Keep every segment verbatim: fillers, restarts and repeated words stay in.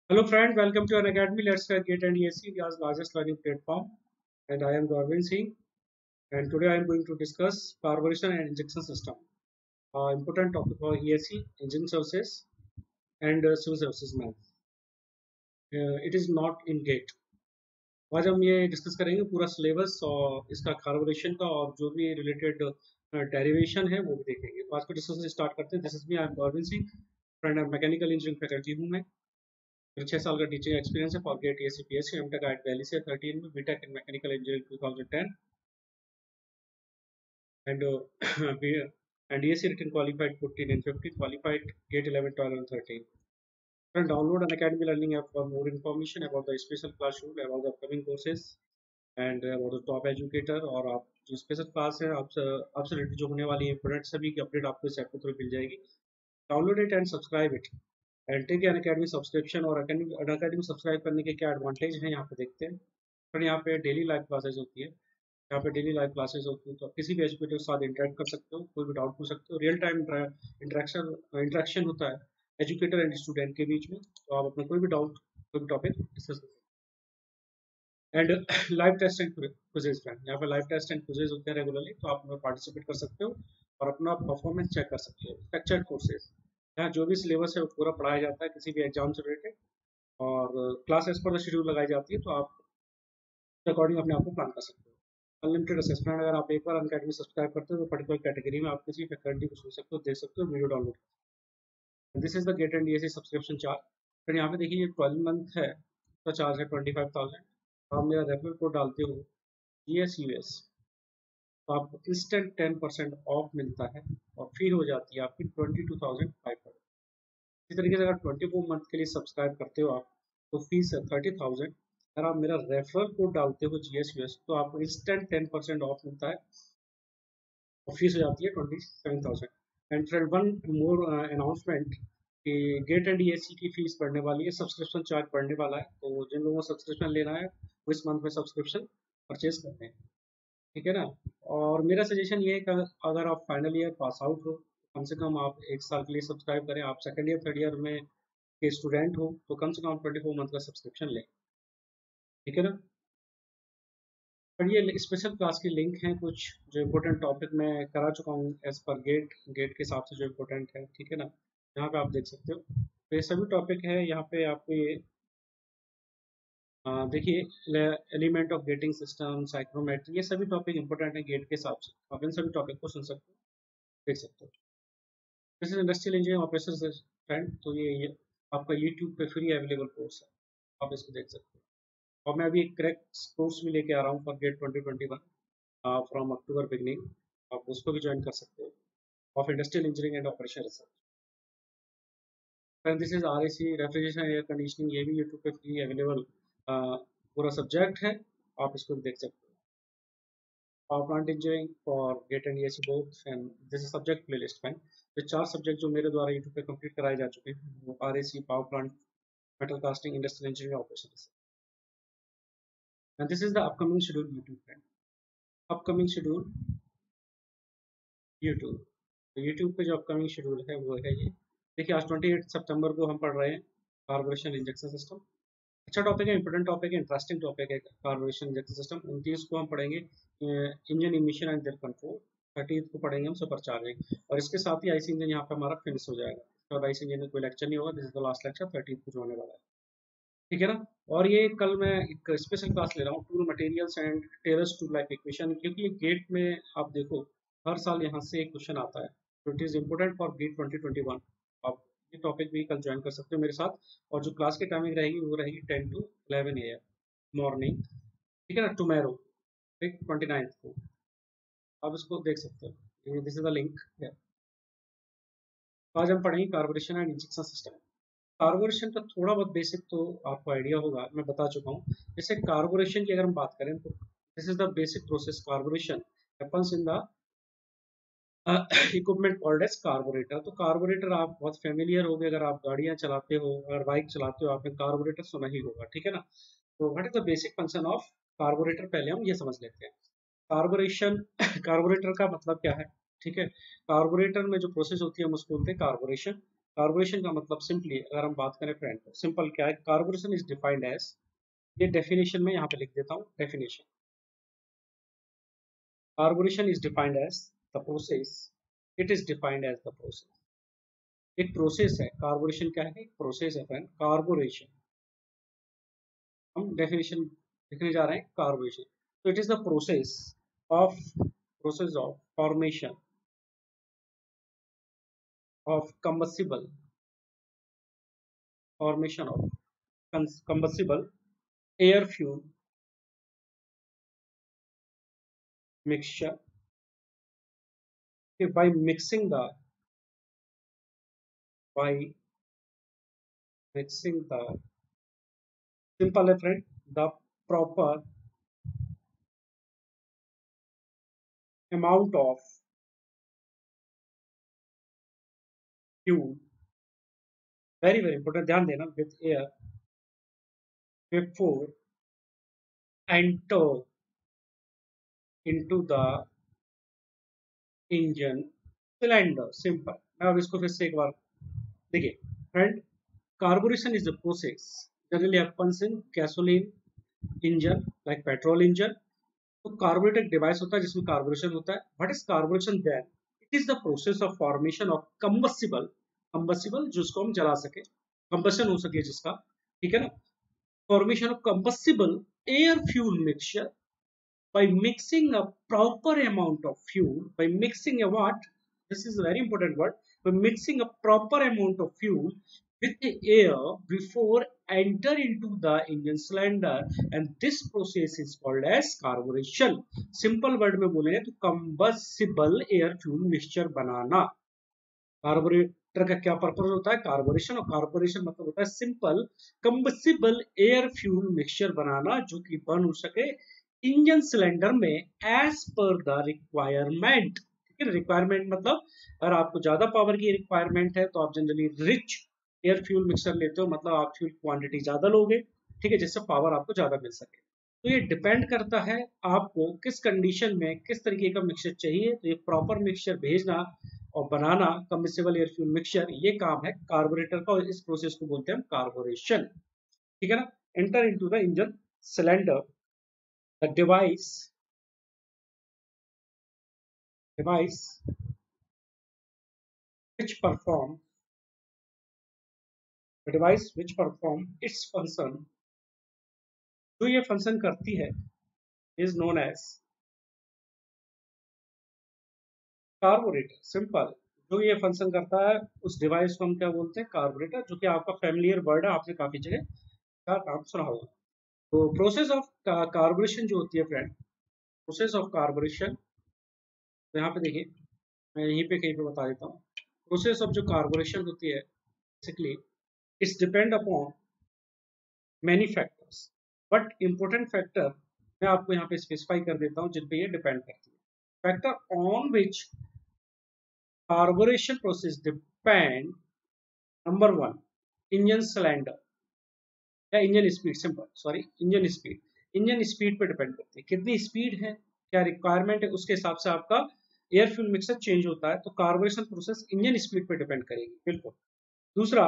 Hello friend, welcome to an academy. Let's get Gate and E S C, India's largest learning platform. And I am Garvin Singh. And today I am going to discuss carburation and injection system. Uh, important topic for E S C, engine services and uh, civil services man. Uh, it is not in Gate. आज हम ये discuss करेंगे पूरा syllabus और इसका कार्बोरेशन का और जो भी रिलेटेड डेरिवेशन है वो भी देखेंगे। तो आज का डिस्कशन स्टार्ट करते हैं। This is me I am Gorvin Singh, friend of mechanical engineering faculty हूँ मैं। मेरे छः साल का टीचिंग एक्सपीरियंस है for GATE S C P S C M tech IIT Delhi से थर्टीन में, B Tech in mechanical engineering two thousand ten and and E S C written qualified fourteen and fifteen, qualified gate eleven, twelve and thirteen. And download an academy learning app for more information about the special class schedule, about the upcoming courses and about the top educator। और आप जो special class है आपसे आपसे related जो होने वाली है इंपोर्टेंट सभी की अपडेट आपको इस ऐप के थ्रू मिल जाएगी। Download it and subscribe it and take Unacademy subscription. और अकेडमी सब्सक्राइब करने के क्या एडवांटेज हैं यहाँ पे देखते हैं। पर यहाँ पे डेली लाइव क्लासेस होती है, यहाँ पे डेली लाइव क्लासेस होती है, तो आप किसी भी एजुकेटर के साथ इंटरेक्ट कर सकते हो, कोई भी डाउट पूछ सकते हो। रियल टाइम इंटरेक्शन इंटरेक्शन होता है एजुकेटर एंड स्टूडेंट के बीच में, तो आप अपना कोई भी डाउट कोई भी टॉपिक डिस्कस कर सकते हो। And live test and quizzes friend, यहाँ पे लाइव टेस्ट एंड क्विजेज होते हैं रेगुलरली, तो आप उनमें पार्टिसिपेट कर सकते हो और अपना परफॉर्मेंस चेक कर सकते हो। स्ट्रक्चर्ड कोर्सेज, यहाँ जो भी सिलेबस है वो पूरा पढ़ाया जाता है किसी भी एग्जाम से रिलेटेड, और क्लासेस पर शेड्यूल लगाई जाती है, तो आप अकॉर्डिंग अपने आप को प्लान कर सकते हो। अनलिमिटेड असेसमेंट, अगर आप एक बार अनअकैडमी सब्सक्राइब करते हो तो पर्टिकुलर कैटेगरी में आप किसी फैकल्टी को सुन सकते हो, देख सकते हो, video download. This is the GATE and DSC subscription charge. फिर यहाँ पे देखिए ये ट्वेल्व मंथ है, तो चार्ज है ट्वेंटी फाइव थाउजेंड। आप मेरा रेफरल कोड डालते हो जी एस यू एस, तो आपको इंस्टेंट टेन परसेंट ऑफ मिलता है और फिर हो जाती है आपकी twenty two thousand five hundred. इसी तरीके से अगर ट्वेंटी फोर मंथ के लिए सब्सक्राइब करते हो आप, तो फीस है थर्टी थाउजेंड। अगर आप मेरा रेफरल कोड डालते हो जी एस यू एस, तो आपको इंस्टेंट टेन परसेंट ऑफ मिलता है और फीस हो जाती है twenty seven thousand. And friend one more announcement कि गेट एंड ईएससी की फीस बढ़ने वाली है, सब्सक्रिप्शन चार्ज बढ़ने वाला है, तो जिन लोगों को सब्सक्रिप्शन लेना है वो इस मंथ में सब्सक्रिप्शन परचेज करते हैं, ठीक है ना। और मेरा सजेशन ये है कि अगर आप फाइनल ईयर पास आउट हो, कम से कम आप एक साल के लिए सब्सक्राइब करें। आप सेकेंड ईयर थर्ड ईयर में के स्टूडेंट हो तो कम से कम ट्वेंटी फोर मंथ का सब्सक्रिप्शन लें, ठीक है ना। पर ये स्पेशल क्लास की लिंक हैं कुछ जो इम्पोर्टेंट टॉपिक मैं करा चुका हूँ एज पर गेट गेट के हिसाब से जो इम्पोर्टेंट है, ठीक है ना। यहाँ पे आप देख सकते हो, तो ये सभी टॉपिक है यहाँ पे आपको ये आ, देखिए element of getting system, psychrometry, ये सभी टॉपिक इंपॉर्टेंट है गेट के हिसाब से। आप इन सभी टॉपिक को सुन सकते हो, देख सकते हो। This is industrial engineering operation friend, तो ये, ये आपका यूट्यूब पे फ्री अवेलेबल कोर्स है, आप इसको देख सकते हो। और मैं अभी एक क्रैक कोर्स भी लेके आ रहा हूँ for GATE twenty twenty one from October beginning, आप उसको भी ज्वाइन कर सकते हो, of industrial engineering and operation research. This is R A C refrigeration air conditioning, ये भी यूट्यूब पे फ्री अवेलेबल पूरा सब्जेक्ट है, आप इसको भी देख सकते हो। Power plant engineering for GATE and ESC both, and this is subject playlist में जो चार सब्जेक्ट जो मेरे द्वारा यूट्यूब पे कंप्लीट कराए जा चुके हैं, वो R A C, power plant, metal casting, industrial engineering, operation research. And this is the upcoming schedule YouTube पे, अपकमिंग शेड्यूल यूट्यूब। तो यूट्यूब पे जो अपकमिंग शेड्यूल है वो है ये, देखिए आज ट्वेंटी एट सितंबर को हम पढ़ रहे हैं कार्बोरेशन इंजेक्शन सिस्टम। अच्छा टॉपिक है, इंपॉर्टेंट टॉपिक है, इंटरेस्टिंग टॉपिक है कार्बोरेशन इंजेक्शन सिस्टम। उनतीस को हम पढ़ेंगे engine emission and their control, thirty को पढ़ेंगे हम सुपर चार्जिंग, और इसके साथ ही आईसी इंजन यहाँ पे हमारा फिनिश हो जाएगा। तो आईसी इंजन में कोई लेक्चर नहीं होगा, this is the last lecture, thirty को जो होने वाला है, ठीक है ना। और ये कल मैं एक स्पेशल क्लास ले रहा हूँ, tool materials and Taylor's tool life equation, क्योंकि ये गेट में आप देखो हर साल यहाँ से एक क्वेश्चन आता है, तो it is important for GATE twenty twenty one. आप ये टॉपिक भी कल ज्वाइन कर सकते हो मेरे साथ, और जो क्लास की टाइमिंग रहेगी वो रहेगी ten to eleven A M morning, ठीक है ना, टुमारो, ठीक, ट्वेंटी नाइन्थ को आप इसको देख सकते हो, दिस इज द लिंक। आज हम पढ़ेंगे carburetion and injection system. Carburetion का थोड़ा बहुत बेसिक तो आपको आइडिया होगा, मैं बता चुका हूँ। जैसे कार्बोरेशन की अगर हम बात करें तो this is the basic process, carburetion happens in the equipment called as carburettor. तो कार्बोरेटर आप बहुत फेमिलियर हो गए, अगर आप गाड़ियां चलाते हो, अगर बाइक चलाते हो, आपने कार्बोरेटर सुना ही होगा, ठीक है ना। तो what is the basic function of carburettor, पहले हम ये समझ लेते हैं। कार्बोरेशन कार्बोरेटर का मतलब क्या है, ठीक है। कार्बोरेटर में जो प्रोसेस होती है हम उसको बोलते हैं कार्बोरेशन। कार्बोरेशन का मतलब सिंपली अगर हम बात करें फ्रेंड, सिंपल क्या है, कार्बोरेशन इज डिफाइंड एज, ये डेफिनेशन में यहाँ पे लिख देता हूँ definition. Carburetion is defined as the process, it is defined as the process, एक प्रोसेस है। कार्बोरेशन क्या है, एक प्रोसेस है फ्रेंड। कार्बोरेशन हम डेफिनेशन लिखने जा रहे हैं कार्बोरेशन, तो it is the process of process of formation of combustible formation of combustible air fuel mixture by mixing the by mixing the simple friend the proper amount of fuel, very very important, ध्यान देना, with air before enter into the engine cylinder। Simple, मैं अब इसको फिर से एक बार देखिए friend, carburetion is the process generally happens in gasoline engine like petrol engine. तो कार्बोरेटेड डिवाइस होता है जिसमें कार्बोरेशन होता है। What is carburetion then, it is the process of formation of combustible, combustible जिसको हम जला सके, कंबशन हो सके जिसका, ठीक है ना, formation of combustible air fuel mixture by mixing a proper amount of fuel, by mixing a what, this is a very important word, by mixing a proper amount of fuel with the air before enter into the engine cylinder, and this process is called as carburation। simple word में बोले तो combustible air fuel mixture बनाना। Carburetor का क्या purpose होता है, कार्बोरेशन, और कार्बोरेशन मतलब होता है simple combustible air fuel mixture बनाना जो कि बन हो सके इंजन सिलेंडर में एज पर द रिक्वायरमेंट। ठीक है, रिक्वायरमेंट मतलब अगर आपको ज्यादा पावर की रिक्वायरमेंट है तो आप generally rich air fuel mixer लेते हो, मतलब आप फ्यूल क्वांटिटी ज्यादा लोगे, ठीक है, जिससे पावर आपको ज्यादा मिल सके। तो ये डिपेंड करता है आपको किस कंडीशन में किस तरीके का मिक्सचर चाहिए। तो ये प्रॉपर मिक्सचर भेजना और बनाना कंबस्टिबल एयर फ्यूल मिक्सचर, ये काम है कार्बोरेटर का, और इस प्रोसेस को बोलते हैं कार्बोरेशन। ठीक है ना, enter into the engine cylinder, the device device which perform the device which perform its function, जो ये फंक्शन करती है, is known as carburetor. Simple, जो ये फंक्शन करता है उस डिवाइस को हम क्या बोलते हैं, कार्बोरेटर, जो कि आपका फैमिलियर वर्ड है, आपने काफी जगह का नाम सुना होगा। तो प्रोसेस ऑफ कार्बोरेशन जो होती है फ्रेंड, प्रोसेस ऑफ कार्बोरेशन, तो यहाँ पे देखिए मैं यहीं पे कहीं पे बता देता हूँ। प्रोसेस ऑफ जो कार्बोरेशन होती है basically it's depend upon many factors, but important factor मैं आपको यहाँ पे स्पेसिफाई कर देता हूँ जिन पे ये डिपेंड करती है। Factor on which carburetion process depend, number one engine cylinder या engine speed, simple sorry engine speed, engine speed पे डिपेंड करती है, कितनी स्पीड है, क्या रिक्वायरमेंट है, उसके हिसाब से आपका एयर फ्यूल मिक्सर चेंज होता है। तो कार्बोरेशन प्रोसेस इंजन स्पीड पे डिपेंड करेगी, बिल्कुल। दूसरा,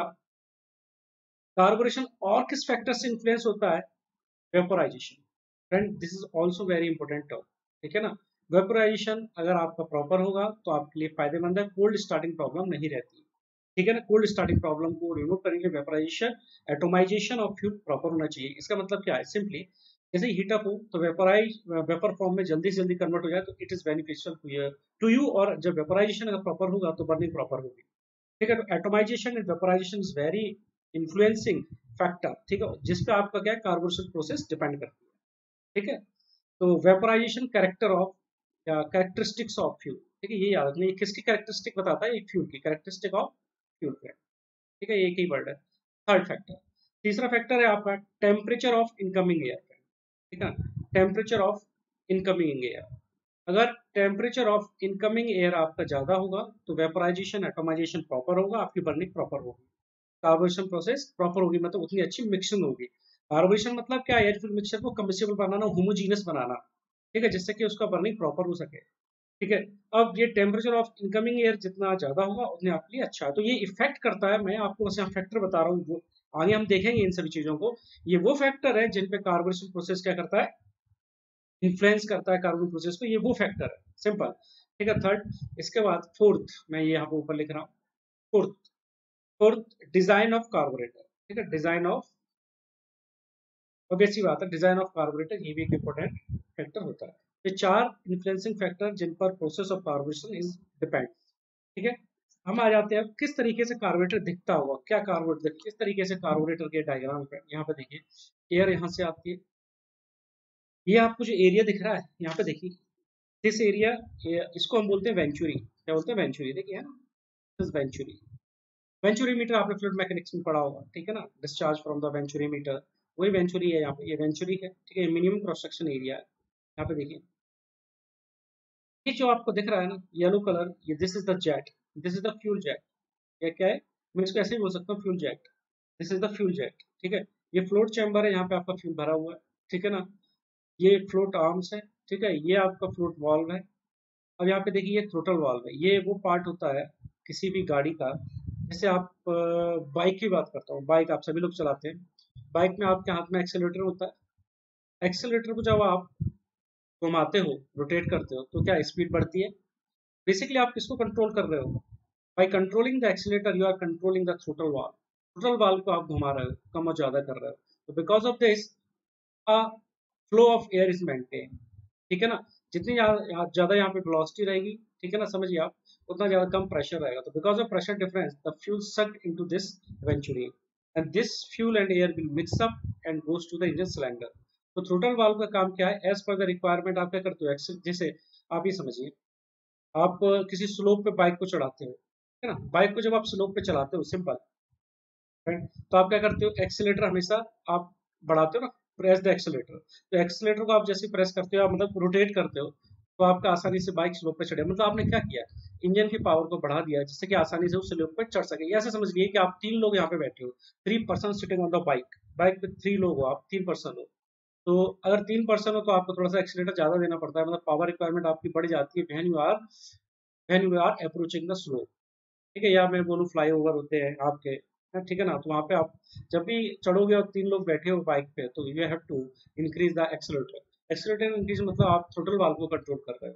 कार्बोरेशन और किस फैक्टर से इन्फ्लुएंस होता है, vaporization. Friend this is also very important term, ठीक है ना। वेपोराइजेशन अगर आपका प्रॉपर होगा तो आपके लिए फायदेमंद है, कोल्ड स्टार्टिंग प्रॉब्लम नहीं रहती, ठीक है ना। कोल्ड स्टार्टिंग प्रॉब्लम को रिमूव करने के लिए vaporization, atomization of fuel proper होना चाहिए। इसका मतलब क्या है, सिंपली जैसे हीट अप हो तो वेपोराइज वेपर फॉर्म में जल्दी से जल्दी कन्वर्ट हो जाए तो it is beneficial to you, और जब वेपोराइजेशन अगर प्रॉपर होगा तो बर्निंग प्रॉपर होगी, ठीक है। तो atomization and vaporization is very influencing factor, ठीक है, जिस पे आपका क्या है कार्बोरेशन प्रोसेस डिपेंड करती है, ठीक है। तो vaporization character of characteristics of fuel, ठीक है, ये याद रखना, ये किसकी कैरेक्टरिस्टिक बताता है, एक फ्यूल की कैरेक्टरिस्टिक ऑफ फ्यूल, ठीक है, एक ही वर्ड है। थर्ड फैक्टर, तीसरा फैक्टर है आपका टेम्परेचर ऑफ इनकमिंग एयर, ठीक है, टेम्परेचर ऑफ इनकमिंग एयर। अगर टेम्परेचर ऑफ इनकमिंग एयर आपका ज्यादा होगा तो वेपोराइजेशन एटोमाइजेशन प्रॉपर होगा, आपकी बर्निंग प्रॉपर होगी, कार्बोरेशन प्रोसेस प्रॉपर होगी, मतलब उतनी अच्छी मिक्सिंग होगी। कार्बोरेशन मतलब क्या, एयर फ्यूल मिक्सचर को कंबस्टिबल बनाना, होमोजीनियस बनाना, ठीक है, जिससे कि उसका बर्निंग प्रॉपर हो सके। ठीक है। अब ये टेम्परेचर ऑफ इनकमिंग एयर जितना ज्यादा होगा उतने आपके लिए अच्छा है। तो ये इफेक्ट करता है, मैं आपको बस यहाँ फैक्टर बता रहा हूँ, वो आगे हम देखेंगे इन सभी चीजों को। ये वो फैक्टर है जिन पे कार्बोनेशन प्रोसेस क्या करता है, इन्फ्लुएंस करता है कार्बन प्रोसेस को, ये वो फैक्टर है, सिंपल। ठीक है, थर्ड। इसके बाद फोर्थ, मैं ये यहाँ पे ऊपर लिख रहा हूँ, fourth, fourth design of carburetor. ठीक है, डिजाइन ऑफ, ऑब्वियसली बात है, डिजाइन ऑफ कार्बोरेटर ये भी एक इंपॉर्टेंट फैक्टर होता है। ये चार इन्फ्लुएंसिंग फैक्टर जिन पर process of carburetion is depend. ठीक है, हम आ जाते हैं अब किस तरीके से कार्बोरेटर दिखता होगा, क्या कार्बोरेटर, किस तरीके से कार्बोरेटर के डायग्राम पे यहाँ पे देखिए। एयर यहाँ से आती है, ये आपको जो एरिया दिख रहा है यहाँ पे देखिए, दिस एरिया, इसको हम बोलते हैं वेंचुरी। क्या बोलते हैं, वेंचुरी, देखिए है ना, वेंचुरी। वेंचुरी मीटर आपने फ्लूइड मैकेनिक्स में पढ़ा होगा, ठीक है ना, discharge from the venturi meter, वही वेंचुरी है यहाँ पे, ये वेंचुरी है। ठीक है, मिनिमम क्रॉस सेक्शन एरिया है, यहाँ पे देखिए। ये जो आपको दिख रहा है ना येलो कलर, ये this is the jet, this is the fuel jet. ये क्या है, मैं इसको ऐसे ही बोल सकता हूँ, fuel jet, this is the fuel jet. ठीक है, ये फ्लोट चैम्बर है, यहाँ पे आपका फ्यूल भरा हुआ है। ठीक है ना, ये फ्लोट आर्म्स है। ठीक है, ये आपका फ्लोट वॉल्व है। अब यहाँ पे देखिए, ये थ्रोटल वाल्व है, ये वो पार्ट होता है किसी भी गाड़ी का, जैसे आप बाइक की बात करता हूँ, बाइक आप सभी लोग चलाते हैं, बाइक में आपके हाथ में एक्सेलेरेटर होता है। एक्सेलेरेटर को जब आप घुमाते हो, रोटेट करते हो, तो क्या स्पीड बढ़ती है। बेसिकली आप किसको कंट्रोल कर रहे हो, by controlling the accelerator you are controlling the throttle valve. Throttle valve को आप घुमा रहे हो, कम और ज्यादा कर रहे हो, तो because of this a flow of air is maintain. ठीक है ना, जितनी ज्यादा यहाँ पे वेलोसिटी रहेगी, ठीक है ना, समझिए आप, उतना ज्यादा कम प्रेशर रहेगा। तो because of pressure difference the fuel sucked into this venturi, and this fuel and air will mix up and goes to the engine cylinder. तो थ्रोटल वाल्व का काम क्या है, एज पर द रिक्वायरमेंट आप क्या करते हो, जैसे आप ये समझिए, आप किसी स्लोप पे बाइक को चढ़ाते हो, है ना, बाइक को जब आप स्लोप पे चलाते हो, सिंपल, राइट, तो आप क्या करते हो, एक्सीलेटर हमेशा आप बढ़ाते हो ना, प्रेस द एक्सीलेटर। तो एक्सीलेटर को आप जैसे प्रेस करते हो, आप मतलब रोटेट करते हो, तो आपका आसानी से बाइक स्लोप पे चढ़े, मतलब आपने क्या किया, इंजन की पावर को बढ़ा दिया जिससे कि आसानी से उस स्लोप पे चढ़ सके। ऐसे समझ लीजिए कि आप तीन लोग यहाँ पे बैठे हो, three person sitting on the bike, bike पे थ्री लोग हो, आप तीन पर्सन हो। तो अगर तीन पर्सन हो तो आपको थोड़ा सा एक्सीलेटर ज्यादा देना पड़ता है, मतलब पावर रिक्वायरमेंट आपकी बढ़ जाती है when you are when you are approaching the slope. ठीक है, या मैं बोलूँ फ्लाई ओवर होते हैं आपके, हाँ, ठीक है ना, तो वहाँ पे आप जब भी चढ़ोगे और तीन लोग बैठे हो बाइक पे, तो you have to increase the accelerator. Accelerator increase मतलब आप थ्रोटल वाल्व को कंट्रोल कर रहे हो,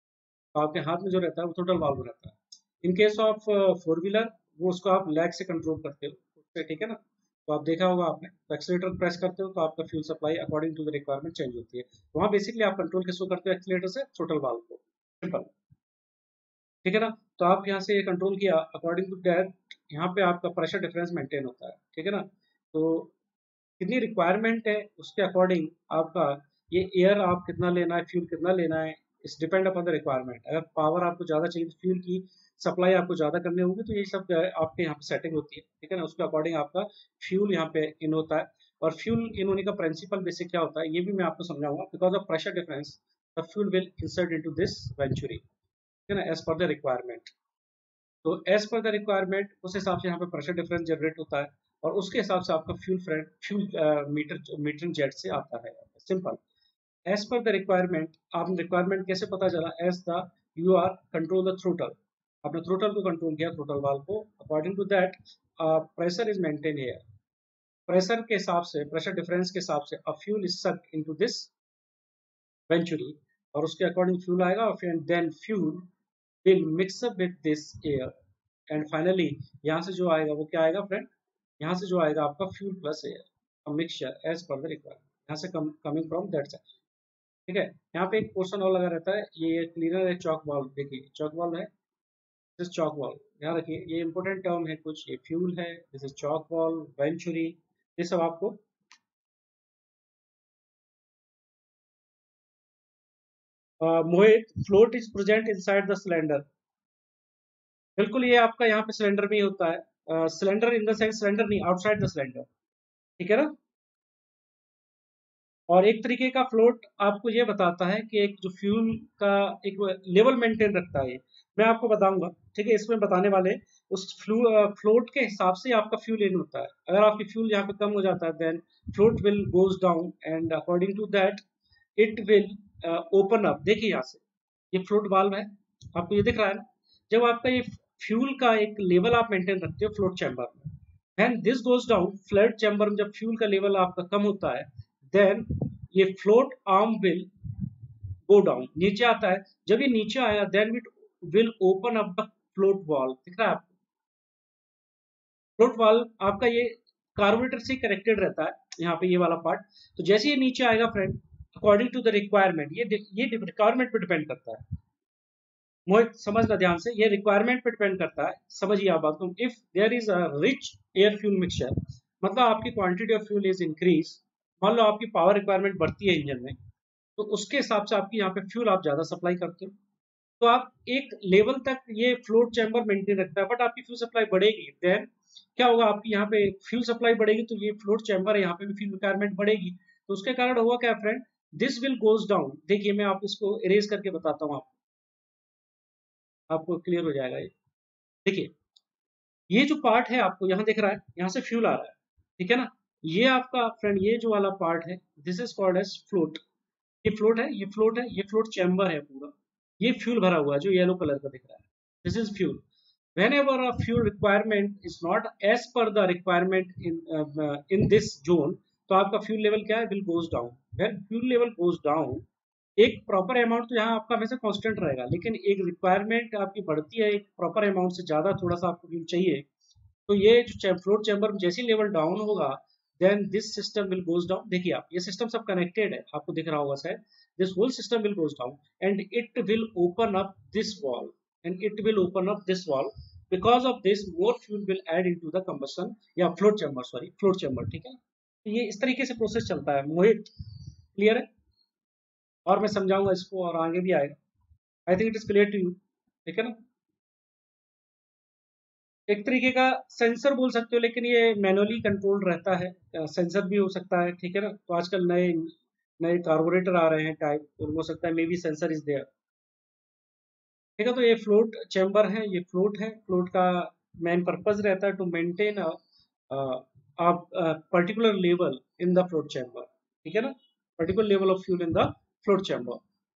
तो आपके हाथ में जो रहता है वो थ्रोटल वाल्व रहता है। In case of four wheeler, वो उसको आप लैग से कंट्रोल करते हो उससे, ठीक है ना, तो आप देखा होगा आपने, तो एक्सेलरेटर प्रेस करते हो तो आपका fuel supply according to the requirement change होती है। तो वहाँ बेसिकली आप कंट्रोल किसको करते हो, एक्सेलरेटर से थ्रोटल वाल्व को, सिंपल। ठीक है ना, तो आप यहाँ से कंट्रोल किया अकॉर्डिंग टू दैट, यहाँ पे आपका प्रेशर डिफरेंस मेंटेन होता है। ठीक है ना, तो कितनी रिक्वायरमेंट है उसके अकॉर्डिंग आपका ये एयर आप कितना लेना है, फ्यूल कितना लेना है, इस डिपेंड अपॉन द रिक्वायरमेंट। अगर पावर आपको ज़्यादा चाहिए तो फ्यूल की सप्लाई आपको ज़्यादा करनी होगी, तो ये सब आपके यहाँ पे सेटिंग होती है। ठीक है ना, उसके अकॉर्डिंग आपका फ्यूल यहाँ पे इन होता है। और फ्यूल इन होने का प्रिंसिपल बेसिक क्या होता है, ये भी मैं आपको समझाऊंगा। Because of pressure difference the fuel will insert into this venturi, ठीक है ना, एज पर द रिक्वायरमेंट। तो एज पर द रिक्वायरमेंट उस हिसाब से यहाँ पे प्रेशर डिफरेंस जनरेट होता है, और उसके हिसाब से आपका fuel friend fuel meter metering jet से आता है, simple. As per the requirement, आपने रिक्वायरमेंट कैसे पता चला, as the you are control the throttle, आपने थ्रोटल को कंट्रोल किया, थ्रोटल वाल्व को, according to that pressure is maintain here. Pressure के हिसाब से, प्रेशर डिफरेंस के हिसाब से a fuel is sucked into this venturi, और उसके अकॉर्डिंग फ्यूल आएगा, और फिर then fuel will mix up with this air, and finally यहाँ से जो आएगा वो क्या आएगा फ्रेंड, यहाँ से जो आएगा आपका fuel plus air mixture as per the requirement, यहाँ से कमिंग फ्रॉम दैट साइड। ठीक है, यहाँ पे एक पोर्शन और लगा रहता है, ये क्लीनर है, चौक वाल्व, देखिए चौक वाल्व है, दिस चौक वाल्व, ध्यान रखिए ये इंपॉर्टेंट टर्म है कुछ, ये फ्यूल है, this is choke valve, venturi, ये सब आपको Mohit, float is present inside the cylinder. बिल्कुल, ये आपका यहाँ पे सिलेंडर में ही होता है, cylinder in the sense, cylinder नहीं, आउटसाइड द सिलेंडर, ठीक है ना। और एक तरीके का फ्लोट आपको ये बताता है कि एक जो फ्यूल का एक लेवल मेंटेन रखता है, मैं आपको बताऊंगा, ठीक है, इसमें बताने वाले उस फ्लू फ्लोट के हिसाब से आपका फ्यूल इन होता है। अगर आपकी फ्यूल यहाँ पे कम हो जाता है, then float will goes down, and according to that it will open up. देखिए यहाँ से, ये फ्लोट वाल्व है, आपको ये दिख रहा है ना। जब आपका ये फ्यूल का एक लेवल आप मेंटेन रखते हो फ्लोट चैम्बर में, and this goes down, flood chamber में जब फ्यूल का लेवल आपका कम होता है, देन ये float arm will go down, नीचे आता है। जब ये नीचे आया, then it will open up the float valve, दिख रहा है आपको। फ्लोट वाल्व आपका ये कार्बोरेटर से कनेक्टेड रहता है, यहाँ पे ये वाला पार्ट। तो जैसे ये नीचे आएगा friend, according to the requirement, ये ये रिक्वायरमेंट पे डिपेंड करता है। मोहित समझना ध्यान से, ये रिक्वायरमेंट पे डिपेंड करता है, समझिए आप बात को। If there is a rich air fuel mixture, मतलब आपकी quantity of fuel is increase, मान लो आपकी पावर रिक्वायरमेंट बढ़ती है इंजन में, तो उसके हिसाब से आपकी यहाँ पे फ्यूल आप ज्यादा सप्लाई करते हो, तो आप एक लेवल तक ये फ्लोट चैम्बर मेंटेन रखता है। बट आपकी फ्यूल सप्लाई बढ़ेगी, देन क्या होगा, आपकी यहाँ पे फ्यूल सप्लाई बढ़ेगी तो ये फ्लोट चैम्बर है, यहाँ पे भी फ्यूल रिक्वायरमेंट बढ़ेगी, तो उसके कारण होगा क्या friend, this will goes down. देखिए मैं आप इसको इरेज करके बताता हूँ, आपको आपको क्लियर हो जाएगा ये। देखिए ये जो पार्ट है आपको यहाँ दिख रहा है, यहाँ से फ्यूल आ रहा है, ठीक है ना। ये आपका फ्रेंड ये जो वाला पार्ट है, this is called as float. ये फ्लोट है, ये फ्लोट है, ये फ्लोट चैम्बर है पूरा। ये फ्यूल भरा हुआ है जो येलो कलर का दिख रहा है, this is fuel. whenever a fuel requirement is not as per the requirement in uh, in this zone, तो आपका फ्यूल लेवल क्या है, will goes down। when fuel level goes down, एक प्रॉपर अमाउंट तो यहाँ आपका हमेशा कांस्टेंट रहेगा, लेकिन एक रिक्वायरमेंट आपकी बढ़ती है, एक प्रॉपर अमाउंट से ज्यादा थोड़ा सा आपको फ्यूल चाहिए, तो ये जो फ्लोट चैम्बर में जैसे लेवल डाउन होगा, then this system will goes down. देखिए आप, ये सिस्टम सब कनेक्टेड है, आपको दिख रहा होगा शायद, this whole system will goes down and it will open up this wall, and it will open up this wall. Because of this more fuel will add into the combustion या float chamber, sorry float chamber, ठीक है। तो ये इस तरीके से process चलता है। मोहित क्लियर है, और मैं समझाऊंगा इसको और आगे भी आएगा। I think it is clear to you, ठीक है ना। एक तरीके का सेंसर बोल सकते हो, लेकिन ये मैनुअली कंट्रोल रहता है, सेंसर भी हो सकता है, ठीक है ना। तो आजकल नए नए कार्बोरेटर आ रहे हैं टाइप, तो हो सकता है maybe sensor is there, ठीक है। तो ये फ्लोट चैम्बर है, ये फ्लोट है। फ्लोट का मेन पर्पज रहता है to maintain a particular level in the float chamber, ठीक है ना, particular level of fuel in the float chamber.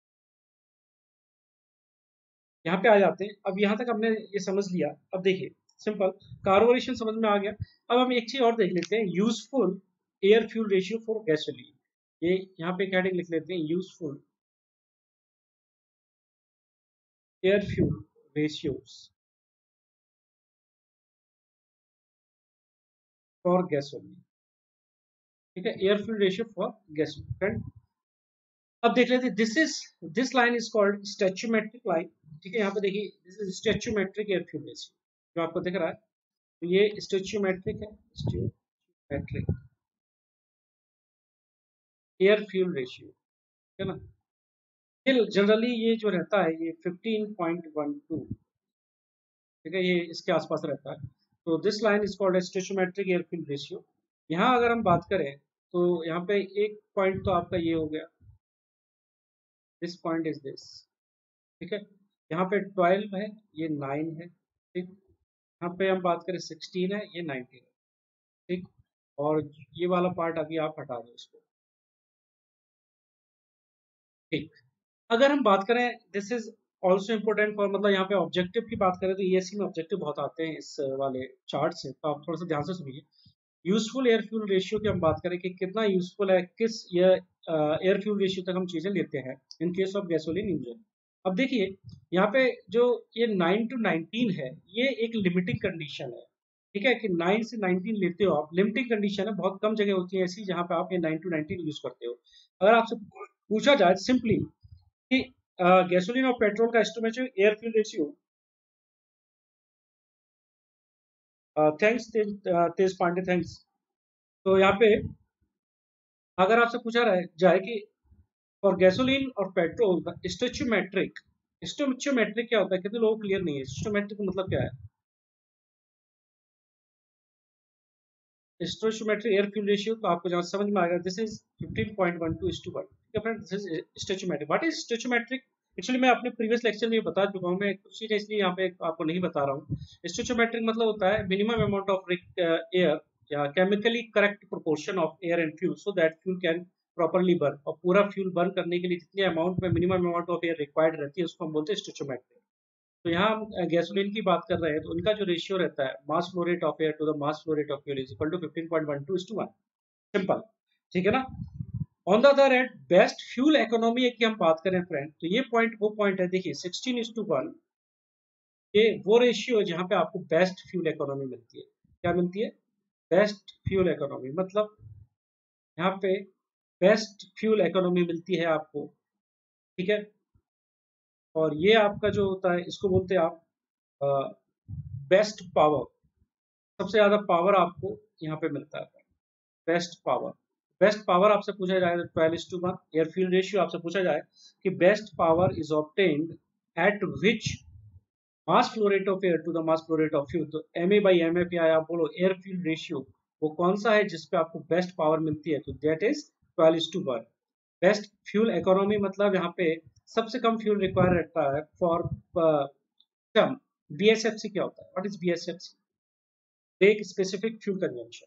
यहाँ पे आ जाते हैं। अब यहाँ तक हमने ये समझ लिया। अब देखिए सिंपल कार्बोरेशन समझ में आ गया। अब हम एक चीज और देख लेते हैं, useful air fuel ratio for gasoline. ये यहाँ पे हेडिंग लिख लेते हैं, useful air fuel ratios for gasoline, ठीक है, air fuel ratio for gasoline. अब देख लेते हैं, this is this line is called stoichiometric line, ठीक है। यहाँ पे देखिए this is stoichiometric air fuel ratio जो आपको दिख रहा है, तो ये स्टैच्यूमेट्रिक है, स्टैच्यूमेट्रिक एयर फ्यूल रेशियो, ठीक है ना। ये जनरली ये जो रहता है ये फिफ्टीन पॉइंट वन टू, ठीक है, ये इसके आसपास रहता है। तो this line is called stoichiometric air fuel ratio. यहाँ अगर हम बात करें तो यहाँ पे एक पॉइंट तो आपका ये हो गया, दिस पॉइंट इज दिस, ठीक है। यहाँ पे ट्वेल्व है, ये नाइन है, ठीक। यहाँ पे हम बात करें सिक्सटीन है, ये नाइनटीन है, ठीक। और ये वाला पार्ट अभी आप हटा दो इसको, ठीक। अगर हम बात करें, this is also important for, मतलब यहाँ पे ऑब्जेक्टिव की बात करें तो ईएससी में ऑब्जेक्टिव बहुत आते हैं इस वाले चार्ट से, तो आप थोड़ा सा ध्यान से सुनिए। यूजफुल एयर फ्यूल रेशियो की हम बात करें कि कितना यूजफुल है, किस एयर फ्यूल रेशियो तक हम चीजें लेते हैं in case of gasoline engine. अब देखिए यहाँ पे जो ये नाइन टू नाइनटीन है, ये एक लिमिटिंग कंडीशन है, ठीक है, कि नाइन से नाइनटीन लेते हो आप, लिमिटिंग कंडीशन है। बहुत कम जगह होती है ऐसी जहाँ पे आप ये नाइन टू नाइनटीन यूज करते हो। अगर आपसे पूछा जाए सिंपली कि गैसोलीन और पेट्रोल का estimated air fuel ratio, thanks Tej Pandey, thanks. तो यहाँ पे अगर आपसे पूछा रहा जाए कि फॉर गैसोलीन और पेट्रोल द स्टोचियोमेट्रिक, स्टोचियोमेट्रिक क्या होता है, कितने लोगों को क्लियर नहीं है स्टोचियोमेट्रिक मतलब क्या है। स्टोचियोमेट्रिक एयर फ्यूल रेशियो तो आपको जहां समझ में आएगा, this is fifteen point one two is to one, ठीक है friend. This is stoichiometric. What is stoichiometric, actually मैं अपने प्रीवियस लेक्चर में बता चुका हूँ, मैं कुछ चीजें इसलिए यहाँ पे आपको नहीं बता रहा हूँ। स्टोचियोमेट्रिक मतलब होता है मिनिमम अमाउंट ऑफ एयर या chemically correct proportion of air and fuel so that fuel can properly burn, और पूरा फ्यूल बर्न करने के लिए जितने अमाउंट में minimum amount of air required रहती है उसको हम बोलते हैं स्टोइचियोमेट्रिक। तो यहाँ हम गैसोलीन की बात कर रहे हैं, तो उनका जो रेशियो रहता है mass flow rate of air to the mass flow rate of fuel is equal to fifteen point one two is to one. Simple, ठीक है ना। On the other hand best fuel economy की हम बात करें friend, तो ये point वो पॉइंट है, देखिए सिक्सटीन इज टू वन, ये वो रेशियो है जहाँ पे आपको बेस्ट फ्यूल इकोनॉमी मिलती है। क्या मिलती है? बेस्ट फ्यूल इकोनॉमी, मतलब यहाँ पे बेस्ट फ्यूल इकोनॉमी मिलती है आपको, ठीक है। और ये आपका जो होता है इसको बोलते हैं आप बेस्ट पावर, सबसे ज्यादा पावर आपको यहाँ पे मिलता है, बेस्ट पावर। बेस्ट पावर आपसे पूछा जाए तो twelve is to one. Air fuel ratio आपसे पूछा जाए कि best power is obtained at which mass flow rate of air to the mass flow rate of fuel, तो M A by M F या आप बोलो एयर फ्यूल रेशियो, वो कौन सा है जिसपे आपको बेस्ट पावर मिलती है, तो that is twelve is to one. Best fuel economy मतलब यहाँ पे सबसे कम फ्यूल रिक्वायर रहता है फॉर कम। बी एस एफ सी क्या होता है? What is B S F C? Brake specific fuel consumption.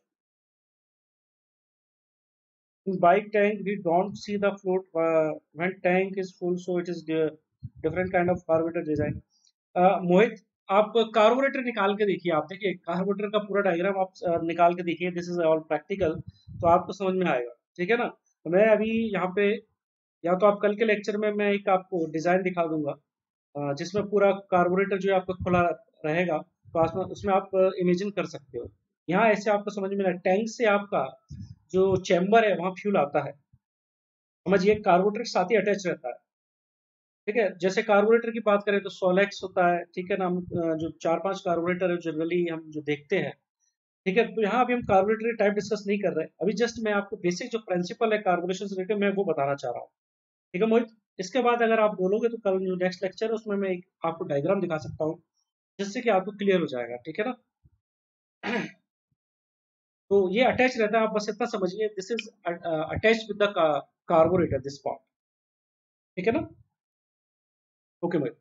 In bike tank we don't see the float uh, when tank is full, so it is the different kind of carburetor design. uh, Mohit, आप carburetor निकाल के देखिए, आप देखिए carburettor का पूरा diagram आप uh, निकाल के देखिए, दिस इज ऑल प्रैक्टिकल, तो आपको समझ में आएगा, ठीक है ना। तो मैं अभी यहाँ पे, या तो आप कल के लेक्चर में मैं एक आपको डिजाइन दिखा दूंगा uh, जिसमें पूरा कार्बोरेटर जो है आपका खुला रहेगा, तो उसमें उसमें आप इमेजिन कर सकते हो। यहाँ ऐसे आपको समझ में आए, टैंक से आपका जो चैम्बर है वहां फ्यूल आता है, समझिए कार्बोरेटर साथ ही अटैच रहता है, ठीक है। जैसे कार्बोरेटर की बात करें तो सोलेक्स होता है, ठीक है ना। हम जो चार पांच कार्बोरेटर है जनरली हम जो देखते हैं, ठीक है। तो यहाँ अभी हम कार्बोरेटर टाइप डिस्कस नहीं कर रहे, अभी जस्ट मैं आपको बेसिक जो प्रिंसिपल है कार्बोरेशन से रिलेटेड मैं वो बताना चाह रहा हूँ, ठीक है मोहित। इसके बाद अगर आप बोलोगे तो कल जो नेक्स्ट लेक्चर है उसमें मैं एक आपको डायग्राम दिखा सकता हूँ जिससे कि आपको क्लियर हो जाएगा, ठीक है ना। तो ये अटैच रहता है, आप बस इतना समझिए, this is attach with the carburetor, this part, ठीक है ना। ओके मोहित,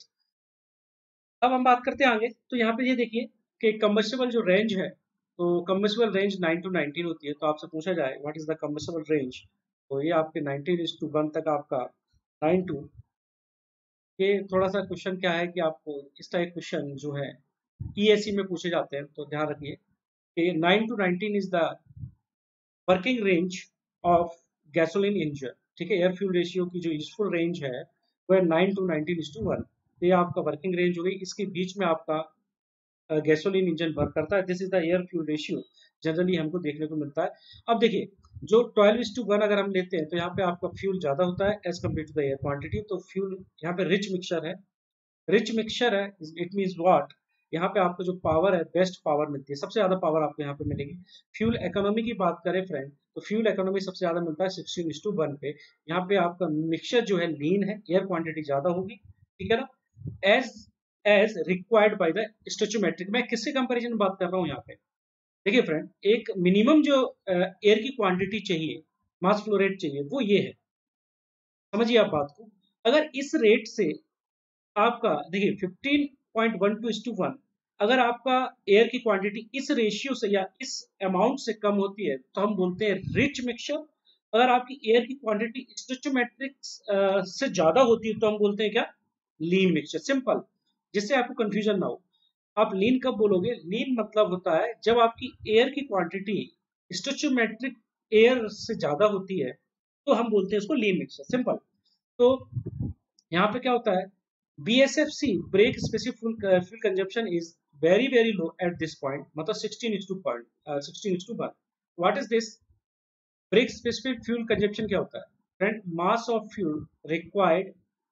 अब हम बात करते हैं आगे। तो यहाँ पे ये देखिए कि कम्बस्टिबल जो रेंज है, तो combustible range nine to nineteen होती है, तो आपसे पूछा जाए what is the combustible range, तो ये आपके नाइनटीन इज टू वन तक आपका नाइन टू। ये थोड़ा सा क्वेश्चन क्या है कि आपको इस टाइप क्वेश्चन जो है ई एस सी में पूछे जाते हैं, तो ध्यान रखिए कि nine to nineteen is the working range of gasoline engine, ठीक है। एयर फ्यूल रेशियो की जो यूजफुल रेंज है वो है nine to nineteen is to one, तो ये आपका वर्किंग रेंज हो गई। इसके बीच में आपका गैसोलीन इंजन वर्क करता है, this is the air fuel ratio generally हमको देखने को मिलता है। अब देखिए जो ट्वेल्व इज टू वन अगर हम लेते हैं तो यहाँ पे आपका फ्यूल ज्यादा होता है as compare to the air quantity, तो फ्यूल यहाँ पे रिच मिक्सचर है, रिच मिक्सचर है, इट मीन्स व्हाट, यहाँ पे आपको जो पावर है बेस्ट पावर मिलती है, सबसे ज्यादा पावर आपको यहाँ पे मिलेगी। फ्यूल इकोनॉमी की बात करें फ्रेंड, तो फ्यूल इकोनॉमी सबसे ज्यादा मिलता है सिक्सटीन इज टू वन पे। यहाँ पे आपका मिक्सचर जो है लीन है, एयर क्वांटिटी ज्यादा होगी, ठीक है ना, as as required by the stoichiometric. मैं किससे कंपैरिजन में बात कर रहा हूँ यहाँ पे, देखिए फ्रेंड, एक मिनिमम जो एयर की क्वांटिटी चाहिए, मास फ्लो रेट चाहिए, वो ये है, समझिए आप बात को। अगर इस रेट से आपका देखिए fifteen point one two is to one, अगर आपका एयर की क्वांटिटी इस रेशियो से या इस अमाउंट से कम होती है तो हम बोलते हैं रिच मिक्सचर। अगर आपकी एयर की क्वांटिटी स्टोइचियोमेट्रिक से ज्यादा होती है तो हम बोलते हैं क्या, लीन मिक्सचर। सिंपल, जिससे आपको कंफ्यूजन ना हो। आप लीन कब बोलोगे, लीन मतलब होता है जब आपकी एयर की क्वांटिटी स्टोइचियोमेट्रिक एयर से ज्यादा होती है तो हम बोलते हैं उसको लीन मिक्सचर, सिंपल। तो यहाँ पे क्या होता है, B S F C brake specific fuel consumption is very very low at this point, मतलब sixteen is to point sixteen is to one. What is this brake specific fuel consumption? क्या होता है friend, mass of fuel required,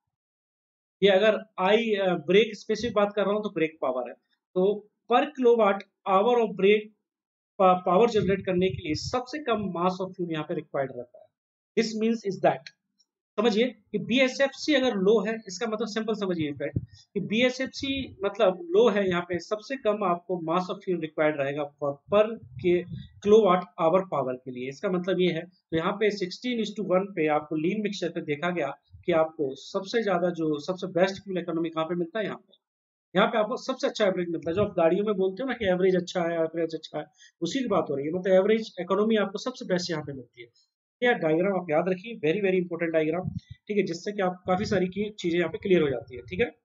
ये अगर I break specific बात कर रहा हूँ तो ब्रेक पावर है, तो per kilowatt hour of brake power generate करने के लिए सबसे कम मास ऑफ फ्यूल यहाँ पे रिक्वायर्ड रहता है। दिस मीन्स इज दैट, समझिए कि B S F C अगर लो है, इसका मतलब सिंपल समझिए कि B S F C मतलब लो है, यहाँ पे सबसे कम आपको मास ऑफ फ्यूल रिक्वायर्ड रहेगा फॉर पर के किलोवाट आवर पावर के लिए। इसका मतलब ये है, तो यहाँ पे सिक्सटीन इज टू वन पे आपको लीन मिक्सचर पे देखा गया कि आपको सबसे ज्यादा जो सबसे बेस्ट फ्यूल इकोनॉमी कहाँ पे मिलता है, यहाँ पे यहाँ पे आपको सबसे अच्छा एवरेज मिलता है। जो आप गाड़ियों में बोलते हो ना कि एवरेज अच्छा है, एवरेज अच्छा है, उसी की बात हो रही है, मतलब एवरेज इकोनॉमी आपको सबसे बेस्ट यहाँ पे मिलती है। यह डायग्राम आप याद रखिए, वेरी वेरी इंपॉर्टेंट डायग्राम, ठीक है, जिससे कि आप काफी सारी की चीजें यहाँ पे क्लियर हो जाती है, ठीक है।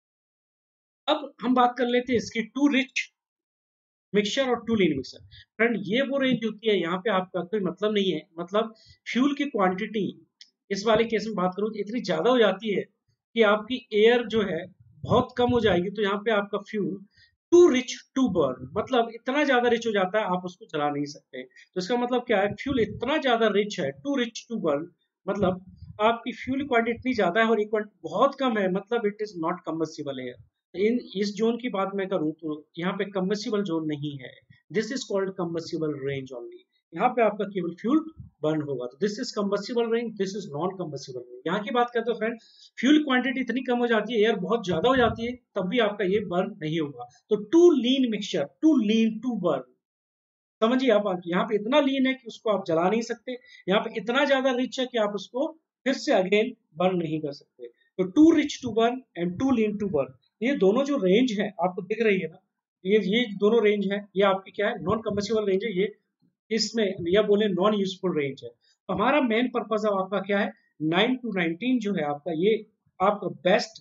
अब हम बात कर लेते हैं इसकी टू रिच मिक्सचर और टू लीन मिक्सचर। फ्रेंड ये वो रेंज होती है, यहाँ पे आपका कोई मतलब नहीं है, मतलब फ्यूल की क्वांटिटी इस वाले केस में बात करूँ तो इतनी ज्यादा हो जाती है कि आपकी एयर जो है बहुत कम हो जाएगी, तो यहाँ पे आपका fuel too rich to burn, मतलब इतना ज्यादा रिच हो जाता है आप उसको जला नहीं सकते। तो इसका मतलब क्या है, फ्यूल इतना ज्यादा रिच है, टू रिच टू बर्न, मतलब आपकी फ्यूल क्वांटिटी इतनी ज्यादा है और एक बहुत कम है, मतलब it is not combustible air. इन इस जोन की बात मैं करूं तो यहाँ पे कम्बस्टिबल जोन नहीं है, this is called combustible range only. यहाँ पे आपका केवल फ्यूल बर्न होगा, तो this is combustible range, this is non combustible range. यहाँ की बात करते हो फ्रेंड, फ्यूल क्वांटिटी इतनी कम हो जाती है, एयर बहुत ज्यादा हो जाती है, तब भी आपका ये बर्न नहीं होगा। तो too lean mixture, too lean to burn, समझिए आप, यहाँ पे इतना लीन है कि उसको आप जला नहीं सकते, यहाँ पे इतना ज्यादा रिच है कि आप उसको फिर से अगेन बर्न नहीं कर सकते। तो too rich to burn and too lean to burn, ये दोनों जो रेंज है आपको दिख रही है ना, ये ये दोनों रेंज है, ये आपकी क्या है, नॉन कम्बस्टिबल रेंज है, ये इसमें या बोले नॉन यूजफुल रेंज है। तो हमारा मेन पर्पज अब आपका क्या है, नाइन टू नाइनटीन जो है आपका, ये आपका बेस्ट,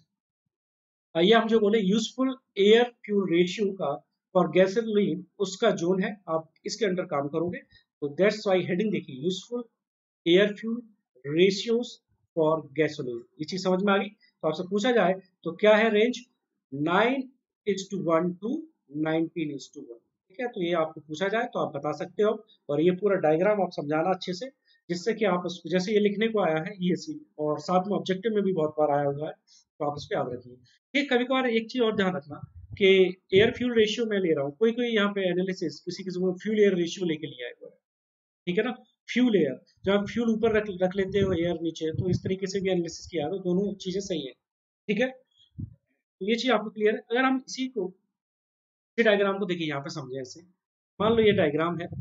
ये हम जो बोले यूजफुल एयर फ्यूल रेशियो का फॉर गैसोलीन, उसका जोन है, आप इसके अंडर काम करोगे। तो दैट्स वाई हेडिंग देखिए, useful air fuel ratios for gasoline, ये चीज समझ में आ गई। तो आपसे पूछा जाए तो क्या है range, nine is to one to nineteen is to one, ठीक है। तो ये आपको पूछा जाए तो आप बता सकते हो, और ये पूरा डायग्राम आप समझाना अच्छे से, जिससे कि आप उसको, जैसे ये लिखने को आया है ये सी, और साथ में ऑब्जेक्टिव में भी बहुत बार आया हुआ है, तो आप इसको याद रखिए। ठीक, कभी कभार एक चीज और ध्यान रखना कि एयर फ्यूल रेशियो मैं ले रहा हूँ, कोई कोई यहाँ पे एनालिसिस किसी किसी को फ्यूल एयर रेशियो लेके लिया है, ठीक है ना, फ्यूल एयर, जब आप फ्यूल ऊपर रख, रख लेते हो एयर नीचे, तो इस तरीके से भी एनालिसिस किया, तो दोनों चीजें सही है, ठीक है। तो ये चीज आपको क्लियर है। अगर हम इसी को, इसी डायग्राम को देखिए यहाँ पे समझे ऐसे, मान लो ये डायग्राम है,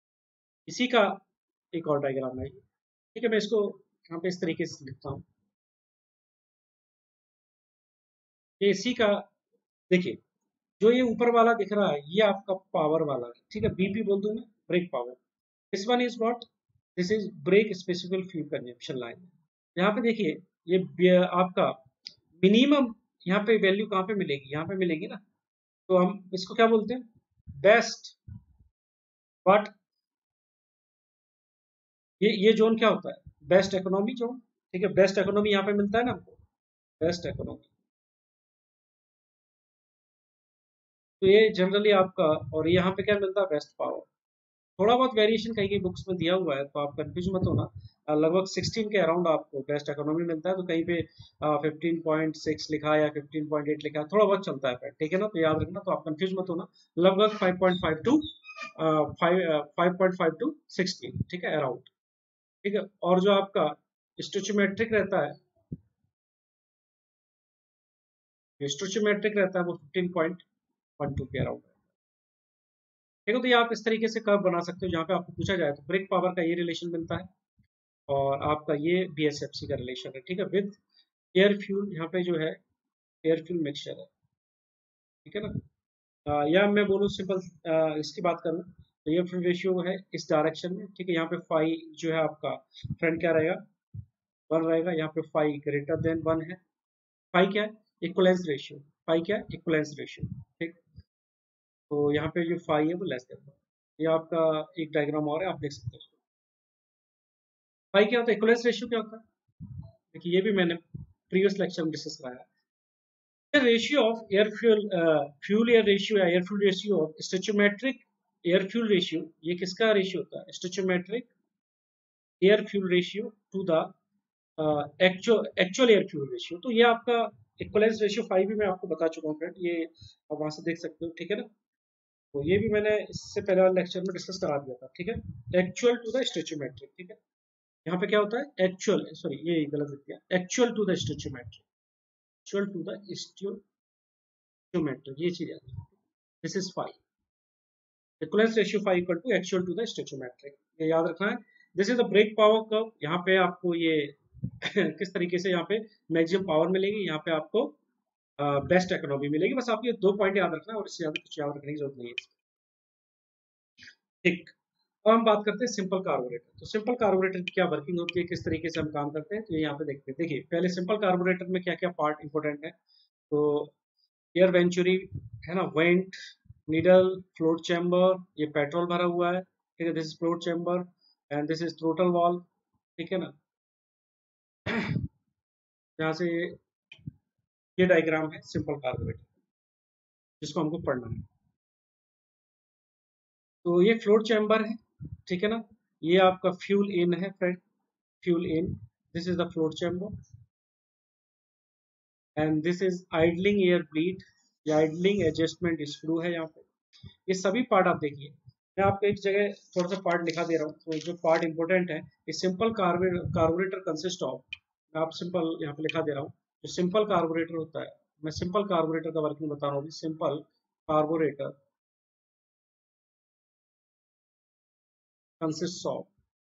इसी का एक और डायग्राम है, ठीक है, मैं इसको यहाँ पे इस तरीके से लिखता हूँ, ये इसी का, देखिए जो ये ऊपर वाला दिख रहा है ये आपका पावर वाला है, ठीक है, बीपी बोल दूं मैं, brake power. This one is what, this is brake specific fuel consumption line. यहाँ पे देखिए, ये आपका मिनिमम यहाँ पे वैल्यू कहाँ पे मिलेगी, यहाँ पे मिलेगी ना, तो हम इसको क्या बोलते हैं, बेस्ट, बट ये ये जोन क्या होता है, बेस्ट इकोनॉमी जोन, ठीक है, बेस्ट इकोनॉमी यहाँ पे मिलता है ना हमको, बेस्ट इकोनॉमी। तो ये जनरली आपका, और यहाँ पे क्या मिलता है, बेस्ट पावर। थोड़ा बहुत वेरिएशन कहीं की बुक्स में दिया हुआ है, तो आप कंफ्यूज मत होना, लगभग सिक्सटीन के अराउंड आपको बेस्ट इकोनॉमी मिलता है, तो कहीं पे फिफ्टीन पॉइंट सिक्स लिखा है या फिफ्टीन पॉइंट एट लिखा है, थोड़ा बहुत चलता है, ठीक है ना, तो याद रखना, तो आप कंफ्यूज मत होना, लगभग five point five to five point five to sixteen, ठीक है, अराउंड, ठीक है। और जो आपका स्टोचियोमेट्रिक रहता है, स्टोचियोमेट्रिक रहता है वो फिफ्टीन पॉइंट वन टू के अराउंड, ठीक है। तो ये आप इस तरीके से कर्व बना सकते हो, जहाँ पे आपको पूछा जाए तो ब्रेक पावर का ये रिलेशन मिलता है, और आपका ये बी एस एफ सी का रिलेशन है, ठीक है, विद एयर फ्यूल, यहाँ पे जो है एयर फ्यूल मिक्सचर है, ठीक है ना। आ, या मैं बोलूँ सिंपल, इसकी बात करूँ तो एयर फ्यूल रेशियो है इस डायरेक्शन में, ठीक है, यहाँ पे फाइव जो है आपका फ्रंट क्या रहेगा, वन रहेगा, यहाँ पे फाइव ग्रेटर देन वन है, फाइव क्या है, इक्वलेंस रेशियो, फाइव क्या है, इक्वलेंस रेशियो, ठीक। तो यहाँ पे जो फाइव है वो लेस देन वन, ये आपका एक डायग्राम और है, आप देख सकते हो। फाइव क्या होता है, इक्वलेंस रेशियो क्या होता है, देखिए ये भी मैंने प्रीवियस लेक्चर में डिस्कस कराया, ratio of air fuel, fuel air ratio या air fuel ratio of stoichiometric air fuel ratio, ये किसका रेशियो होता है, stoichiometric air fuel ratio to the actual actual air fuel ratio. तो ये आपका इक्वलेंस रेशियो फाइव भी मैं आपको बता चुका हूँ फ्रेंड, ये आप वहां से देख सकते हो, ठीक है ना। तो ये भी मैंने इससे पहले वाले लेक्चर में डिस्कस करा दिया था, ठीक है, एक्चुअल टू द स्टोचियोमेट्रिक, ठीक है। यहाँ पे क्या होता है, एक्चुअल, सॉरी ये गलत लिख दिया, actual to the stoichiometric, actual to the stoichiometric, ये चीज है, this is five, equivalence ratio five equal to actual to the stoichiometric, ये याद रखना है। This is the brake power curve, यहाँ पे आपको ये किस तरीके से यहाँ पे मैक्सिमम पावर मिलेगी, यहाँ पे आपको बेस्ट uh, इकोनॉमी मिलेगी, बस आप ये दो पॉइंट याद रखना, और इससे ज्यादा कुछ याद रखने की जरूरत नहीं है, ठीक। अब हम बात करते हैं सिंपल कार्बोरेटर। तो सिंपल कार्बोरेटर की क्या वर्किंग होती है, किस तरीके से हम काम करते हैं, तो ये यहाँ पे देखते हैं। देखिए पहले सिंपल कार्बोरेटर में क्या क्या पार्ट इंपॉर्टेंट है। तो एयर वेंचुरी है ना, वेंट, नीडल, फ्लोट चैम्बर, ये पेट्रोल भरा हुआ है, ठीक है, this is float chamber and this is throttle valve, ठीक है ना। यहाँ से ये डायग्राम है सिंपल कार्बोरेटर, जिसको हमको पढ़ना है। तो ये फ्लोट चैम्बर है, ठीक है ना। ये आपका फ्यूल इन है friend, fuel in, this is the float chamber and this is idling air bleed, ये आइडलिंग एडजस्टमेंट स्क्रू है यहाँ पे। ये सभी पार्ट आप देखिए, मैं आपको एक जगह थोड़ा सा पार्ट लिखा दे रहा हूँ, तो जो पार्ट इंपॉर्टेंट है, ये सिंपल कार्बोरेटर कंसिस्ट ऑफ, मैं आप सिंपल यहाँ पे लिखा दे रहा हूँ। जो सिंपल कार्बोरेटर होता है, मैं सिंपल कार्बोरेटर का वर्किंग बता रहा हूँ। Simple carburetor consist of,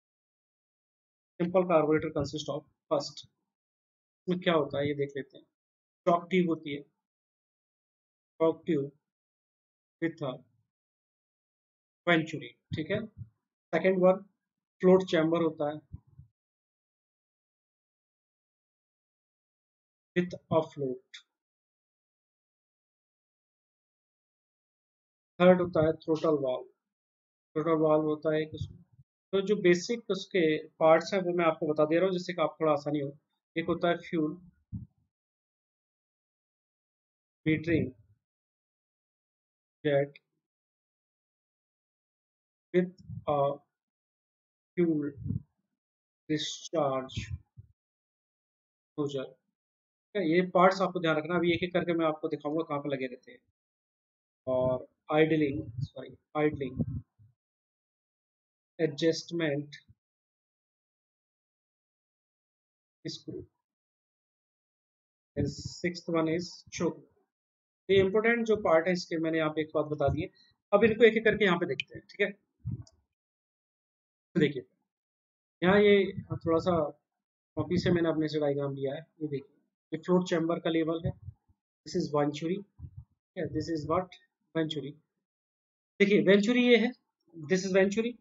simple carburetor consist of, first में क्या होता है ये देख लेते हैं। चॉक ट्यूब होती है, चॉक ट्यूब विथ वेंचुरी, ठीक है। सेकेंड वन फ्लोट चैम्बर होता है विथ अ फ्लोट। थर्ड होता है थ्रोटल वाल्व, थ्रोटल वाल्व होता है एक उसमें। तो जो बेसिक उसके पार्ट्स हैं वो मैं आपको बता दे रहा हूँ, जिससे कि आप थोड़ा आसानी हो। एक होता है fuel metering jet with a fuel discharge nozzle, ये पार्ट्स आपको ध्यान रखना। अभी एक एक करके मैं आपको दिखाऊंगा कहाँ पे लगे रहते हैं। और idling, sorry idling adjustment screw, sixth one is choke. ये इंपॉर्टेंट जो पार्ट है इसके मैंने यहाँ पे एक बात बता दी है। अब इनको एक एक करके यहाँ पे देखते हैं, ठीक है। देखिए यहाँ ये थोड़ा सा कॉपी से मैंने अपने से डायग्राम लिया है, ये देखिए। ये फ्लोट चैम्बर का लेवल है, this is venturi, this is what venturi. देखिए वेंचुरी ये है, this is venturi,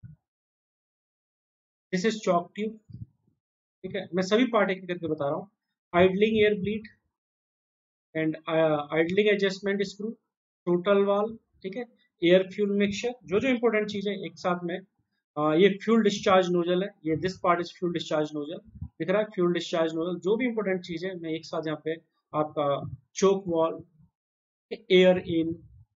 this is choke tube, ठीक है। मैं सभी पार्ट एक एक करके बता रहा हूँ। Idling air bleed and idling adjustment screw, throttle valve, ठीक है। एयर फ्यूल मिक्सचर, जो जो इंपॉर्टेंट चीजें एक साथ में। uh, ये फ्यूल डिस्चार्ज नोजल है, ये this part is fuel discharge nozzle, दिख रहा है फ्यूल डिस्चार्ज नोजल। जो भी इंपॉर्टेंट चीज है मैं एक साथ यहाँ पे आपका चोक वाल्व, एयर इन,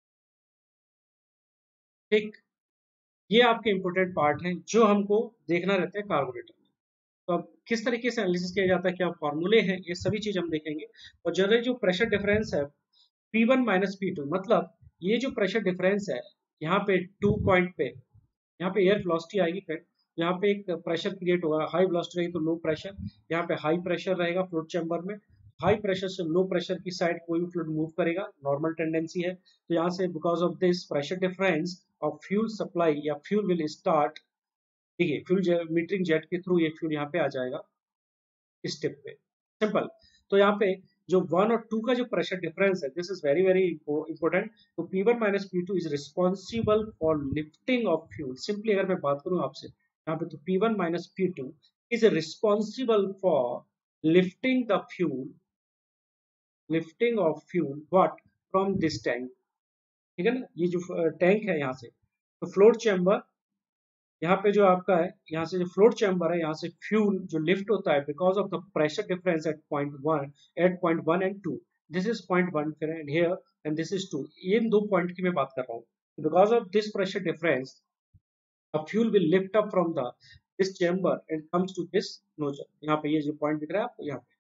ठीक, ये आपके इंपॉर्टेंट पार्ट हैं जो हमको देखना रहता है कार्बोरेटर में। तो अब किस तरीके से एनालिसिस किया जाता है, क्या फॉर्मूले हैं, ये सभी चीज हम देखेंगे। और जनरली जो प्रेशर डिफरेंस है P one minus P two, मतलब ये जो प्रेशर डिफरेंस है यहाँ पे टू पॉइंट पे, यहाँ पे एयर वेलोसिटी आएगी फ्रेंड, यहाँ पे एक प्रेशर क्रिएट होगा, हाई वेलोसिटी रहेगी तो लो प्रेशर, यहाँ पे हाई प्रेशर रहेगा फ्लूइड चैम्बर में। हाई प्रेशर से लो प्रेशर की साइड कोई भी फ्लूइड मूव करेगा, नॉर्मल टेंडेंसी है। तो यहाँ से because of this pressure difference of fuel supply या फ्यूल विल स्टार्ट, ठीक है, फ्यूल मीटरिंग जेट के थ्रू ये फ्यूल यहाँ पे आ जाएगा स्टेप पे, सिंपल। तो यहाँ पे जो वन और टू का जो प्रेशर डिफरेंस है, this is very very important. तो P one minus P two is responsible for lifting of fuel. Simply अगर मैं बात करूं आपसे यहाँ पे, तो P one minus P two is responsible for lifting the fuel, lifting of fuel what from this tank, ठीक है ना। ये जो टैंक है यहाँ से, तो फ्लोट चैम्बर यहाँ पे जो आपका है, यहाँ से जो फ्लोट चैम्बर है, यहाँ से फ्यूल जो लिफ्ट होता है because of the pressure difference at point one, at point one and two, this is point one and here and this is to, इन दो पॉइंट की मैं बात कर रहा हूँ। Because of this pressure difference a fuel will lift up from the this chamber and comes to this nozzle. यहाँ पे ये जो पॉइंट दिख रहा है आपको यहाँ पे,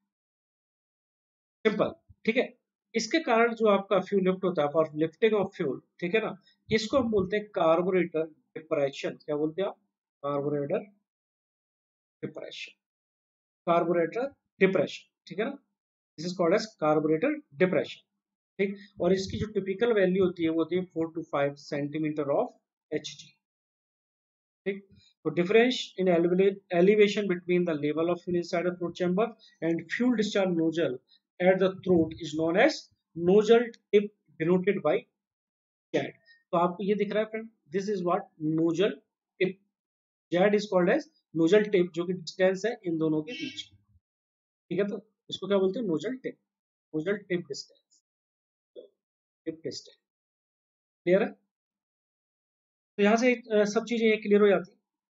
सिंपल, ठीक है। इसके कारण जो आपका फ्यूल लिफ्ट होता है, फॉर लिफ्टिंग ऑफ फ्यूल, ठीक है ना, इसको हम बोलते हैं कार्बोरेटर डिप्रेशन। क्या बोलते हैं आप, कार्बोरेटर डिप्रेशन, कार्बोरेटर डिप्रेशन, ठीक है ना। This is called as carburetor depression, ठीक। और इसकी जो टिपिकल वैल्यू होती है वो होती है four to five centimeter of H G, ठीक। तो difference in elevation between the level of fuel inside the throat chamber and fuel discharge nozzle at the throat is known as nozzle tip, denoted by cat. तो आपको ये दिख रहा है friend, this is what nozzle tip, Z is called as nozzle tip, जो कि distance है इन दोनों के बीच की, ठीक है। तो इसको क्या बोलते हैं, nozzle tip, nozzle tip distance, tip distance, clear है। तो यहाँ से अ, सब चीजें क्लियर हो जाती है,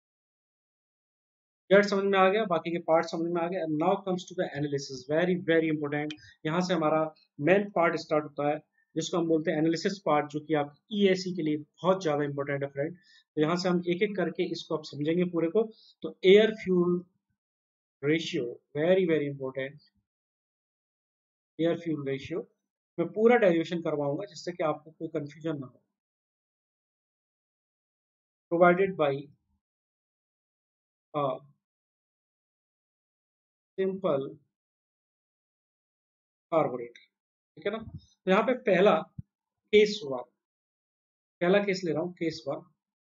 जेड समझ में आ गया, बाकी के पार्ट समझ में आ गया। Now comes to the analysis, very very important. यहाँ से हमारा मेन पार्ट स्टार्ट होता है, जिसको हम बोलते हैं एनालिसिस पार्ट, जो कि आप ईएसी के लिए बहुत ज्यादा इंपॉर्टेंट है फ्रेंड। तो यहाँ से हम एक एक करके इसको आप समझेंगे पूरे को। तो air fuel ratio, very very important, air fuel ratio मैं पूरा डेरिवेशन करवाऊंगा, जिससे कि आपको कोई कंफ्यूजन ना हो। प्रोवाइडेड बाई सिंपल कार्बोरेटर, ठीक है ना। तो यहाँ पे पहला केस वन, पहला केस ले रहा हूँ, केस वन।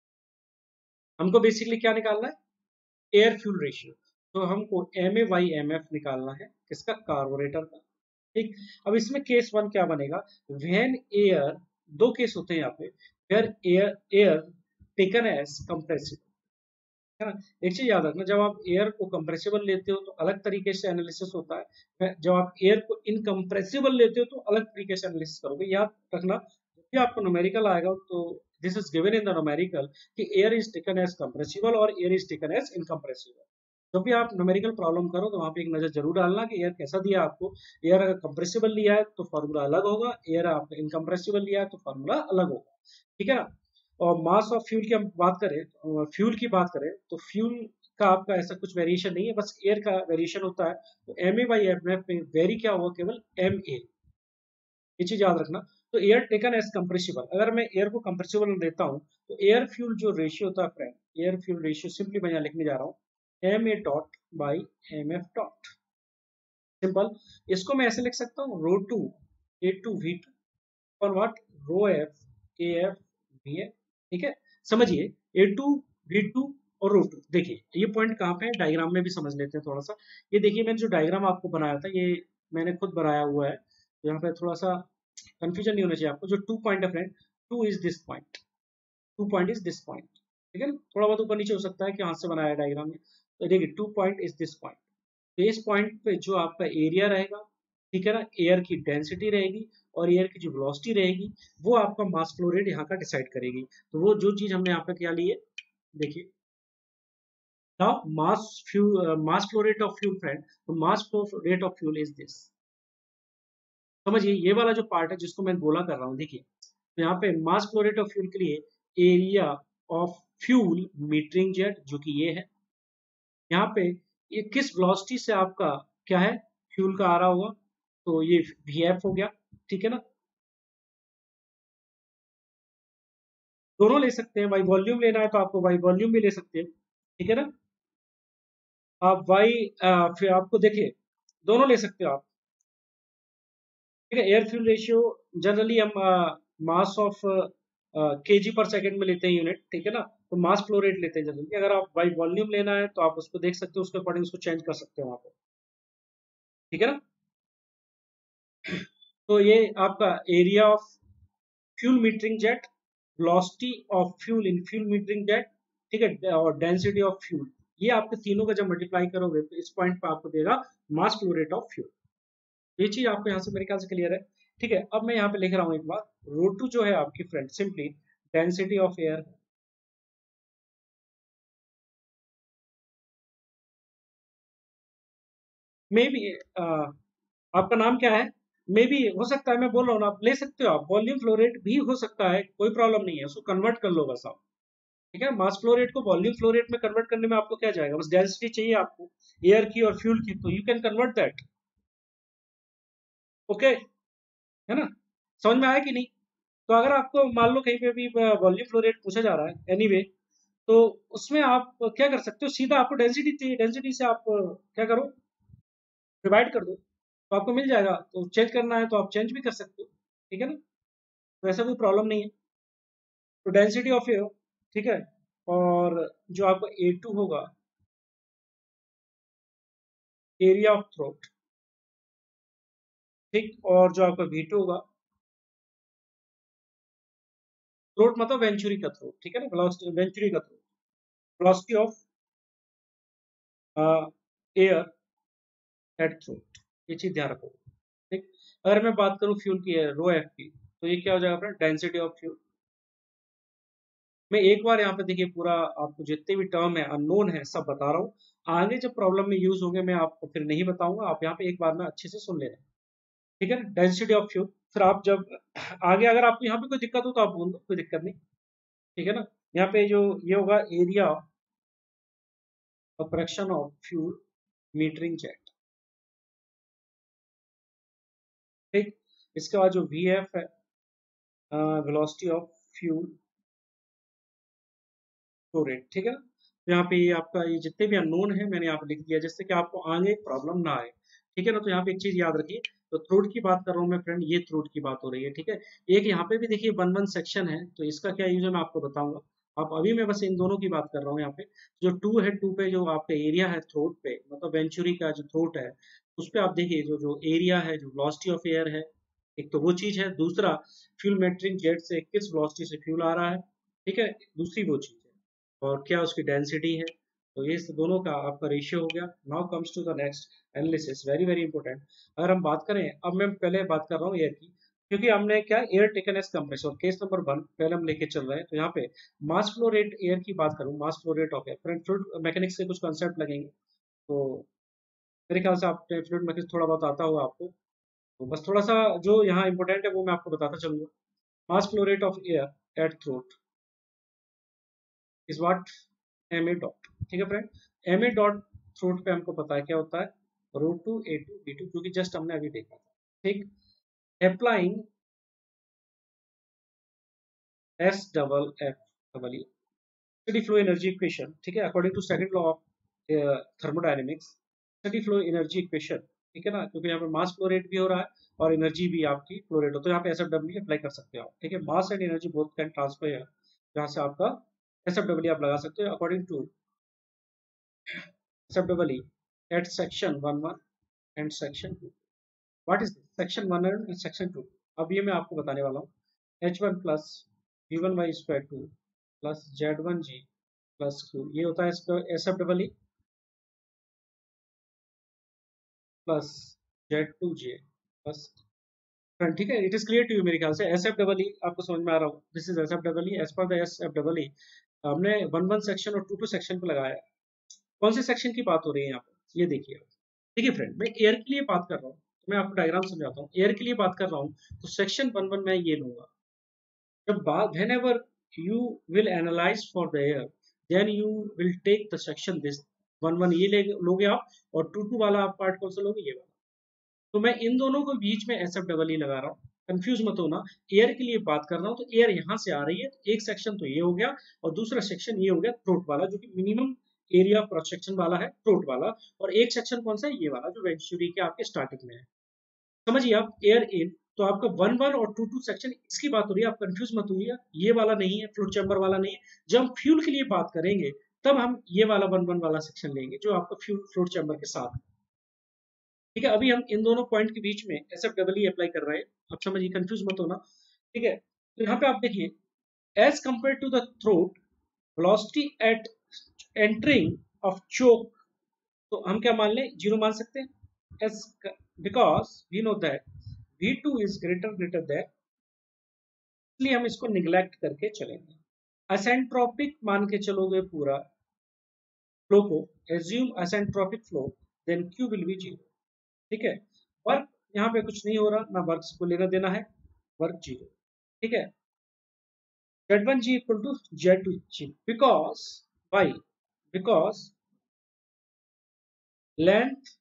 हमको बेसिकली क्या निकालना है, एयर फ्यूल रेशियो। तो हमको M A by M F निकालना है, किसका, कार्बोरेटर का, ठीक। अब इसमें केस वन क्या बनेगा, वेन एयर, दो केस होते हैं यहाँ पे, where air air taken as compressible, है ना। एक चीज याद रखना, जब आप एयर को कंप्रेसिबल लेते हो तो अलग तरीके से एनालिसिस होता है, जब आप एयर को इनकम्प्रेसिबल लेते हो तो अलग तरीके से एनालिसिस करोगे। याद रखना, जब भी आपको न्यूमेरिकल आएगा तो this is given in the numerical कि air is taken as compressible और air is taken as incompressible. जब भी आप न्यूमेरिकल प्रॉब्लम करो तो वहां पे एक नजर जरूर डालना कि एयर कैसा दिया आपको। एयर अगर कंप्रेसिबल लिया है तो फॉर्मूला अलग होगा, एयर आपने इनकम्प्रेसिबल लिया है तो फॉर्मूला अलग होगा, ठीक है ना। और मास ऑफ फ्यूल की हम बात करें, फ्यूल की बात करें तो फ्यूल का आपका ऐसा कुछ वेरिएशन नहीं है, बस एयर का वेरिएशन होता है। तो M A by M F में वेरी क्या होगा, केवल एम ए, ये चीज याद रखना। तो एयर टेकन एज कंप्रेसिबल, अगर मैं एयर को कंप्रेसिबल देता हूं तो एयर फ्यूल जो रेशियो होता है friend, air fuel ratio simply मैं यहाँ लिखने जा रहा हूँ, M A dot by M F dot, simple. इसको मैं ऐसे लिख सकता हूँ, rho two A two V two और what, rho F A F V A, ठीक है। समझिए, ए टू वी टू और रो टू, देखिए ये पॉइंट कहाँ पे है, डायग्राम में भी समझ लेते हैं थोड़ा सा। ये देखिए, मैंने जो डायग्राम आपको बनाया था, ये मैंने खुद बनाया हुआ है, तो यहाँ पे थोड़ा सा कंफ्यूजन नहीं होना चाहिए आपको। जो टू पॉइंट है friend, two is this point, two point is this point, ठीक है ना। थोड़ा बहुत ऊपर नीचे हो सकता है कि हाथ से बनाया है डायग्राम में, तो देखिए two point is this point. तो इस पॉइंट पे जो आपका एरिया रहेगा, ठीक है ना, एयर की डेंसिटी रहेगी और एयर की जो वेलोसिटी रहेगी, वो आपका मास फ्लो रेट यहाँ का डिसाइड करेगी। तो वो जो चीज हमने यहाँ पे क्या ली है, देखिए, now mass fuel, mass flow rate of fuel friend, तो mass flow rate of fuel is this. समझिए, ये वाला जो पार्ट है जिसको मैं गोला कर रहा हूँ, देखिए, तो यहाँ पे mass flow rate of fuel के लिए area of fuel metering jet, जो कि ये है, यहाँ पे ये किस वेलोसिटी से आपका क्या है, फ्यूल का आ रहा होगा, तो ये वी एफ हो गया, ठीक है ना। दोनों ले सकते हैं, बाई वॉल्यूम लेना है तो आपको बाई वॉल्यूम भी ले सकते हैं, ठीक है ना। आप बाई फिर आपको देखिए, दोनों ले सकते हो आप, ठीक है। एयर फ्यूल रेशियो जनरली हम mass of KG per second में लेते हैं यूनिट, ठीक है ना। तो मास फ्लो रेट लेते हैं जनरली। अगर आप बाई वॉल्यूम लेना है तो आप उसको देख सकते हो, उसके अकॉर्डिंग उसको चेंज कर सकते हो वहां पे, ठीक है ना। तो ये आपका area of fuel metering jet, velocity of fuel in fuel metering jet, ठीक है, और डेंसिटी ऑफ फ्यूल, ये आपके तीनों का जब मल्टीप्लाई करोगे तो इस पॉइंट पे आपको देगा mass flow rate of fuel. ये चीज आपको यहाँ से मेरे ख्याल से क्लियर है, ठीक है। अब मैं यहाँ पे लिख रहा हूँ एक बार, रो टू जो है आपकी friend simply density of air, may be, आपका नाम क्या है, मे बी हो सकता है, मैं बोल रहा हूँ ना, आप ले सकते हो, आप वॉल्यूम फ्लो रेट भी हो सकता है, कोई प्रॉब्लम नहीं है, उसको कन्वर्ट कर लो बस आप, ठीक है। मास फ्लो रेट को वॉल्यूम फ्लो रेट में कन्वर्ट करने में आपको क्या जाएगा, बस डेंसिटी चाहिए आपको एयर की और फ्यूल की, तो you can convert that, okay, है ना। समझ में आया कि नहीं। तो अगर आपको मान लो कहीं पे भी वॉल्यूम फ्लो रेट पूछा जा रहा है एनीवे, तो उसमें आप क्या कर सकते हो, सीधा आपको डेंसिटी चाहिए, डेंसिटी से आप क्या करो, डिवाइड कर दो, तो आपको मिल जाएगा। तो चेंज करना है तो आप चेंज भी कर सकते हो, ठीक है ना। तो ऐसा कोई प्रॉब्लम नहीं है। तो डेंसिटी ऑफ एयर, ठीक है, और जो आपका ए टू होगा, एरिया ऑफ थ्रोट, ठीक, और जो आपका वी टू होगा, थ्रोट मतलब वेंचुरी का थ्रोट, ठीक है ना, वेंचुरी का throat, velocity of air at throat, ये चीज ध्यान रखो। ठीक, अगर मैं बात करूं फ्यूल की रो एफ की, तो ये क्या हो जाएगा अपना डेंसिटी ऑफ फ्यूल। मैं एक बार यहाँ पे देखिए पूरा आपको जितने भी टर्म है अननोन है सब बता रहा हूँ, आगे जब प्रॉब्लम में यूज होंगे मैं आपको फिर नहीं बताऊंगा, आप यहाँ पे एक बार में अच्छे से सुन लेना। ठीक है, डेंसिटी ऑफ फ्यूल। फिर आप जब आगे अगर आपको यहाँ पे कोई दिक्कत हो तो आप बोल दो, कोई दिक्कत नहीं। ठीक है ना, यहाँ पे जो ये होगा area of fraction of fuel metering jet. ठीक, इसके बाद जो वी एफ है velocity of fuel flow rate. ठीक है ना, तो यहाँ पे ये आपका ये जितने भी अननोन है मैंने यहाँ पे लिख दिया जिससे कि आपको आगे प्रॉब्लम ना आए। ठीक है ना, तो यहाँ पे एक चीज याद रखिए, तो थ्रोट की बात कर रहा हूँ मैं फ्रेंड, ये थ्रोट की बात हो रही है। ठीक है, एक यहाँ पे भी देखिए वन वन सेक्शन है, तो इसका क्या यूज है मैं आपको बताऊंगा। आप अभी मैं बस इन दोनों की बात कर रहा हूँ। यहाँ पे जो टू है, टू पे जो आपका एरिया है थ्रोट पे, मतलब वेंचुरी का जो थ्रोट है उस पे आप देखिए जो जो एरिया है, जो वेलोसिटी ऑफ एयर है, एक तो वो चीज है, दूसरा फ्यूल मेट्रिक जेट से किस वेलोसिटी से फ्यूल आ रहा है। ठीक है, दूसरी वो चीज है, और क्या उसकी डेंसिटी है। तो ये दोनों का आपका रेशियो हो गया। Now comes to the next analysis, very very important. अगर हम बात करें, अब मैं पहले बात कर रहा हूँ एयर की, क्योंकि हमने क्या air taken as compressor, case number one पहले हम लेके चल रहे हैं। तो यहाँ पे मास फ्लो रेट एयर की बात करूँ, mass flow rate of air, fluid mechanics से कुछ कंसेप्ट लगेंगे, तो मेरे ख्याल से आपने फ्लूइड मैकेनिक्स थोड़ा बहुत आता होगा आपको, तो बस थोड़ा सा जो यहाँ इंपॉर्टेंट है वो मैं आपको बताता चलूंगा। Mass flow rate of air at throat is what M A dot. ठीक है friend, M A dot throat पे हमको पता है क्या होता है, rho two A two B two, जो कि जस्ट हमने अभी देखा था। ठीक, applying S double F double E steady flow energy equation. ठीक है, according to second law of thermodynamics, steady flow energy equation. ठीक है ना, क्योंकि यहाँ पे मास फ्लो रेट भी हो रहा है और एनर्जी भी आपकी फ्लो रेट हो, तो यहाँ पे एस एफ डब्ल्यू अप्लाई कर सकते हो आप। ठीक है, mass and energy both can transfer है, जहाँ से आपका एस एफ डब्ल्यू आप लगा सकते हो according to S F W at section one one and section two. What is section one and section two? अब ये मैं आपको बताने वाला हूँ। H one plus V one Y square two plus Z one G plus Q, ये होता है S F double E plus Z two J plus. ठीक है, it is clear to you मेरे ख्याल से। एस एफ डबल ई आपको समझ में आ रहा हो, this is S F double E, as per the S F double E हमने वन वन सेक्शन और टू टू सेक्शन पे लगाया। कौन से सेक्शन की बात हो रही है यहाँ पे, ये देखिए। देखिए फ्रेंड, मैं एयर के लिए बात कर रहा हूँ, तो मैं आपको डायग्राम समझाता हूँ। एयर के लिए बात कर रहा हूँ तो सेक्शन वन वन मैं ये लूंगा। जब बात whenever you will analyse for the air, then you will take the section this one one ये ले लोगे आप, और टू टू वाला आप पार्ट कौन सा लोगे, ये वाला। तो मैं इन दोनों के बीच में एस एफ डबल ई लगा रहा हूँ, कंफ्यूज मत होना। एयर के लिए बात कर रहा हूँ तो एयर यहाँ से आ रही है, तो एक सेक्शन तो ये हो गया और दूसरा सेक्शन ये हो गया थ्रोट वाला, जो कि मिनिमम एरिया क्रॉस सेक्शन वाला है, थ्रोट वाला। और एक सेक्शन कौन सा है, ये वाला जो वेंचुरी के आपके स्टार्टिंग में है। समझिए आप, एयर इन तो आपका वन वन और टू टू सेक्शन इसकी बात हो रही है, आप कंफ्यूज मत होइए, ये वाला नहीं है, फ्लूइड चैम्बर वाला नहीं है। जब हम फ्यूल के लिए बात करेंगे तब हम ये वाला वन वन वाला सेक्शन लेंगे जो आपका फ्यूल फ्लूइड चैम्बर के साथ। ठीक है, अभी हम इन दोनों पॉइंट के बीच में S F double E apply कर रहे हैं, आप समझिए, कंफ्यूज मत होना। ठीक है, तो यहाँ पे आप देखिए, as compare to the throat velocity at entering of choke, तो हम क्या मान लें, जीरो मान सकते हैं, S, because we know that V two is greater greater that, इसलिए हम इसको निग्लेक्ट करके चलेंगे। असेंट्रोपिक मान के चलोगे पूरा फ्लो को, assume isentropic flow, then Q will be zero. ठीक है, वर्क यहाँ पे कुछ नहीं हो रहा, ना वर्क को लेना देना है, वर्क जीरो। ठीक है, Z one G equal to Z two G, because Y, because length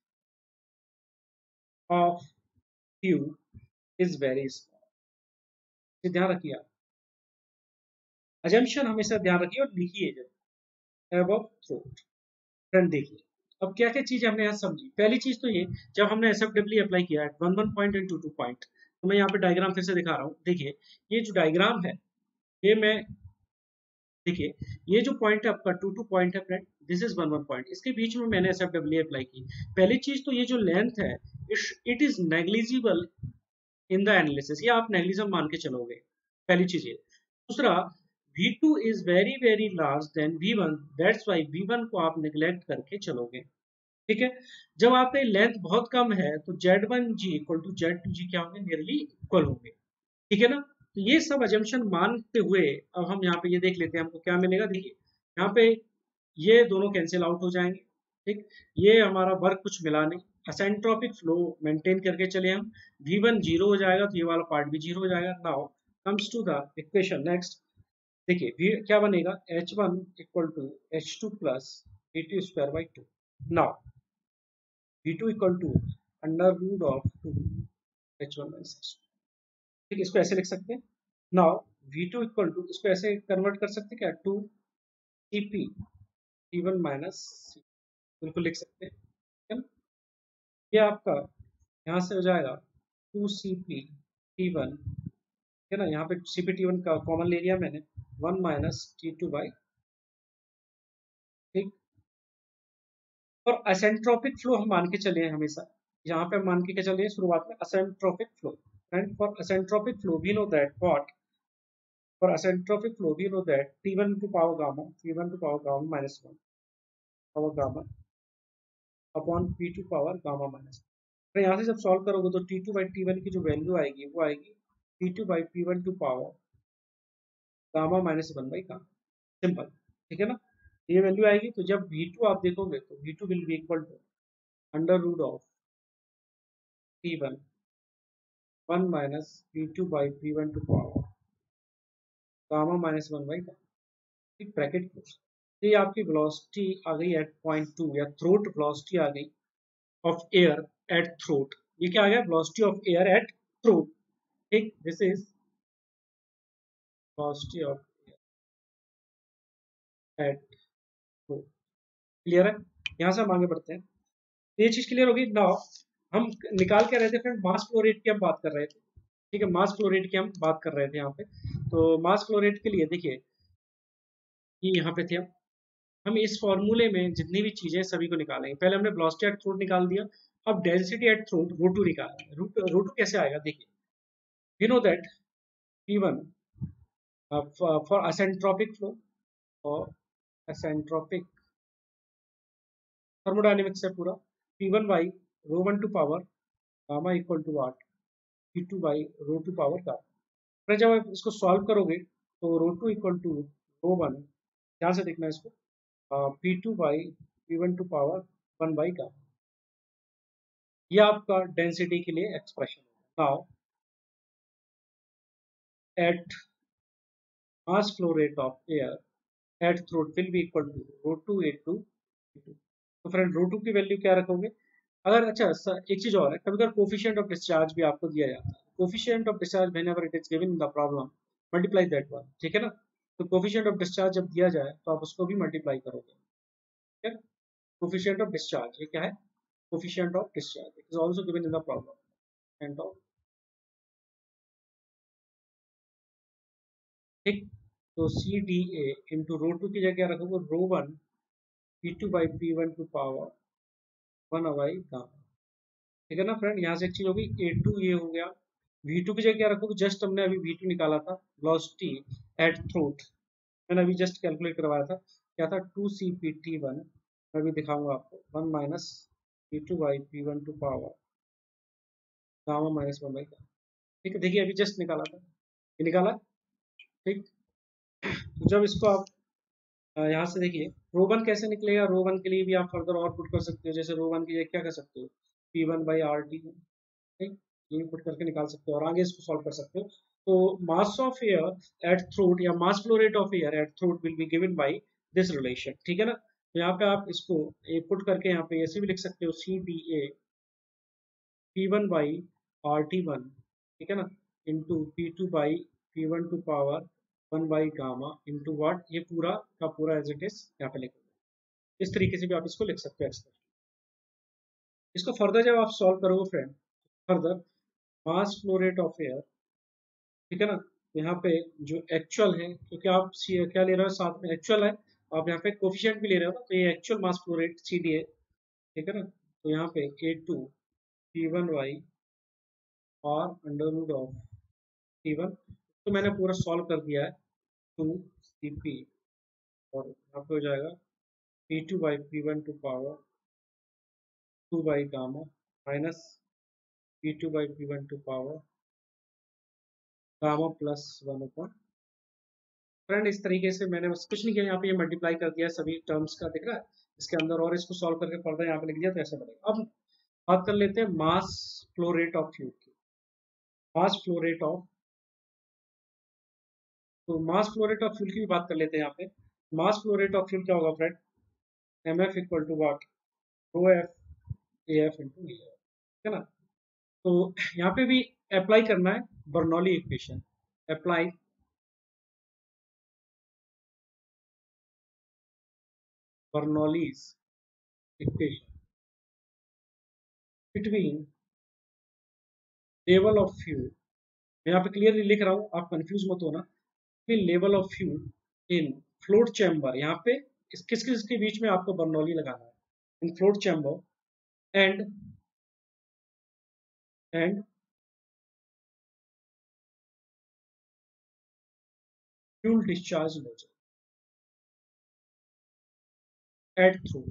of tube is very small. ध्यान रखिए आप, अजम्पशन हमेशा ध्यान रखिए और लिखिए जब अबव थ्रोट। फ्रेंड देखिए, अब क्या क्या चीज हमने यहाँ समझी। पहली चीज तो ये, जब हमने एस एफ डब्ल्यू अप्लाई किया है one one point and two two point, तो मैं यहाँ पे डायग्राम फिर से दिखा रहा हूँ। देखिए, ये जो डायग्राम है, ये मैं देखिए, ये जो पॉइंट है आपका टू टू पॉइंट है friend, this is one one point, इसके बीच में मैंने एस एफ डब्ल्यू अप्लाई की। पहली चीज तो ये जो लेंथ है, it is negligible in the analysis, ये आप नेग्लिजिबल मान के चलोगे, पहली चीज ये। दूसरा, V two is very very large than V one, that's why V one को आप निगलेक्ट करके चलोगे, ठीक है। जब आपका लेंथ बहुत कम है तो Z one G equal to Z two G क्या होंगे, नियरली इक्वल होंगे, ठीक है ना। तो ये सब अजम्पशन मानते हुए अब हम यहाँ पे ये देख लेते हैं हमको क्या मिलेगा। देखिए यहाँ पे ये दोनों कैंसिल आउट हो जाएंगे, ठीक। ये हमारा वर्क कुछ मिला नहीं, असेंट्रोपिक फ्लो मेंटेन करके चले हम, वी वन जीरो हो जाएगा तो ये वाला पार्ट भी जीरो हो जाएगा। Now comes to the equation next. देखिए v क्या बनेगा, H one equal to H two plus V two square by two. Now V two equal to under root of two H one minus H two, ठीक। इसको ऐसे लिख सकते हैं। Now V two equal to, इसको ऐसे convert कर सकते हैं क्या, two C P T one minus, बिल्कुल लिख सकते हैं, ठीक है ना। ये आपका यहाँ से हो जाएगा two C P T one, ठीक है ना। यहाँ पे सी पी टी वन का कॉमन ले लिया मैंने, one minus T two by, ठीक। और असेंट्रोपिक फ्लो हम मान के चले हैं हमेशा, यहाँ पे हम मान के चले हैं शुरुआत में isentropic flow, and for isentropic flow we know that what, for isentropic flow we know that T one two power gamma, T one two power gamma minus one power gamma upon P two power gamma minus. तो यहाँ से जब solve करोगे तो T two by T one की जो value आएगी वो आएगी P two by P one two power gamma minus one by gamma, simple, ठीक है ना। ये वैल्यू आएगी तो जब वी टू आप देखोगे तो V two will be equal to under root of T one one minus P two by P one two power gamma minus one by gamma, ठीक, ब्रैकेट क्लोज। ये आपकी वेलोसिटी आ गई एट पॉइंट टू, या throat velocity आ गई of air at throat. ये क्या आ गया, velocity of air at throat, ठीक। This is velocity of air at throat, clear है। यहाँ से हम आगे बढ़ते हैं, ये चीज क्लियर होगी। नाउ हम निकाल के रहे थे फ्रेंड, मास फ्लो रेट की हम बात कर रहे थे, ठीक है। मास फ्लो रेट की हम बात कर रहे थे यहाँ पे। तो मास फ्लो रेट के लिए देखिए कि यहाँ पे थे हम हम इस फॉर्मूले में जितनी भी चीजें सभी को निकालेंगे। पहले हमने वेलोसिटी एट थ्रोट निकाल दिया, अब density at throat rho two निकालना है। रो टू कैसे आएगा, देखिए we know that P one for isentropic flow, और असेंट्रोपिक थर्मोडायनेमिक्स है पूरा, P one by rho one two power gamma equal to what P two by rho two power gamma. फिर जब आप इसको सॉल्व करोगे तो rho two equal to rho one, ध्यान से देखना इसको, P two by P one two power one by gamma, ये आपका डेंसिटी के लिए एक्सप्रेशन है। Now at mass flow rate of air at throat will be equal to rho two A two. तो फ्रेंड रो टू की value क्या रखोगे, अगर अच्छा एक चीज और है, कभी कभी कोफिशिएंट ऑफ डिस्चार्ज भी आपको दिया जाता है। Coefficient of discharge whenever it is given in the problem multiply that one, ठीक है ना। तो कोफिशिएंट ऑफ डिस्चार्ज जब दिया जाए तो आप उसको भी मल्टीप्लाई करोगे, ठीक है। कोफिशिएंट ऑफ डिस्चार्ज ये क्या है, coefficient of discharge it is also given in the problem and of, ठीक। तो C D A into rho two की जगह रखोगे rho one P two by P one two power one by gamma, ठीक है ना फ्रेंड। यहाँ से एक चीज होगी ए टू ये हो गया, वी टू की जगह क्या रखोगे, जस्ट हमने अभी वी टू निकाला था वेलोसिटी एट थ्रोट, मैंने अभी जस्ट कैलकुलेट करवाया था, क्या था two C P T one, मैं भी दिखाऊंगा आपको, one minus P two by P one two power gamma minus one by gamma, ठीक है। देखिए अभी जस्ट निकाला था, ये निकाला, ठीक। तो जब इसको आप यहाँ से देखिए रो वन कैसे निकलेगा, रो वन के लिए भी आप फर्दर और पुट कर सकते हो, जैसे रो वन की जगह क्या कर सकते हो, P one by R T, ठीक, ये पुट करके निकाल सकते हो और आगे इसको सॉल्व कर सकते हो। तो mass of air at throat या mass flow rate of air at throat will be given by this relation, ठीक है ना। तो यहाँ पे आप इसको पुट करके यहाँ पे ऐसे भी लिख सकते हो, C D A P one by R T one, ठीक है ना, into P two by P one two power one by gamma into what, ये पूरा का पूरा एज इट इज यहाँ पे लिखोगे। इस तरीके से भी आप इसको लिख सकते हो एक्सप्रेशन। इसको फर्दर जब आप सॉल्व करोगे friend, further mass flow rate of air, ठीक है ना, यहाँ पे जो एक्चुअल है, क्योंकि आप क्या ले रहे हो साथ में एक्चुअल है, आप यहाँ पे कोफिशिएंट भी ले रहे हो ना, तो ये actual mass flow rate C D है, ठीक है ना। तो यहाँ पे A two P one Y और under root of T one, तो मैंने पूरा सॉल्व कर दिया है, टू सी पी, और यहाँ पे हो जाएगा P two by P one two power two by gamma minus P two by P one two power gamma plus one upon. Friend इस तरीके से मैंने बस कुछ नहीं किया, यहाँ पे ये मल्टीप्लाई कर दिया सभी टर्म्स का, दिख रहा है इसके अंदर, और इसको सॉल्व करके फर्दर यहाँ पे लिख दिया तो ऐसा बनेगा। अब बात कर लेते हैं mass flow rate of fuel की। मास फ्लो रेट ऑफ तो mass flow rate of fuel की भी बात कर लेते हैं यहाँ पे। Mass flow rate of fuel क्या होगा friend? M F equal to what, rho F A F into A F, है ना। तो यहाँ पे भी अप्लाई करना है Bernoulli equation, apply Bernoulli's equation between level of fuel. मैं यहाँ पे क्लियरली लिख रहा हूँ, आप कंफ्यूज मत होना। Level of fuel in float chamber, यहाँ पे किस किस के बीच में आपको बर्नौली लगाना है, in float chamber and and fuel discharge nozzle at through,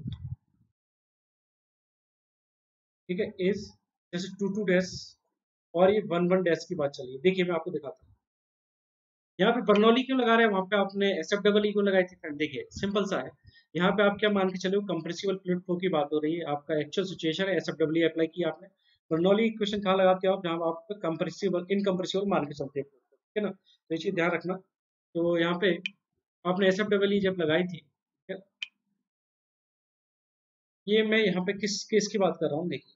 ठीक है, इज जैसे टू टू डैश और ये वन वन डैश की बात चली है। देखिए मैं आपको दिखाता हूँ, यहाँ पे बर्नौली क्यों लगा रहे हैं, वहां पे आपने एस एफ डबल ई क्यों लगाई थी फ्रेंड? देखिए सिंपल सा है, यहाँ पे आप क्या मान के चले हो, कंप्रेसिबल फ्लूइड फ्लो की बात हो रही है, आपका एक्चुअल सिचुएशन है, S F double E apply किया आपने। बर्नौली इक्वेशन कहाँ लगाते हो आप? जहाँ आप कंप्रेसिबल इनकम्प्रेसिबल मान के चलते हैं, ठीक है ना, तो ये चीज ध्यान रखना। तो यहाँ पे आपने एस एफ डबल ई जब लगाई थी, ठीक है? ये मैं यहाँ पे किस केस की बात कर रहा हूँ, देखिए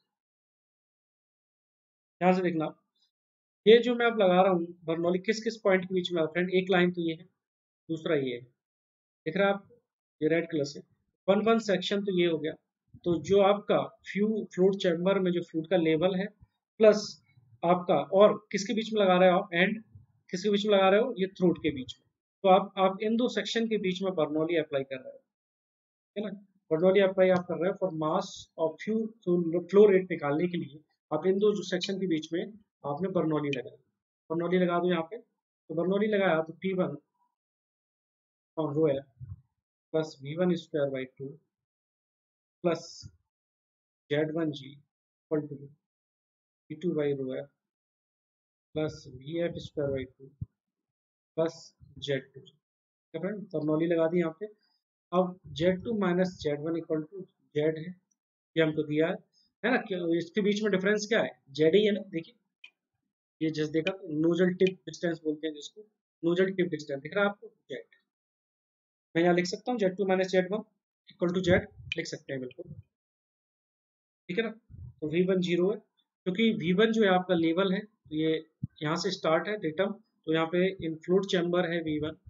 ध्यान से देखना, ये जो मैं अब लगा रहा हूँ बर्नौली किस किस पॉइंट के बीच में फ्रेंड? एक लाइन तो ये है, दूसरा ये है, दिख रहा है आप, ये रेड कलर से वन वन सेक्शन, तो ये हो गया। तो जो आपका फ्यू फ्लूइड चैम्बर में जो फ्लूइड का लेवल है, प्लस आपका, और किसके बीच में लगा रहे हो आप? एंड किसके बीच में लगा रहे हो? ये थ्रोट के बीच में। तो आप आप इन दो सेक्शन के बीच में बर्नौली अप्लाई कर रहे हो, है ना। बर्नौली अप्लाई आप कर रहे हो for mass of few flow rate निकालने के लिए, आप इन दो जो सेक्शन के बीच में आपने बर्नौली लगाया। बर्नौली लगा दो यहाँ पे, तो बर्नौली लगाया तो पी वन और रो है plus V one square by two plus Z one G equal to P two by rho है plus V F square by two plus Z two. Bernoulli लगा दी यहाँ पे। अब Z two minus Z one equal to Z है, ये हमको दिया है है ना। क्या- इसके बीच में डिफरेंस क्या है? जेड ही है ना, देखिए ये जस्ट देखा, नोजल टिप डिस्टेंस बोलते हैं जिसको, नोजल टिप डिस्टेंस दिख रहा है आपको, जेड। मैं यहाँ लिख सकता हूँ Z two minus Z one equal to Z, लिख सकते हैं बिल्कुल, ठीक है ना। तो वी वन जीरो है, क्योंकि वी वन जो है आपका लेवल है, तो ये यहाँ से स्टार्ट है डेटम, तो यहाँ पे इनफ्लोट चैम्बर है वी वन,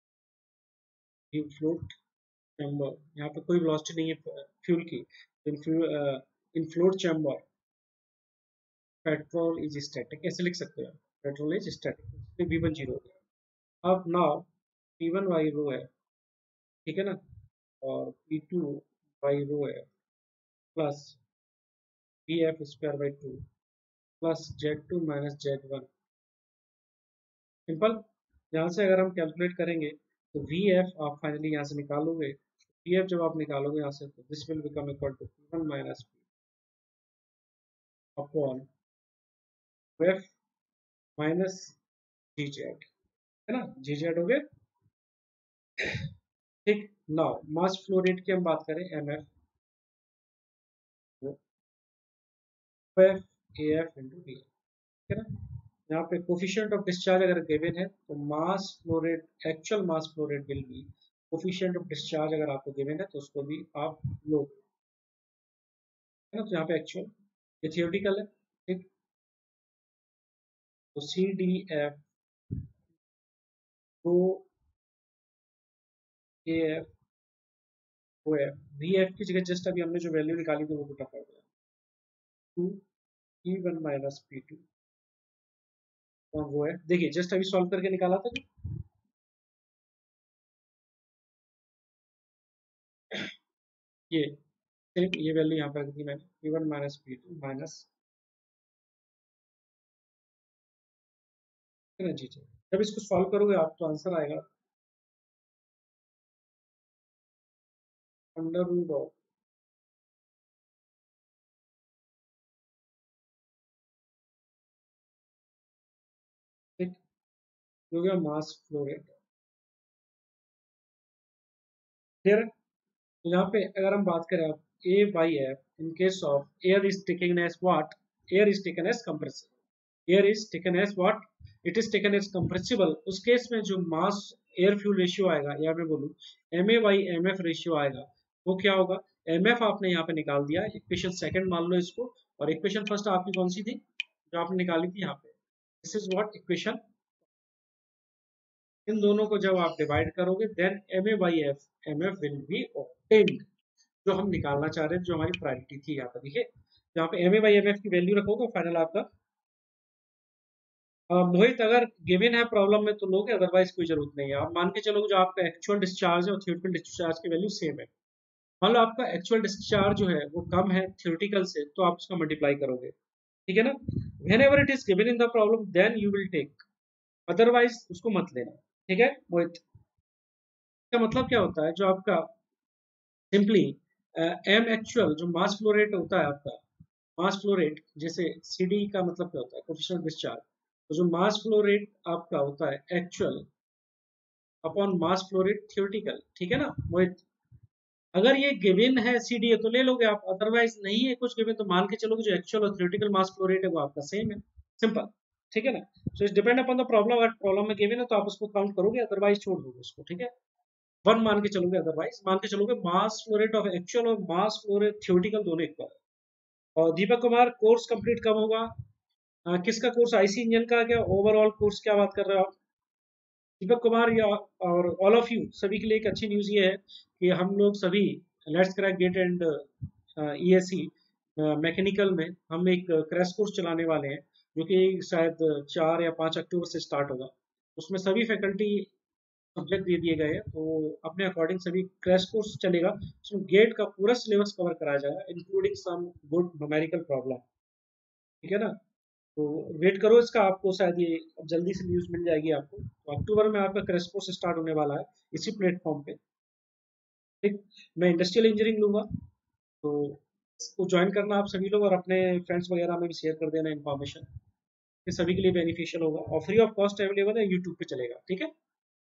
इनफ्लोट चैम्बर, यहाँ पे कोई वेलोसिटी नहीं है फ्यूल की, in float chamber petrol is static, ऐसे लिख सकते हो, petrol is static, V one zero हो गया। अब now P one Y rho है, ठीक है ना, और पी टू वाई रो है plus V F square by two plus Z two minus Z one. Simple, यहाँ से अगर हम कैलकुलेट करेंगे तो वी एफ आप फाइनली यहाँ से निकालोगे, वी एफ जब आप निकालोगे यहाँ से, तो this will become equal to P one minus P upon F minus G Z, है ना, जी जेड हो गए, ठीक। नाउ मास फ्लो रेट की हम बात करें, M F F A F into B, ठीक है ना। यहाँ पे कोफिशिएंट ऑफ डिस्चार्ज अगर गिवन है तो mass flow rate, actual mass flow rate will be, coefficient of discharge अगर आपको गिवन है तो उसको भी आप लो, है ना। तो यहाँ पे एक्चुअल, ये थियोरिटिकल है, ठीक। तो C D F rho A F O F, V F की जगह जस्ट अभी हमने जो वैल्यू निकाली थी वो पुट कर दिया, two P one minus P two, और वो है, देखिए जस्ट अभी सॉल्व करके निकाला था जो, ये सेम ये वैल्यू यहाँ पर रख दी मैंने, P one minus P two minus, है ना जी जी। जब इसको सॉल्व करोगे आप तो आंसर आएगा अंडर रूट ऑफ जो गया मास फ्लो रेट। फिर यहाँ पे अगर हम बात करें A by F in case of air is taken as what, air is taken as compressible, air is taken as what, it is taken as compressible. उस केस में जो मास एयर फ्यूल रेशियो आएगा, या मैं बोलूँ M A by M F ratio आएगा, वो क्या होगा? एम एफ आपने यहाँ पे निकाल दिया, इक्वेशन सेकंड मान लो इसको, और इक्वेशन फर्स्ट आपकी कौन सी थी जो आपने निकाली थी यहाँ पे? This is what equation. इन दोनों को जब आप डिवाइड करोगे then M A by F M F will be obtained, जो हम निकालना चाह रहे थे, जो हमारी प्रायोरिटी थी। यहाँ पर देखिए, यहाँ पे M A by M F की वैल्यू रखोगे, फाइनल आपका अ, मोहित अगर गिवन है प्रॉब्लम में तो लोगे, अदरवाइज कोई जरूरत नहीं है। आप मान के चलोगे जो आपका एक्चुअल डिस्चार्ज है और थियोरेटिकल डिस्चार्ज की वैल्यू सेम है। मान लो आपका एक्चुअल डिस्चार्ज जो है वो कम है थियोरेटिकल से, तो आप उसका मल्टीप्लाई करोगे, ठीक है ना? Whenever it is given in the problem then you will take, otherwise उसको मत लेना, ठीक है मोहित? इसका मतलब क्या होता है, जो आपका सिंपली एम एक्चुअल जो मास फ्लो रेट होता है आपका, मास फ्लो रेट, जैसे सी डी का मतलब क्या होता है? Coefficient of discharge. तो जो मास फ्लो रेट आपका होता है actual upon mass flow rate theoretical, ठीक है ना मोहित? अगर ये गिवन है सी डी ए तो ले लोगे आप, अदरवाइज नहीं है कुछ गिवन तो मान के चलोगे जो एक्चुअल और थियोरेटिकल मास फ्लो रेट है वो आपका सेम है, सिंपल, ठीक है ना? So it's depend upon the problem. अगर प्रॉब्लम में गिवन है तो आप उसको काउंट करोगे, अदरवाइज छोड़ दोगे उसको, ठीक है? वन मान के चलोगे, अदरवाइज मान के चलोगे mass flow rate of actual और मास फ्लो रेट थियोरेटिकल दोनों इक्वल है। और दीपक कुमार कोर्स कंप्लीट कब होगा? अ, किसका कोर्स? आईसी इंजन का क्या ओवरऑल कोर्स क्या बात कर रहे हो आप दीपक कुमार? या और ऑल ऑफ यू सभी के लिए एक अच्छी न्यूज़ ये है कि हम लोग सभी let's crack GATE and ESC mechanical में हम एक क्रैश कोर्स चलाने वाले हैं, जो कि शायद चार या पाँच अक्टूबर से स्टार्ट होगा। उसमें सभी फैकल्टी सब्जेक्ट दे दिए गए हैं, तो अपने अकॉर्डिंग सभी क्रैश कोर्स चलेगा। उसमें गेट का पूरा सिलेबस कवर कराया जाएगा including some good numerical problem, ठीक है ना? तो वेट करो इसका, आपको शायद ये अब जल्दी से न्यूज़ मिल जाएगी आपको। तो अक्टूबर में आपका क्रैश कोर्स स्टार्ट होने वाला है इसी प्लेटफॉर्म पे, ठीक? मैं इंडस्ट्रियल इंजीनियरिंग लूंगा, तो इसको ज्वाइन करना आप सभी लोग, और अपने फ्रेंड्स वगैरह में भी शेयर कर देना इन्फॉर्मेशन, ये सभी के लिए बेनिफिशियल होगा और फ्री ऑफ कॉस्ट अवेलेबल है, यूट्यूब पे चलेगा, ठीक है?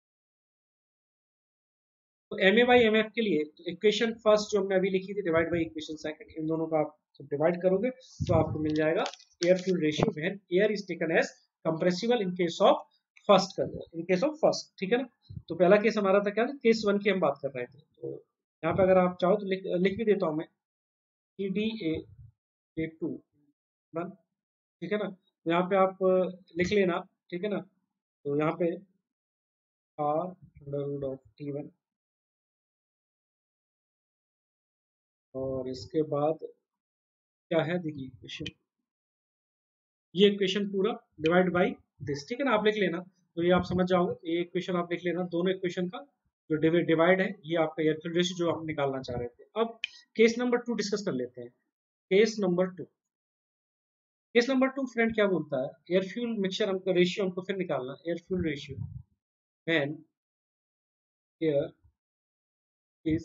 तो M A by M F के लिए इक्वेशन फर्स्ट जो हमने अभी लिखी थी डिवाइड बाई इक्वेशन सेकंड, इन दोनों का आप जब डिवाइड करोगे तो आपको मिल जाएगा air fuel ratio when air is taken as compressible in case of first, कर दो इन केस ऑफ फर्स्ट, ठीक है ना? तो पहला केस हमारा था क्या था? केस वन की हम बात कर रहे थे। तो यहाँ पे अगर आप चाहो तो लिख, लिख भी देता हूँ मैं, C D A A two one, ठीक है ना? तो यहाँ पे आप अ, लिख लेना, ठीक है ना? तो यहाँ पे R under root of T one, और इसके बाद क्या है देखिए इक्वेशन, ये इक्वेशन पूरा डिवाइड बाई दिस, ठीक है ना? आप लिख लेना, तो ये आप समझ जाओगे। ये इक्वेशन आप लिख लेना, दोनों इक्वेशन का जो डिवाइड है ये आपका एयर फ्यूल रेशियो जो हम निकालना चाह रहे थे। अब केस नंबर टू डिस्कस कर लेते हैं। Case number two, case number two friend क्या बोलता है? एयर फ्यूल मिक्सचर हमको रेशियो हमको फिर निकालना, air fuel ratio when air is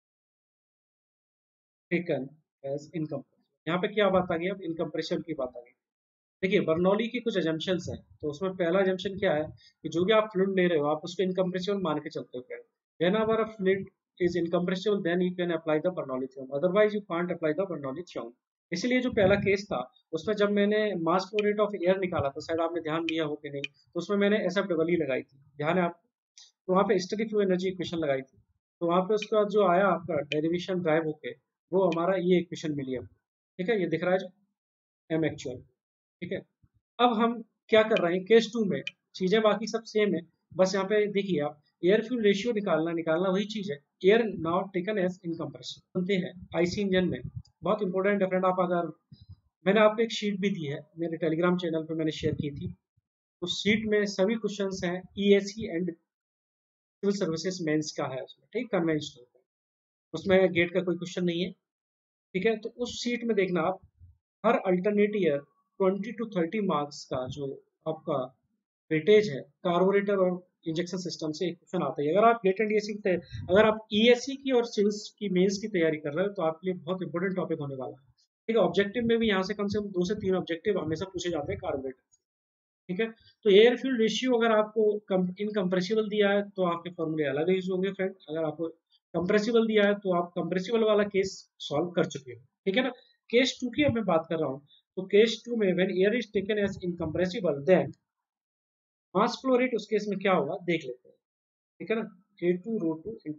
taken as incompression. यहाँ पे क्या बात आ गई? अब इनकम्प्रेशन की बात आ गई। देखिए बर्नौली की कुछ एजम्पशंस हैं, तो उसमें पहला एजम्पशन क्या है कि जो भी आप फ्लूइड ले रहे हो आप उसको इनकम्प्रेसिबल मान के चलते हो। क्या whenever a fluid is incompressible then you can apply the Bernoulli theorem, otherwise you can't apply the Bernoulli theorem। इसीलिए जो पहला केस था उसमें जब मैंने mass flow rate of air निकाला था, शायद आपने ध्यान दिया हो कि नहीं, तो उसमें मैंने एस एफ डबल ई लगाई थी, ध्यान है आपको? तो वहाँ पे स्टडी फ्लो एनर्जी इक्वेशन लगाई थी, तो वहाँ पे उसका जो आया आपका डेरिवेशन ड्राइव होके वो हमारा ये इक्वेशन मिली हमको, ठीक है? ये दिख रहा है जो एम एक्चुअल, ठीक है? अब हम क्या कर रहे हैं केस टू में, चीजें बाकी सब सेम है, बस यहाँ पे देखिए आप एयर फ्यूल रेशियो निकालना निकालना वही चीज है, air now taken as in compression बनते हैं आईसी इंजन में। बहुत इंपॉर्टेंट है फ्रेंड, आप अगर, मैंने आपको एक शीट भी दी है मेरे टेलीग्राम चैनल पे मैंने शेयर की थी, उस शीट में सभी क्वेश्चंस हैं ESC and civil services mains का है उसमें, ठीक? कन्वेंशनल, उसमें गेट का कोई क्वेश्चन नहीं है, ठीक है? तो उस शीट में देखना आप, हर alternate year twenty two thirty marks का जो आपका वेटेज है कार्बोरेटर और इंजेक्शन सिस्टम से एक क्वेश्चन आता है। अगर आप गेट एंड ईएससी अगर आप ईएससी की और सिविल्स की मेंस की तैयारी कर रहे हो तो आपके लिए बहुत इंपॉर्टेंट टॉपिक होने वाला है। ठीक है, ऑब्जेक्टिव में भी यहाँ से कम से कम दो से तीन ऑब्जेक्टिव हमेशा पूछे जाते हैं कार्बोरेटर। ठीक है, तो एयर फ्यूल रेशियो अगर आपको इनकम्प्रेसिबल दिया है तो आपके फॉर्मूले अलग यूज होंगे फ्रेंड। अगर आपको कंप्रेसिबल दिया है तो आप कंप्रेसिबल वाला केस सॉल्व कर चुके हो। ठीक है ना। केस टू की अब मैं बात कर रहा हूँ, तो केस टू में when air is taken as incompressible then mass flow rate उस केस में क्या होगा देख लेते हैं। ठीक है ना, A two rho two into.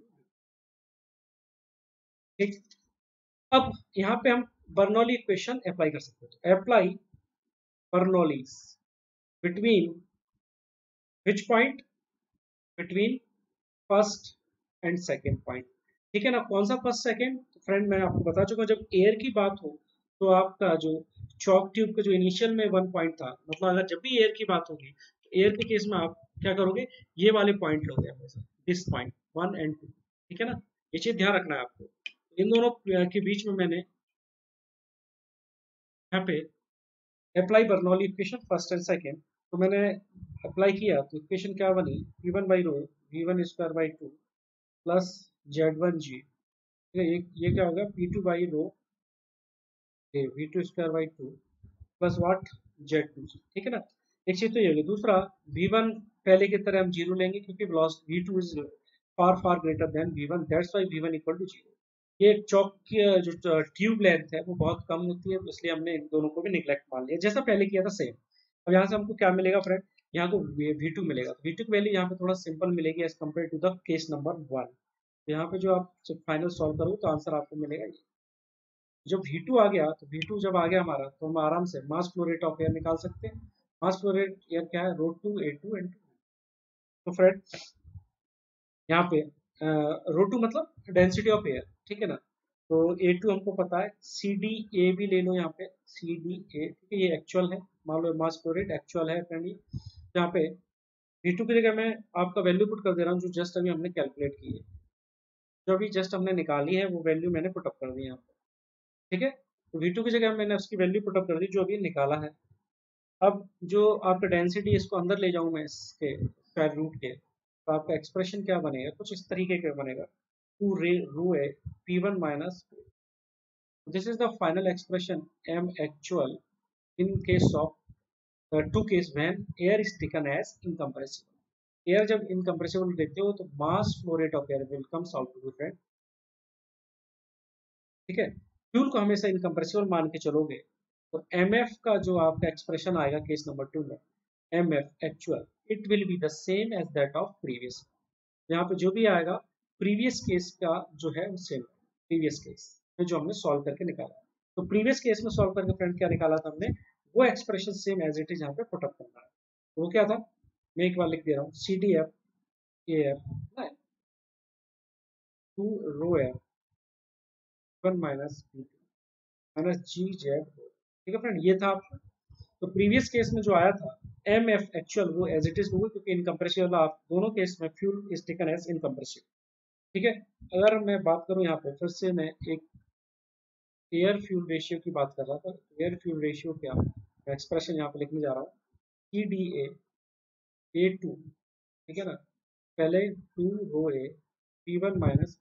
ठीक, अब यहाँ पे हम बर्नौली इक्वेशन अप्लाई कर सकते हैं। तो apply Bernoulli's between which point, between first and second point. ठीक है ना, कौन सा फर्स्ट सेकेंड, तो फ्रेंड मैं आपको बता चुका हूँ जब एयर की बात हो तो आपका जो चॉक ट्यूब का जो इनिशियल में वन पॉइंट था, मतलब अगर जब भी एयर की बात होगी तो एयर के केस में आप क्या करोगे, ये वाले पॉइंट लोगे हमेशा, this point one and two. ठीक है ना, ये चीज ध्यान रखना है आपको। इन दोनों के बीच में मैंने यहाँ पे apply Bernoulli equation first and second, तो मैंने अप्लाई किया तो इक्वेशन क्या बनी, V one by rho V one square by two plus Z one G. ठीक है, ये ये क्या होगा P two by rho V two square by two plus what Z two. ठीक है ना, एक चीज तो ये होगी। दूसरा वी वन पहले की तरह हम जीरो लेंगे क्योंकि velocity V two is far far greater than V one, that's why V one equal to zero. ये चौक की जो ट्यूब लेंथ है वो बहुत कम होती है, तो इसलिए हमने इन दोनों को भी निगलेक्ट मान लिया जैसा पहले किया था सेम। अब यहाँ से हमको क्या मिलेगा फ्रेंड, यहाँ को वी टू मिलेगा। वी टू की वैल्यू यहाँ पे थोड़ा सिंपल मिलेगी as compare to the case number one. यहाँ पे जो आप जब फाइनल सॉल्व करोगे तो आंसर आपको मिलेगा ये। जब वी टू आ गया तो वी टू जब आ गया हमारा तो हम आराम से mass flow rate of air निकाल सकते हैं। मास फ्लो रेट एयर क्या है, rho two A two N two. तो फ्रेंड यहाँ पे रो टू मतलब डेंसिटी ऑफ एयर। ठीक है ना, तो ए टू हमको पता है, सी डी ए भी ले लो यहाँ पे, सी डी ए। ठीक है, ये एक्चुअल है, मान लो मास फ्लो रेट एक्चुअल है फ्रेंड। यहाँ पे वी टू की जगह मैं आपका वैल्यू पुट कर दे रहा हूँ जो जस्ट अभी हमने कैलकुलेट की है, जो अभी जस्ट हमने निकाली है वो वैल्यू मैंने पुटअप कर दी यहाँ पे। ठीक है, तो वी टू की जगह मैंने उसकी वैल्यू पुटअप कर दी जो अभी निकाला है। अब जो आपका डेंसिटी इसको अंदर ले जाऊँ मैं इसके स्क्वायर रूट के, तो आपका एक्सप्रेशन क्या बनेगा, कुछ इस तरीके का बनेगा, two re rho A P one minus. This is the final expression M actual in case of two case when air is taken as incompressible. Air जब इनकम्प्रेसिबल देते हो तो mass flow rate of air will comes out to be friend. ठीक है, fuel को हमेशा incompressible मान के चलोगे तो एम एफ का जो आपका एक्सप्रेशन आएगा केस नंबर टू में, M F actual, it will be the same as that of previous. यहाँ पे जो भी आएगा प्रीवियस केस का जो है वो सेम, प्रीवियस केस में जो हमने सॉल्व करके निकाला। तो प्रीवियस केस में सॉल्व करके फ्रेंड क्या निकाला था हमने, वो expression same as it is यहाँ पे पुटअप करना है। तो वो क्या था, मैं एक बार लिख दे रहा हूँ, C D F A F two rho F one minus B two minus G Z. ठीक है फ्रेंड, ये था आपका। तो प्रीवियस केस में जो आया था एम एफ एक्चुअल वो एज इट इज होगा क्योंकि इनकम्प्रेसिबल आप दोनों केस में fuel is taken as incompressible. ठीक है, अगर मैं बात करूं यहाँ पे फिर से, मैं एक एयर फ्यूल रेशियो की बात कर रहा था। एयर फ्यूल रेशियो क्या, मैं एक्सप्रेशन यहाँ पे लिखने जा रहा हूँ, E D A A to. ठीक है ना, पहले two rho A P one minus.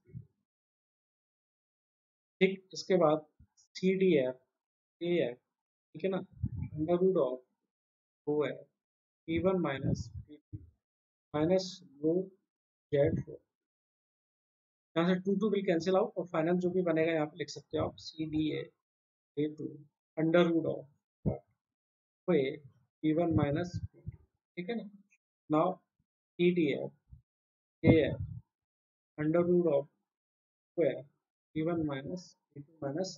ठीक, इसके बाद C D F A F. ठीक है ना, under root of rho F P one minus P two minus rho Z four. यहाँ से two two will cancel out और फाइनल जो भी बनेगा यहाँ पे लिख सकते हो आप, C D A A two under root of A P one minus P two. ठीक है ना, now C D F A F under root of square P one minus P two minus.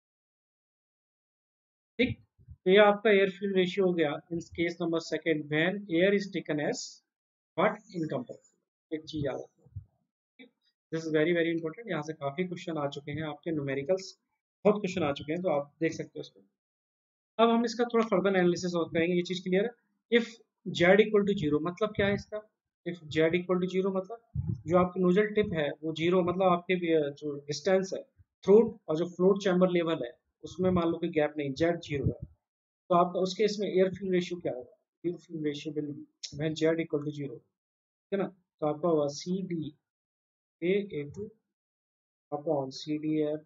ठीक, तो ये आपका एयर फ्यूल रेशियो हो गया in case number second when air is taken as what, incompressible. एक चीज याद रखना, this is very very important. यहाँ से काफी क्वेश्चन आ चुके हैं आपके, न्यूमेरिकल्स बहुत क्वेश्चन आ चुके हैं, तो आप देख सकते हो उसको। अब हम इसका थोड़ा फर्दर एनालिसिस और करेंगे, ये चीज क्लियर है। If Z equal to zero मतलब क्या है इसका, if Z equal to zero मतलब जो आपकी नोजल टिप है वो जीरो, मतलब आपके जो डिस्टेंस है थ्रोट और जो फ्लोट चैम्बर लेवल है उसमें मान लो कोई गैप नहीं, जेड जीरो है, तो आपका उस केस में एयर फ्यूल रेशियो क्या होगा, air fuel ratio will be when Z equal to zero है ना। तो आपका होगा C D A A two upon C D F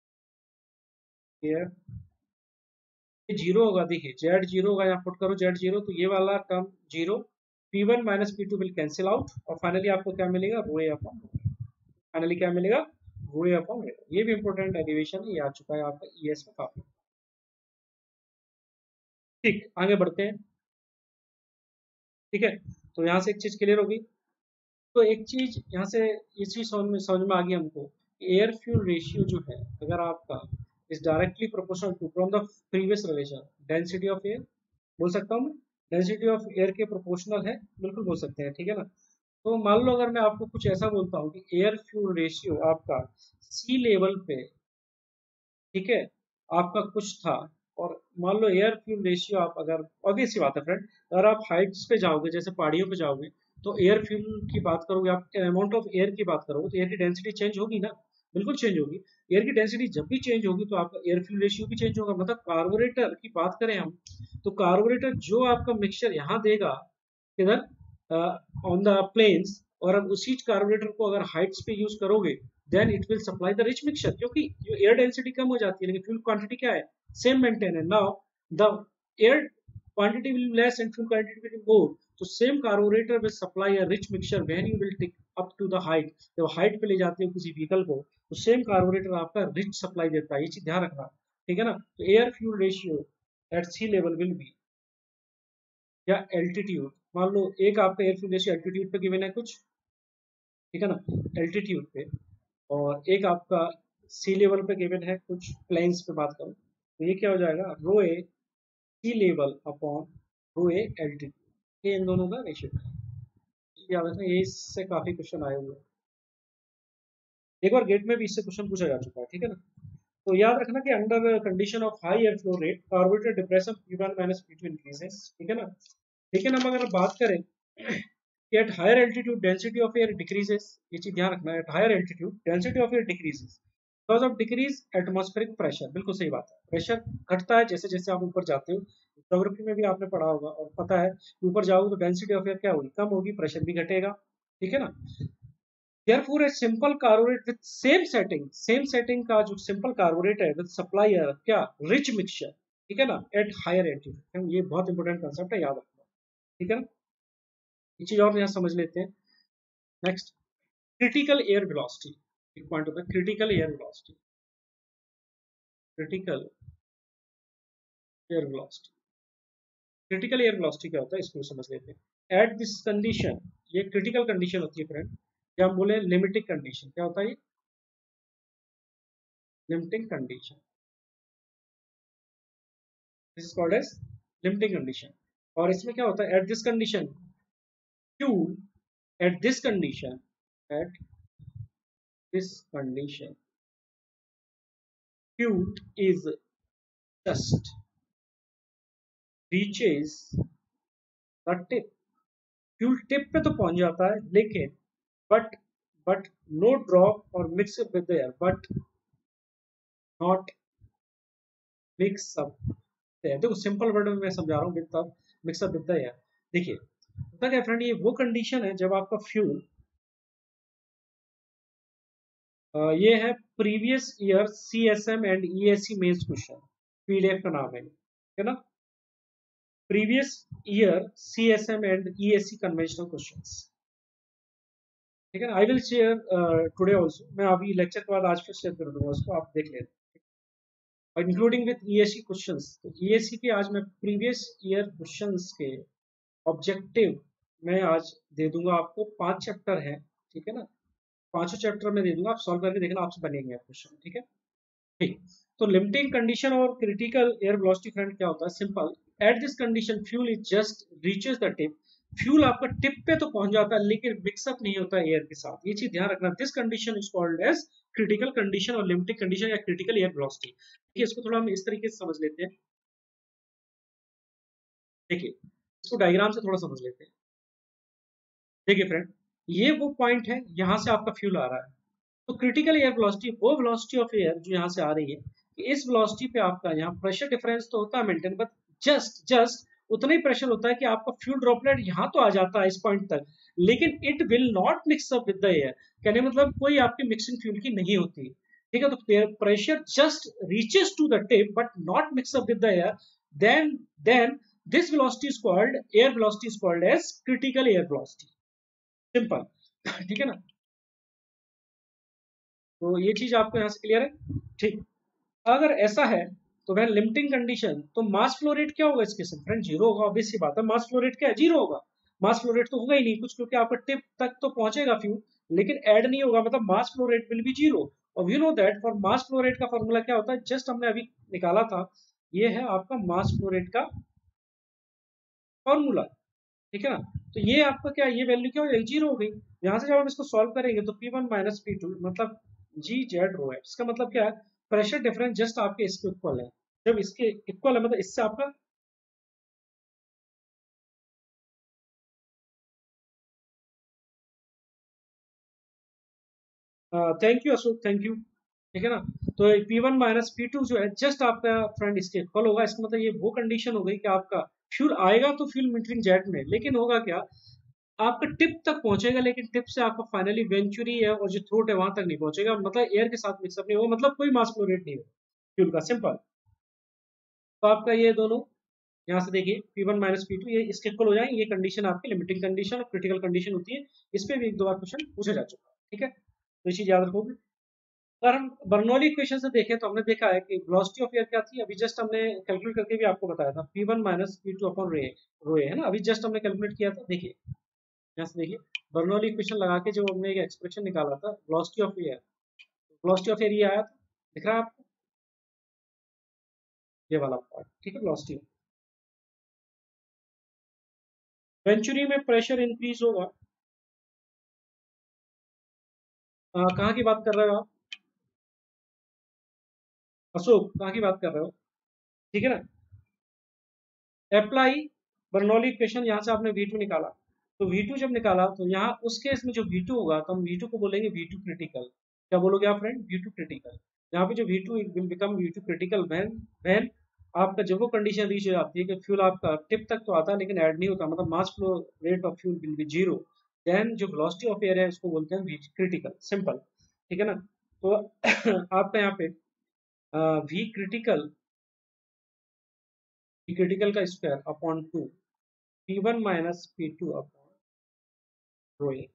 air, ये जीरो होगा। देखिए जेड जीरो होगा, यहाँ पुट करो जेड जीरो, तो ये वाला term zero, P one minus P two will cancel out, और फाइनली आपको क्या मिलेगा, रो ए अपॉन, फाइनली क्या मिलेगा, रो ए अपॉन रो। ये भी इंपॉर्टेंट डेरिवेशन है, ये आ चुका है आपका ईएस में काफी। ठीक, आगे बढ़ते हैं। ठीक है, तो यहाँ से एक चीज क्लियर होगी। तो एक चीज यहाँ से ये चीज समझ में समझ में आ गई हमको, एयर फ्यूल रेशियो जो है अगर आपका is directly proportional to from the previous relation density of air, बोल सकता हूँ मैं, डेंसिटी ऑफ एयर के प्रोपोर्शनल है, बिल्कुल बोल सकते हैं। ठीक है ना। तो मान लो अगर मैं आपको कुछ ऐसा बोलता हूँ कि एयर फ्यूल रेशियो आपका सी लेवल पे, ठीक है, आपका कुछ था, और मान लो एयर फ्यूल रेशियो आप अगर, ऑब्वियस सी बात है फ्रेंड, अगर आप हाइट्स पे जाओगे जैसे पहाड़ियों पे जाओगे तो एयर फ्यूल की बात करोगे, आप अमाउंट ऑफ एयर की बात करोगे तो एयर की डेंसिटी चेंज होगी ना, बिल्कुल चेंज होगी। एयर की डेंसिटी जब भी चेंज होगी तो आपका एयर फ्यूल रेशियो भी चेंज होगा। मतलब कार्बोरेटर की बात करें हम, तो कार्बोरेटर जो आपका मिक्सचर यहाँ देगा किधर, ऑन द प्लेन्स, और अब उसी कार्बोरेटर को अगर हाइट्स पे यूज करोगे then it will supply the rich mixture, क्योंकि जो एयर डेंसिटी कम हो जाती है लेकिन फ्यूल क्वांटिटी क्या है, सेम मेंटेन है। Now the air quantity will be less and fuel quantity will be more, तो same carburetor will supply a rich mixture when you will take up to the height. जब height पे ले जाते हो किसी vehicle को तो सेम कार्बोरेटर आपका रिच सप्लाई देता है, ये चीज ध्यान रखना। ठीक है ना। तो air fuel ratio at sea level will be, या एल्टीट्यूड, मान लो एक आपका एयर फ्यूल रेशियो एल्टीट्यूड पे गिवन है कुछ, ठीक है ना, एल्टीट्यूड पे, और एक आपका सी लेवल पे गिवन है कुछ, प्लेन्स पे बात करूं तो ये क्या हो जाएगा, rho A sea level upon rho A altitude, ये इन दोनों का रेशियो है। याद रखना, ये इससे काफी क्वेश्चन आए हुए हैं, एक बार गेट में भी इससे क्वेश्चन पूछा जा चुका है। ठीक है ना। तो याद रखना कि under condition of high air flow rate carburetor depression P one minus P two increases. ठीक है ना। लेकिन हम अगर बात करें कि at higher altitude density of air decreases, ये चीज ध्यान रखना है, at higher altitude density of air decreases because of decrease atmospheric pressure. बिल्कुल सही बात है, प्रेशर घटता है जैसे जैसे आप ऊपर जाते हो, ज्योग्राफी में भी आपने पढ़ा होगा और पता है, ऊपर जाओगे तो डेंसिटी ऑफ एयर क्या होगी, कम होगी, प्रेशर भी घटेगा। ठीक है ना। Therefore, a simple carburetor with same setting, same setting का जो simple carburetor है with supplier क्या rich mixture, ठीक है ना, at higher altitude, ये बहुत इंपॉर्टेंट कंसेप्ट है, याद रखना। ठीक है ना। एक चीज और यहाँ समझ लेते हैं। नेक्स्ट, क्रिटिकल एयर वेलोसिटी, एक पॉइंट होता है critical air velocity, critical air velocity, critical air velocity क्या होता है इसको समझ लेते हैं। एट दिस कंडीशन, ये क्रिटिकल कंडीशन होती है फ्रेंड, या हम बोले लिमिटिंग कंडीशन, क्या होता है ये limiting condition, this is called as limiting condition. और इसमें क्या होता है, at this condition fuel, at this condition, at this condition fuel is just reaches the tip, fuel tip पे तो पहुंच जाता है लेकिन but but no drop or mix up with the air, but not mix up the air। देखो simple word में मैं समझा रहा हूँ, with the mix up with the air. देखिए होता क्या फ्रेंड, ये वो कंडीशन है जब आपका फ्यूल, ये है previous year C S M and E S C mains question, PDF का नाम है, है ना, previous year C S M and E S C conventional questions. ठीक है ना। I will share today also, मैं अभी लेक्चर के बाद आज फिर शेयर कर दूंगा उसको, आप देख लेना, और including with E S C questions. तो ई एस सी के आज मैं प्रीवियस ईयर क्वेश्चंस के ऑब्जेक्टिव मैं आज दे दूंगा आपको, पांच चैप्टर है। ठीक है ना, पांचों चैप्टर में दे दूंगा, आप सॉल्व करके देखना, आपसे बनेंगे क्वेश्चन। ठीक है। ठीक, तो लिमिटिंग कंडीशन और क्रिटिकल एयर वेलोसिटी फ्रेंड क्या होता है, simple, at this condition fuel is just reaches the tip, fuel आपका टिप पे तो पहुंच जाता है लेकिन मिक्सअप नहीं होता एयर के साथ, ये चीज ध्यान रखना। This condition is called as critical condition और लिमिटिंग कंडीशन या क्रिटिकल एयर वेलोसिटी। देखिए इसको थोड़ा हम इस तरीके से समझ लेते हैं, देखिए इसको डायग्राम से थोड़ा समझ लेते हैं। देखिए फ्रेंड, ये वो पॉइंट है, यहां से आपका फ्यूल आ रहा है, तो क्रिटिकल एयर वेलोसिटी वो वेलोसिटी ऑफ एयर जो यहाँ से आ रही है, कि इस वेलोसिटी पे आपका यहाँ प्रेशर डिफरेंस तो होता है मेंटेन, बट जस्ट जस्ट उतना ही प्रेशर होता है कि आपका फ्यूल ड्रॉपलेट यहाँ तो आ जाता है इस पॉइंट तक, लेकिन it will not mix up with the air. कहने मतलब कोई आपके मिक्सिंग फ्यूल की नहीं होती, ठीक है। तो pressure just reaches to the tip but not mix up with the air, then then this velocity is called air velocity is called as critical air velocity, simple. ठीक है ना, तो ये चीज आपको यहाँ से क्लियर है, ठीक। अगर ऐसा है तो वह लिमिटिंग कंडीशन, तो मास फ्लो रेट क्या होगा इसके से फ्रेंड, जीरो होगा, ऑब्वियस सी बात है। मास फ्लो रेट क्या है, जीरो होगा। मास फ्लो रेट तो होगा ही नहीं कुछ, क्योंकि आपका टिप तक तो पहुंचेगा फ्यूल, लेकिन ऐड नहीं होगा, मतलब mass flow rate will be zero. और you know that for mass flow rate का फॉर्मूला क्या होता है, जस्ट हमने अभी निकाला था, ये है आपका मास फ्लो रेट का फॉर्मूला, ठीक है ना। तो ये आपका क्या, ये वैल्यू क्या हो जाएगी, जीरो हो गई। यहाँ से जब हम इसको सॉल्व करेंगे तो P one minus P two मतलब जी जेड रो है, इसका मतलब क्या है, प्रेशर डिफरेंस जस्ट आपके इसके इक्वल है। जब इसके इक्वल है मतलब इससे आपका, thank you Ashok, thank you, ठीक है ना। तो P one minus P two जो है जस्ट आपका फ्रेंड इसके इक्वल होगा। इसका मतलब ये वो कंडीशन हो गई कि आपका फ्यूल आएगा तो फ्यूल मीटरिंग जेट में, लेकिन होगा क्या, आपका टिप तक पहुंचेगा, लेकिन टिप से आपका फाइनली वेंचुरी है और जो थ्रोट है वहां तक नहीं पहुंचेगा, मतलब एयर के साथ मिक्सअप नहीं होगा, मतलब कोई मास फ्लो रेट नहीं होगा फ्यूल का, सिंपल। तो आपका ये दोनों यहाँ से देखिए P one minus P two ये इसके इक्वल हो जाएंगे, ये कंडीशन आपकी लिमिटिंग कंडीशन और क्रिटिकल कंडीशन होती है। इस पे भी एक दो बार क्वेश्चन पूछा जा चुका है, ठीक है, तो ये चीज याद रखोगे। अगर हम बर्नौली इक्वेशन से देखें तो हमने देखा है कि वेलोसिटी ऑफ एयर क्या थी, अभी जस्ट हमने कैलकुलेट करके भी आपको बताया था, P one minus P two upon रे रो ए, है ना, अभी जस्ट हमने कैलकुलेट किया था। देखिए यहाँ से देखिए बर्नौली इक्वेशन लगा के जो हमने एक एक्सप्रेशन निकाला था velocity of air, velocity of air ये आया था, दिख रहा है आपको ये वाला पार्ट, ठीक है। वेलोसिटी वेंचुरी में प्रेशर इंक्रीज होगा, अ, कहाँ की बात कर रहे हो आप अशोक, कहाँ की बात कर रहे हो, ठीक है ना। अप्लाई बर्नौली इक्वेशन, यहाँ से आपने वी टू निकाला, तो वी टू जब निकाला तो यहाँ उस केस में जो वी टू होगा तो हम वी टू को बोलेंगे वी टू क्रिटिकल। क्या बोलोगे आप फ्रेंड, वी टू क्रिटिकल। यहाँ पे जो V two will become V two critical when when आपका जब वो कंडीशन रीच हो जाती है कि फ्यूल आपका टिप तक तो आता है लेकिन ऐड नहीं होता, मतलब mass flow rate of fuel will be zero, then जो वेलोसिटी ऑफ एयर है उसको बोलते हैं वी क्रिटिकल, सिंपल, ठीक है ना। तो आपका यहाँ पे वी क्रिटिकल, वी क्रिटिकल का square upon two P one minus P two upon rho A,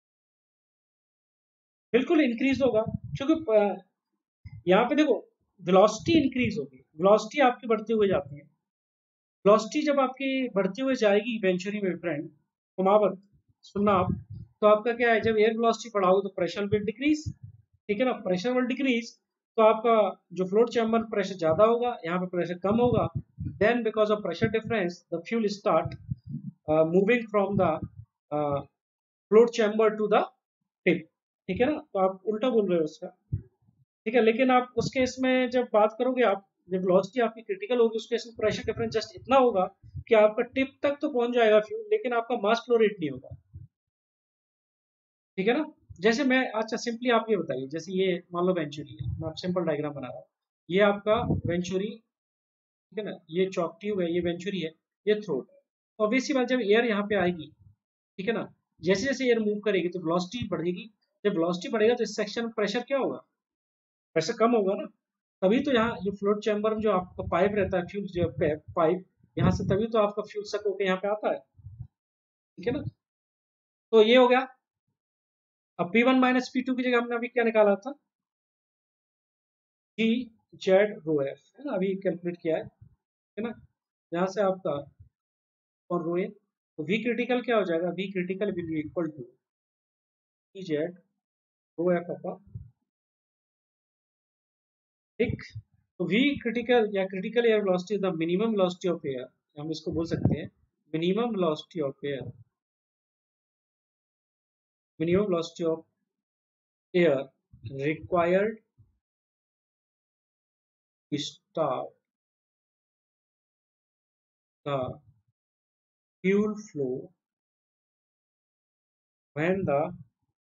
बिल्कुल इंक्रीज होगा, क्योंकि अ, यहाँ पे देखो वेलोसिटी इंक्रीज होगी, वेलोसिटी आपकी बढ़ती हुई जाती है। वेलोसिटी जब आपकी बढ़ती हुई जाएगी इवेंचुअली में फ्रेंड, कुमावत सुनना आप, तो आपका क्या है, जब एयर वेलोसिटी बढ़ाओगे तो प्रेशर विल डिक्रीज, ठीक है ना, प्रेशर विल डिक्रीज, तो आपका जो फ्लोट चैम्बर प्रेशर ज्यादा होगा, यहाँ पे प्रेशर कम होगा, then because of pressure difference the fuel start moving from the float chamber to the tip, ठीक है ना। तो आप उल्टा बोल रहे हो उसका, ठीक है, लेकिन आप उसके इसमें जब बात करोगे आप, जब वेलोसिटी आपकी क्रिटिकल होगी उसके इसमें प्रेशर डिफरेंस जस्ट इतना होगा कि आपका टिप तक तो पहुंच जाएगा फ्यूल, लेकिन आपका मास फ्लो रेट नहीं होगा, ठीक है ना। जैसे मैं अच्छा सिंपली आप ये बताइए, जैसे ये मान लो वेंचुरी है, मैं आप सिंपल डायग्राम बना रहा हूँ, ये आपका वेंचुरी, ठीक है ना, ये चॉक ट्यूब है, ये वेंचुरी है, ये थ्रोट है। ऑब्वियसली बात, जब एयर यहाँ पे आएगी, ठीक है ना, जैसे जैसे एयर मूव करेगी तो वेलोसिटी बढ़ेगी, जब वेलोसिटी बढ़ेगा तो इस सेक्शन में प्रेशर क्या होगा, प्रेशर कम होगा ना। तभी तो यहाँ ये फ्लोट चैम्बर में जो आपका पाइप रहता है, फ्यूल जो पाइप, यहाँ से तभी तो आपका फ्यूल सक होकर यहाँ पे आता है, ठीक है ना। तो ये हो गया। अब P one minus P two की जगह हमने अभी क्या निकाला था, जी जेड रो एफ, है ना, अभी कैलकुलेट किया है है ना, यहाँ से आपका और रो ए, तो वी क्रिटिकल क्या हो जाएगा, V critical will be equal to G Z rho F upon, ठीक। तो वी क्रिटिकल या critical air velocity the minimum velocity of air, हम इसको बोल सकते हैं minimum velocity of air, minimum velocity of air required to start the fuel flow when the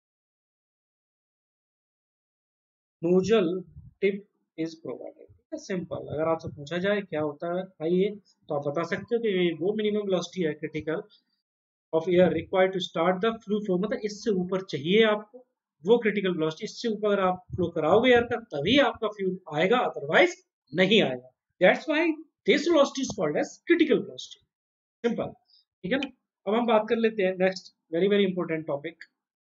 nozzle tip is provided, simple. अगर आपसे पूछा जाए क्या होता है भाई ये, तो आप बता सकते हो कि वो मिनिमम वेलोसिटी है critical of air required to start the flu flow, मतलब इससे ऊपर चाहिए आपको वो क्रिटिकल वेलोसिटी, इससे ऊपर अगर आप फ्लो कराओगे एयर का तभी आपका फ्यूल आएगा, अदरवाइज नहीं आएगा। That's why this velocity is called as critical velocity. Simple, ठीक है ना। अब हम बात कर लेते हैं next very very important topic,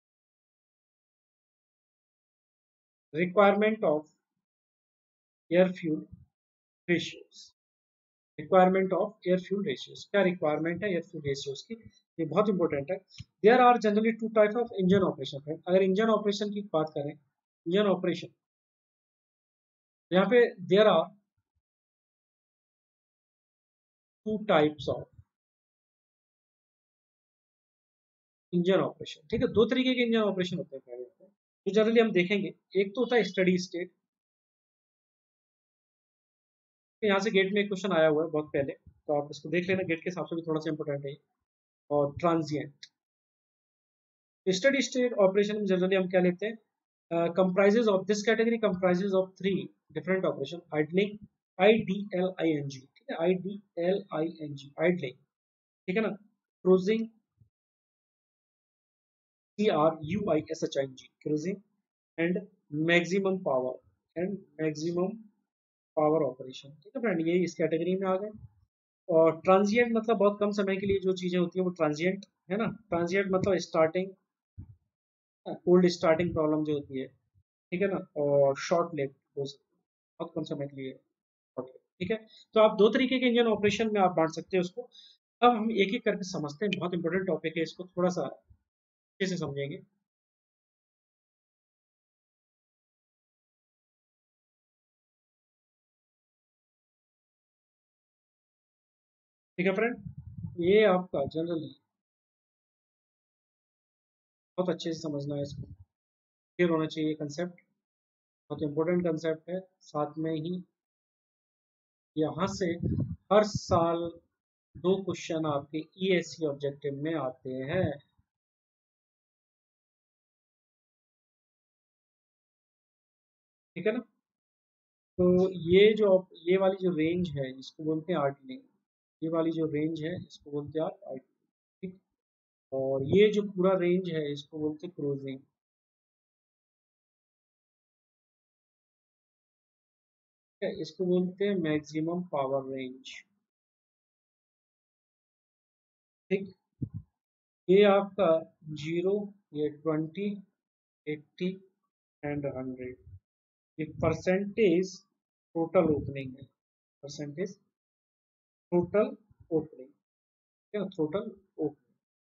requirement of air fuel ratios. Requirement of air fuel ratios, क्या रिक्वायरमेंट है एयर फ्यूल रेशियोज की, ये बहुत इंपॉर्टेंट है। There are generally two type of engine operation. अगर इंजन ऑपरेशन की बात करें, इंजन ऑपरेशन, यहाँ पे there are two types of engine operation, ठीक है। दो तरीके के इंजन ऑपरेशन होते हैं पहले होते हैं जो जनरली हम देखेंगे। एक तो होता है स्टडी स्टेट, यहाँ से गेट में एक क्वेश्चन आया हुआ है बहुत पहले, तो आप इसको देख लेना, गेट के हिसाब से भी थोड़ा सा इंपॉर्टेंट है। और ट्रांजिएंट, स्टडी स्टेट ऑपरेशन में जनरली हम क्या लेते हैं, uh, comprises of this category comprises of three different operation: idling, I D L I N G, ठीक है, I D L I N G, idling, ठीक है ना, cruising, C R U I S H I N G, cruising, and maximum power and maximum power operation, ठीक है friend, ये इस category में आ गए। और ट्रांजिएंट मतलब बहुत कम समय के लिए जो चीजें होती है वो ट्रांजिएंट है ना। ट्रांजिएंट मतलब स्टार्टिंग कोल्ड स्टार्टिंग प्रॉब्लम जो होती है, ठीक है ना, और शॉर्ट लिव हो सकती है, बहुत कम समय के लिए, ठीक है। तो आप दो तरीके के इंजन ऑपरेशन में आप बांट सकते हैं उसको। अब हम एक एक करके समझते हैं, बहुत इंपॉर्टेंट टॉपिक है, इसको थोड़ा सा अच्छे से समझेंगे। ठीक है फ्रेंड, ये आपका जनरली बहुत अच्छे से समझना है, इसको क्लियर होना चाहिए कंसेप्ट, बहुत इंपॉर्टेंट कंसेप्ट है। साथ में ही यहाँ से हर साल दो क्वेश्चन आपके ई एस सी ऑब्जेक्टिव में आते हैं, ठीक है ना। तो ये जो ये वाली जो रेंज है इसको बोलते हैं आर्टलिंग, ये वाली जो रेंज है इसको बोलते हैं आप आर्टलिंग, ठीक। और ये जो पूरा रेंज है इसको बोलते हैं क्रूजिंग, ठीक है, इसको बोलते हैं मैक्सिमम पावर रेंज, ठीक। ये आपका जीरो, ये ट्वेंटी, एट्टी एंड हंड्रेड, ये परसेंटेज टोटल ओपनिंग है, परसेंटेज टोटल ओपनिंग, ठीक है, टोटल ओपनिंग।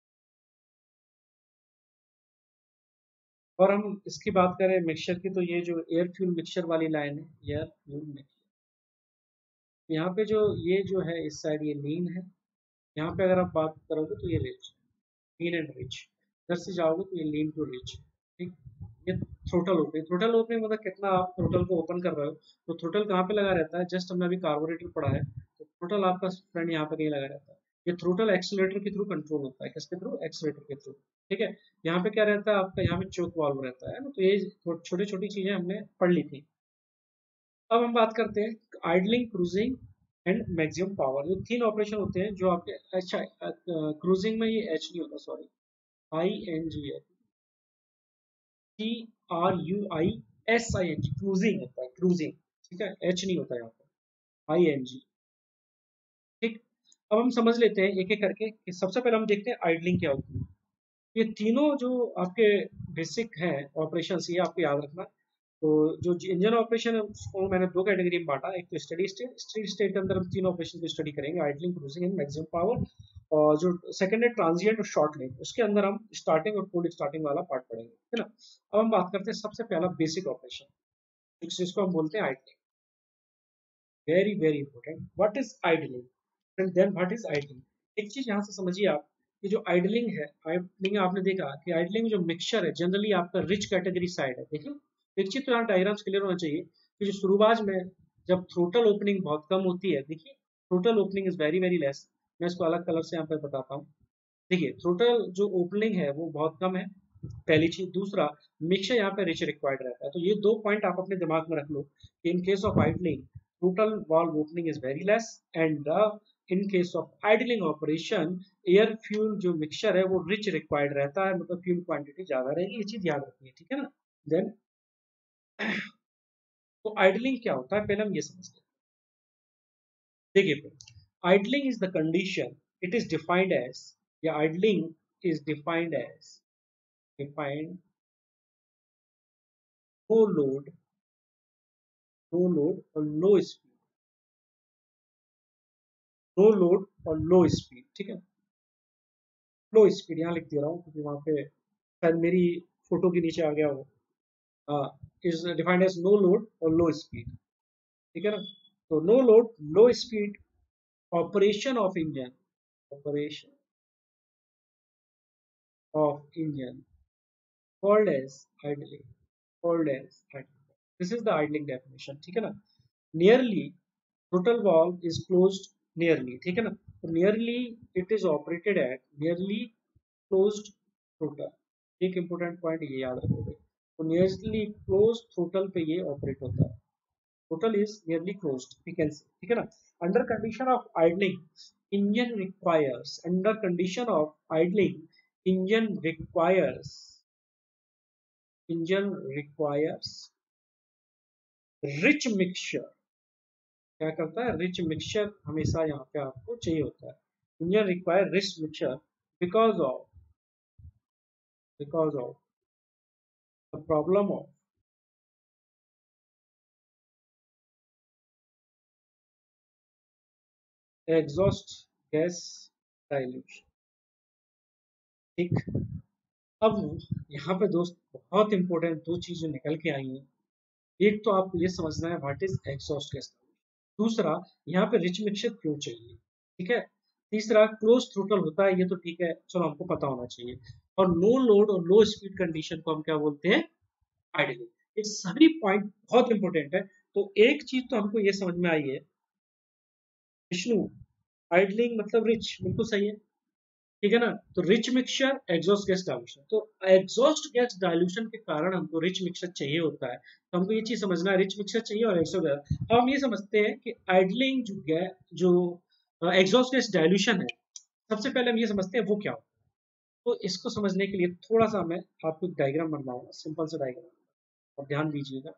और हम इसकी बात करें मिक्सचर की, तो ये जो एयर फ्यूल मिक्सचर वाली लाइन है, एयर फ्यूल मिक्सचर, यहाँ पे जो ये जो है इस साइड ये लीन है, यहाँ पे अगर आप बात करोगे तो ये रिच, लीन एंड रिच, इधर से जाओगे तो ये लीन टू रिच, ठीक। ये थ्रोटल ओपनिंग, थ्रोटल ओपनिंग मतलब कितना आप थ्रोटल को ओपन कर रहे हो, तो थ्रोटल कहाँ पे लगा रहता है, जस्ट हमने अभी कार्बोरेटर पढ़ा है, तो थ्रोटल आपका फ्रेंड यहाँ पे कहीं लगा रहता है। ये थ्रोटल एक्सीलरेटर के थ्रू कंट्रोल होता है, किसके थ्रू, एक्सीलरेटर के थ्रू, ठीक है। यहाँ पे क्या रहता है आपका, यहाँ पे चोक वाल्व रहता है ना, तो ये छोटी छोटी चीजें हमने पढ़ ली थी। अब हम बात करते हैं idling, cruising and maximum power, ये तीन ऑपरेशन होते हैं जो आपके, अच्छा क्रूजिंग में ये एच नहीं होता, सॉरी, आई एन जी है, T R U I S I N G, cruising होता है, क्रूजिंग, ठीक है, एच नहीं होता यहाँ पर, आई एन जी, ठीक। अब हम समझ लेते हैं एक एक करके कि सबसे पहले हम देखते हैं आइडलिंग क्या होती है। ये तीनों जो आपके बेसिक हैं ऑपरेशन, ये आपको याद रखना। तो जो इंजन ऑपरेशन है उसको मैंने दो कैटेगरी में बांटा, एक तो स्टडी स्टेट, स्टडी स्टेट के अंदर हम तीन ऑपरेशन को स्टडी करेंगे, idling, cruising and maximum power. और जो सेकंड है ट्रांजिएंट और शॉर्ट लिंक, उसके अंदर हम स्टार्टिंग और कोल्ड स्टार्टिंग वाला पार्ट पढ़ेंगे, है ना। अब हम बात करते हैं सबसे पहला बेसिक ऑपरेशन, जिसको हम बोलते हैं idling, very very important, what is idling and then what is idling. एक चीज यहाँ से समझिए आप, कि जो आइडलिंग है, आइडलिंग आपने देखा कि आइडलिंग जो मिक्सचर है जनरली आपका रिच कैटेगरी साइड है, देखिए एक चीज तो यहाँ डायग्राम्स क्लियर होना चाहिए कि जो शुरुआत में जब थ्रोटल ओपनिंग बहुत कम होती है, देखिए throttle opening is very very less, मैं इसको अलग कलर से यहाँ पे बताता हूँ। देखिए थ्रोटल जो ओपनिंग है वो बहुत कम है, पहली चीज। दूसरा, मिक्सचर यहाँ पे रिच रिक्वायर्ड रहता है, तो ये दो पॉइंट आप अपने दिमाग में रख लो कि in case of idling total valve opening is very less and the in case of idling operation air fuel जो मिक्सचर है वो रिच रिक्वायर्ड रहता है, मतलब फ्यूल क्वांटिटी ज्यादा रहेगी, ये चीज याद रखनी है, ठीक है ना। देन तो आइडलिंग क्या होता है पहले हम ये समझते हैं। देखिए, idling is the condition, it is defined as, या idling is defined as defined no load no load और लो स्पीड, नो लोड और लो स्पीड, ठीक है। लो स्पीड यहाँ लिख दे रहा हूँ क्योंकि वहां पे शायद मेरी फोटो के नीचे आ गया हो। Is defined as no load और लो स्पीड, ठीक है ना। तो no load low speed operation of engine, operation of engine called as idling, called as idling. This is the idling definition, ठीक है ना। Nearly total valve is closed nearly, ठीक है ना। तो nearly it is operated at nearly closed throttle, एक important point ये याद रखोगे। तो नियरली क्लोज थ्रोटल पे ये ऑपरेट होता है, throttle is nearly closed we can say, ठीक है ना। Under condition of idling engine requires, under condition of idling engine requires engine requires rich mixture, क्या करता है, रिच मिक्सचर हमेशा यहाँ पे आपको चाहिए होता है। Engine require rich mixture because of because of the problem of exhaust gas dilution, ठीक। अब यहाँ पे दोस्त बहुत इंपॉर्टेंट दो चीजें निकल के आई हैं। एक तो आपको ये समझना है व्हाट इज एग्जॉस्ट गैस, दूसरा यहाँ पे रिच मिक्सचर क्यों चाहिए, ठीक है। तीसरा क्लोज थ्रोटल होता है, ये तो ठीक है, चलो हमको पता होना चाहिए। और नो लोड और लो स्पीड कंडीशन को हम क्या बोलते हैं, आइडलिंग। ये सभी पॉइंट बहुत इंपॉर्टेंट है। तो एक चीज तो हमको ये समझ में आई है विष्णु, आइडलिंग मतलब रिच, बिल्कुल सही है, ठीक है ना। तो rich mixture exhaust gas dilution, तो एग्जॉस्ट गैस डाइल्यूशन के कारण हमको रिच मिक्सचर चाहिए होता है। तो हमको ये चीज समझना है, रिच मिक्सचर चाहिए और एग्जॉस्ट गैस। अब हम ये समझते हैं कि आइडलिंग जो गै जो एग्जॉस्ट गैस डाइल्यूशन है, सबसे पहले हम ये समझते हैं वो क्या होता है। तो इसको समझने के लिए थोड़ा सा मैं आपको एक डायग्राम बनवाऊंगा, सिंपल सा डायग्राम, और ध्यान दीजिएगा।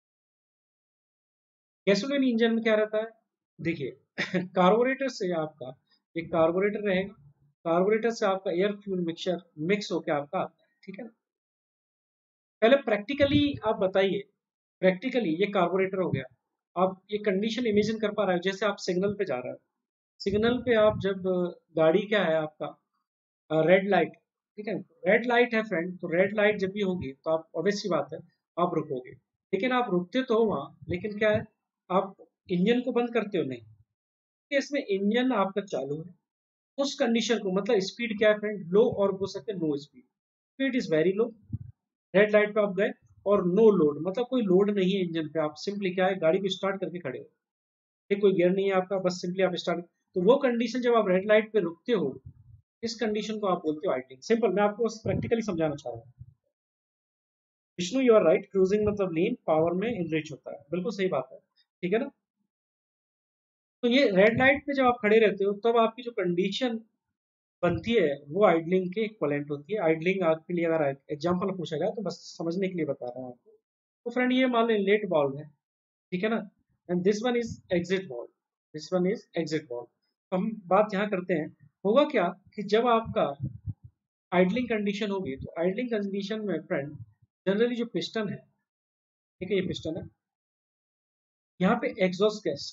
गैसोलीन इंजन में क्या रहता है, देखिए कार्बोरेटर से आपका एक कार्बोरेटर रहेगा, कार्बोरेटर से आपका एयर फ्यूल मिक्सचर मिक्स होकर आपका आता है, ठीक है ना। पहले प्रैक्टिकली आप बताइए, प्रैक्टिकली ये कार्बोरेटर हो गया। आप ये कंडीशन इमेजिन कर पा रहे हो, जैसे आप सिग्नल पे जा रहे हो, सिग्नल पे आप जब गाड़ी क्या है आपका रेड लाइट, ठीक है, रेड लाइट है फ्रेंड, तो रेड लाइट जब भी होगी तो आप ऑब्वियस सी बात है आप रुकोगे, लेकिन आप रुकते तो हो वहां, लेकिन क्या है, आप इंजन को बंद करते हो नहीं, इसमें इंजन आपका चालू है। उस कंडीशन को मतलब स्पीड क्या है फ्रेंड, लो, और हो सकते no speed, speed is very low, red light पे आप गए, और नो लोड मतलब कोई लोड नहीं है इंजन पे, आप सिंपली क्या है गाड़ी को स्टार्ट करके खड़े हो, ये कोई गियर नहीं है आपका, बस सिंपली आप स्टार्ट। तो वो कंडीशन जब आप रेड लाइट पे रुकते हो, इस कंडीशन को आप बोलते हो आइडलिंग। सिंपल, मैं आपको प्रैक्टिकली समझाना चाह रहा हूँ। Vishnu you are right, cruising मतलब लीन, पावर में इनरिच होता है, बिल्कुल सही बात है, ठीक है ना। तो ये रेड लाइट पे जब आप खड़े रहते हो तब आपकी जो कंडीशन बनती है वो आइडलिंग के इक्वलेंट होती है। आइडलिंग आपके लिए अगर एग्जांपल पूछा जाए तो बस समझने के लिए बता रहा हूँ आपको। तो फ्रेंड ये मान लें लेट वाल्व है, ठीक है ना, and this one is exit valve, this one is exit valve. हम बात यहाँ करते हैं, होगा क्या कि जब आपका आइडलिंग कंडीशन होगी, तो आइडलिंग कंडीशन में फ्रेंड जनरली जो पिस्टन है, ठीक है, ये पिस्टन है, यहाँ पे एग्जॉस्ट गैस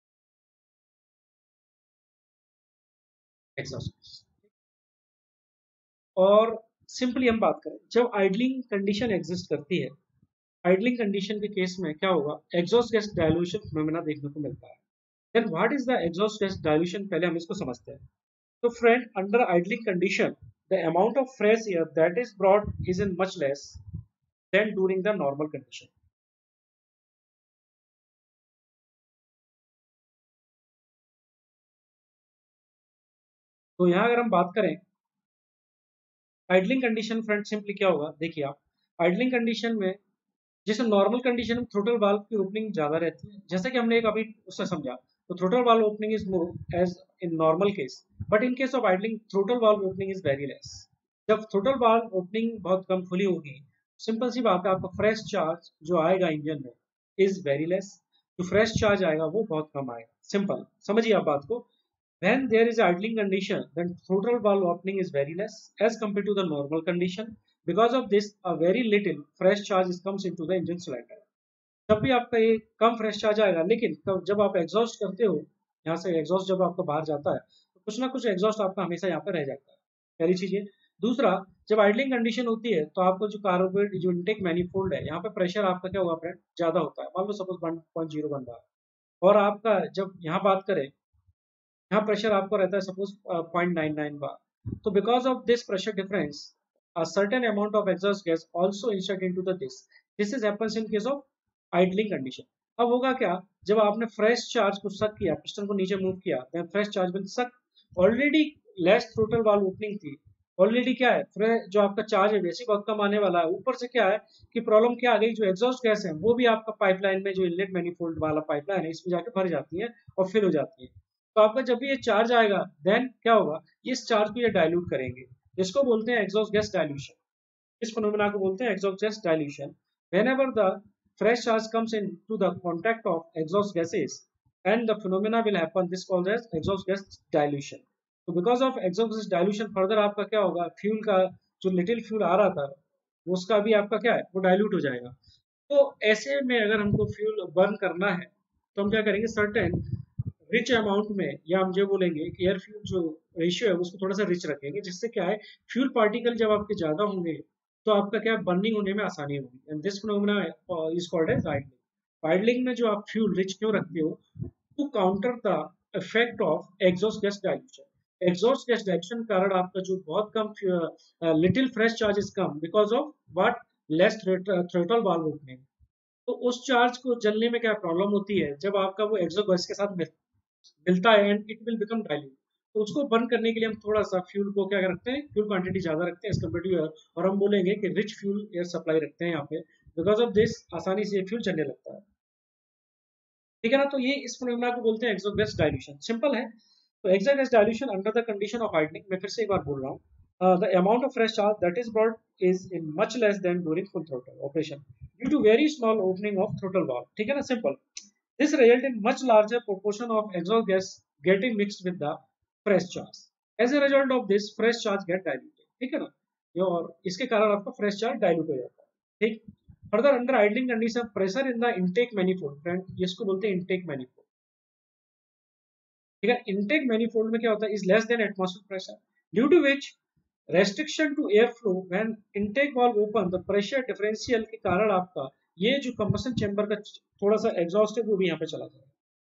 एग्जॉस्ट गैस और सिंपली हम बात करें, जब आइडलिंग कंडीशन एग्जिस्ट करती है, आइडलिंग कंडीशन के केस में क्या होगा, एग्जॉस्ट गैस डायल्यूशन फिनोमेना देखने को मिलता है। Then what is the exhaust gas dilution, पहले हम इसको समझते हैं। तो friend under idling condition the amount of fresh air that is brought is in much less than during the normal condition. तो यहाँ अगर हम बात करें आइडलिंग कंडीशन, फ्रेंड सिंपली क्या होगा, देखिए आप आइडलिंग कंडीशन में जैसे नॉर्मल कंडीशन में थ्रोटल वाल्व की ओपनिंग ज्यादा रहती है, जैसे कि हमने एक अभी उससे समझा, तो throttle valve opening is more as in normal case, but in case of idling throttle valve opening is very less. जब throttle valve opening बहुत कम खुली होगी, सिंपल सी बात है, आपका fresh charge जो आएगा इंजन में is very less, जो fresh charge आएगा वो बहुत कम आएगा. सिंपल समझिए आप बात को. When there is idling condition, then throttle valve opening is very less as compared to the normal condition. Because of this, a very little fresh charge comes into the engine cylinder. जब भी आपका ये कम fresh charge आएगा, लेकिन जब आप exhaust करते हो, यहाँ से एग्जॉस्ट जब आपका बाहर जाता है तो कुछ ना कुछ एग्जॉस्ट आपका हमेशा यहाँ पे रह जाता है. पहली चीज है. दूसरा, जब आइडलिंग कंडीशन होती है तो आपको जो कार्बोरेट जो इनटेक मैनिफोल्ड है, यहाँ पे प्रेशर आपका क्या होगा फ्रेंड, ज्यादा होता है. मान लो सपोज वन पॉइंट जीरो बन रहा है, और आपका जब यहाँ बात करें, यहाँ प्रेशर आपको रहता है suppose point nine nine bar. तो because of this pressure difference, a certain amount of exhaust gas also insert into the this. This is happens in case of idling condition. अब होगा क्या, जब आपने फ्रेश चार्ज को सक किया, piston को नीचे मूव किया, then fresh charge will suck. Already less throttle valve opening थी, ऑलरेडी क्या है, जो आपका चार्ज है वैसे बहुत कम आने वाला है. ऊपर से क्या है कि प्रॉब्लम क्या आ गई, जो एग्जॉस्ट गैस है वो भी आपका पाइपलाइन में, जो इनलेट मैनिफोल्ड वाला पाइपलाइन है, इसमें जाके भर जाती है और फिल हो जाती है. तो आपका जब भी ये चार्ज आएगा, देन क्या होगा, इस चार्ज को ये डाइल्यूट करेंगे. इसको बोलते हैं एग्जॉस्ट गैस डाइल्यूशन. इस फिनोमेना को बोलते हैं exhaust gas dilution. Whenever the fresh charge comes into the contact of exhaust gases, and the phenomena will happen, this called as exhaust gas dilution. So because of exhaust gas dilution, further आपका क्या होगा, fuel का जो little fuel आ रहा था उसका भी आपका क्या है, वो डाइल्यूट हो जाएगा. तो ऐसे में अगर हमको फ्यूल बर्न करना है तो हम क्या करेंगे, सर्टेन रिच अमाउंट में, या हम जो बोलेंगे कि एयर फ्यूल जो रेशियो है उसको थोड़ा सा रिच रखेंगे, जिससे क्या है, फ्यूल पार्टिकल जब आपके ज्यादा होंगे तो आपका क्या बर्निंग होने में आसानी होगी. And this phenomena is called as idling. Idling में जो आप फ्यूल रिच क्यों रखते हो, to counter the effect of exhaust gas dilution. Exhaust gas dilution के कारण आपका जो बहुत कम लिटिल फ्रेश चार्ज इज कम because of what, less throttle valve opening. तो उस चार्ज को जलने में क्या प्रॉब्लम होती है, जब आपका वो एग्जॉस्ट गैस के साथ मिलता है and it will become dilute. तो उसको बर्न करने के लिए हम थोड़ा सा फ्यूल को क्या रखते हैं, फ्यूल क्वांटिटी ज्यादा रखते हैं एज कम्पेयर टू एयर, और हम बोलेंगे कि रिच फ्यूल एयर सप्लाई रखते हैं यहाँ पे. बिकॉज ऑफ दिस आसानी से फ्यूल चलने लगता है. ठीक है ना. तो ये इस फिनोमेना को बोलते हैं एक्सॉस्ट गैस डाइल्यूशन. सिंपल है. तो exhaust gas dilution under the condition of idling, मैं फिर से एक बार बोल रहा हूँ, the amount of fresh charge that is brought is in much less than during full throttle operation due to very small opening of throttle valve. ठीक है ना. Simple. This result in much larger proportion of exhaust gas getting mixed with the fresh charge. As a result of this, fresh charge get diluted. ठीक है ना. ये और इसके कारण आपका फ्रेश चार्ज डाइल्यूट हो जाता है. ठीक. Further under idling condition, pressure in the intake manifold, friend इसको बोलते हैं इनटेक मैनिफोल्ड. ठीक है. इनटेक मैनिफोल्ड में क्या होता है, is less than atmospheric pressure, due to which restriction to air flow when intake valve open, the pressure differential के कारण आपका ये जो कंबशन चेंबर का थोड़ा सा एग्जॉस्ट है वो भी यहाँ पे चला जाएगा.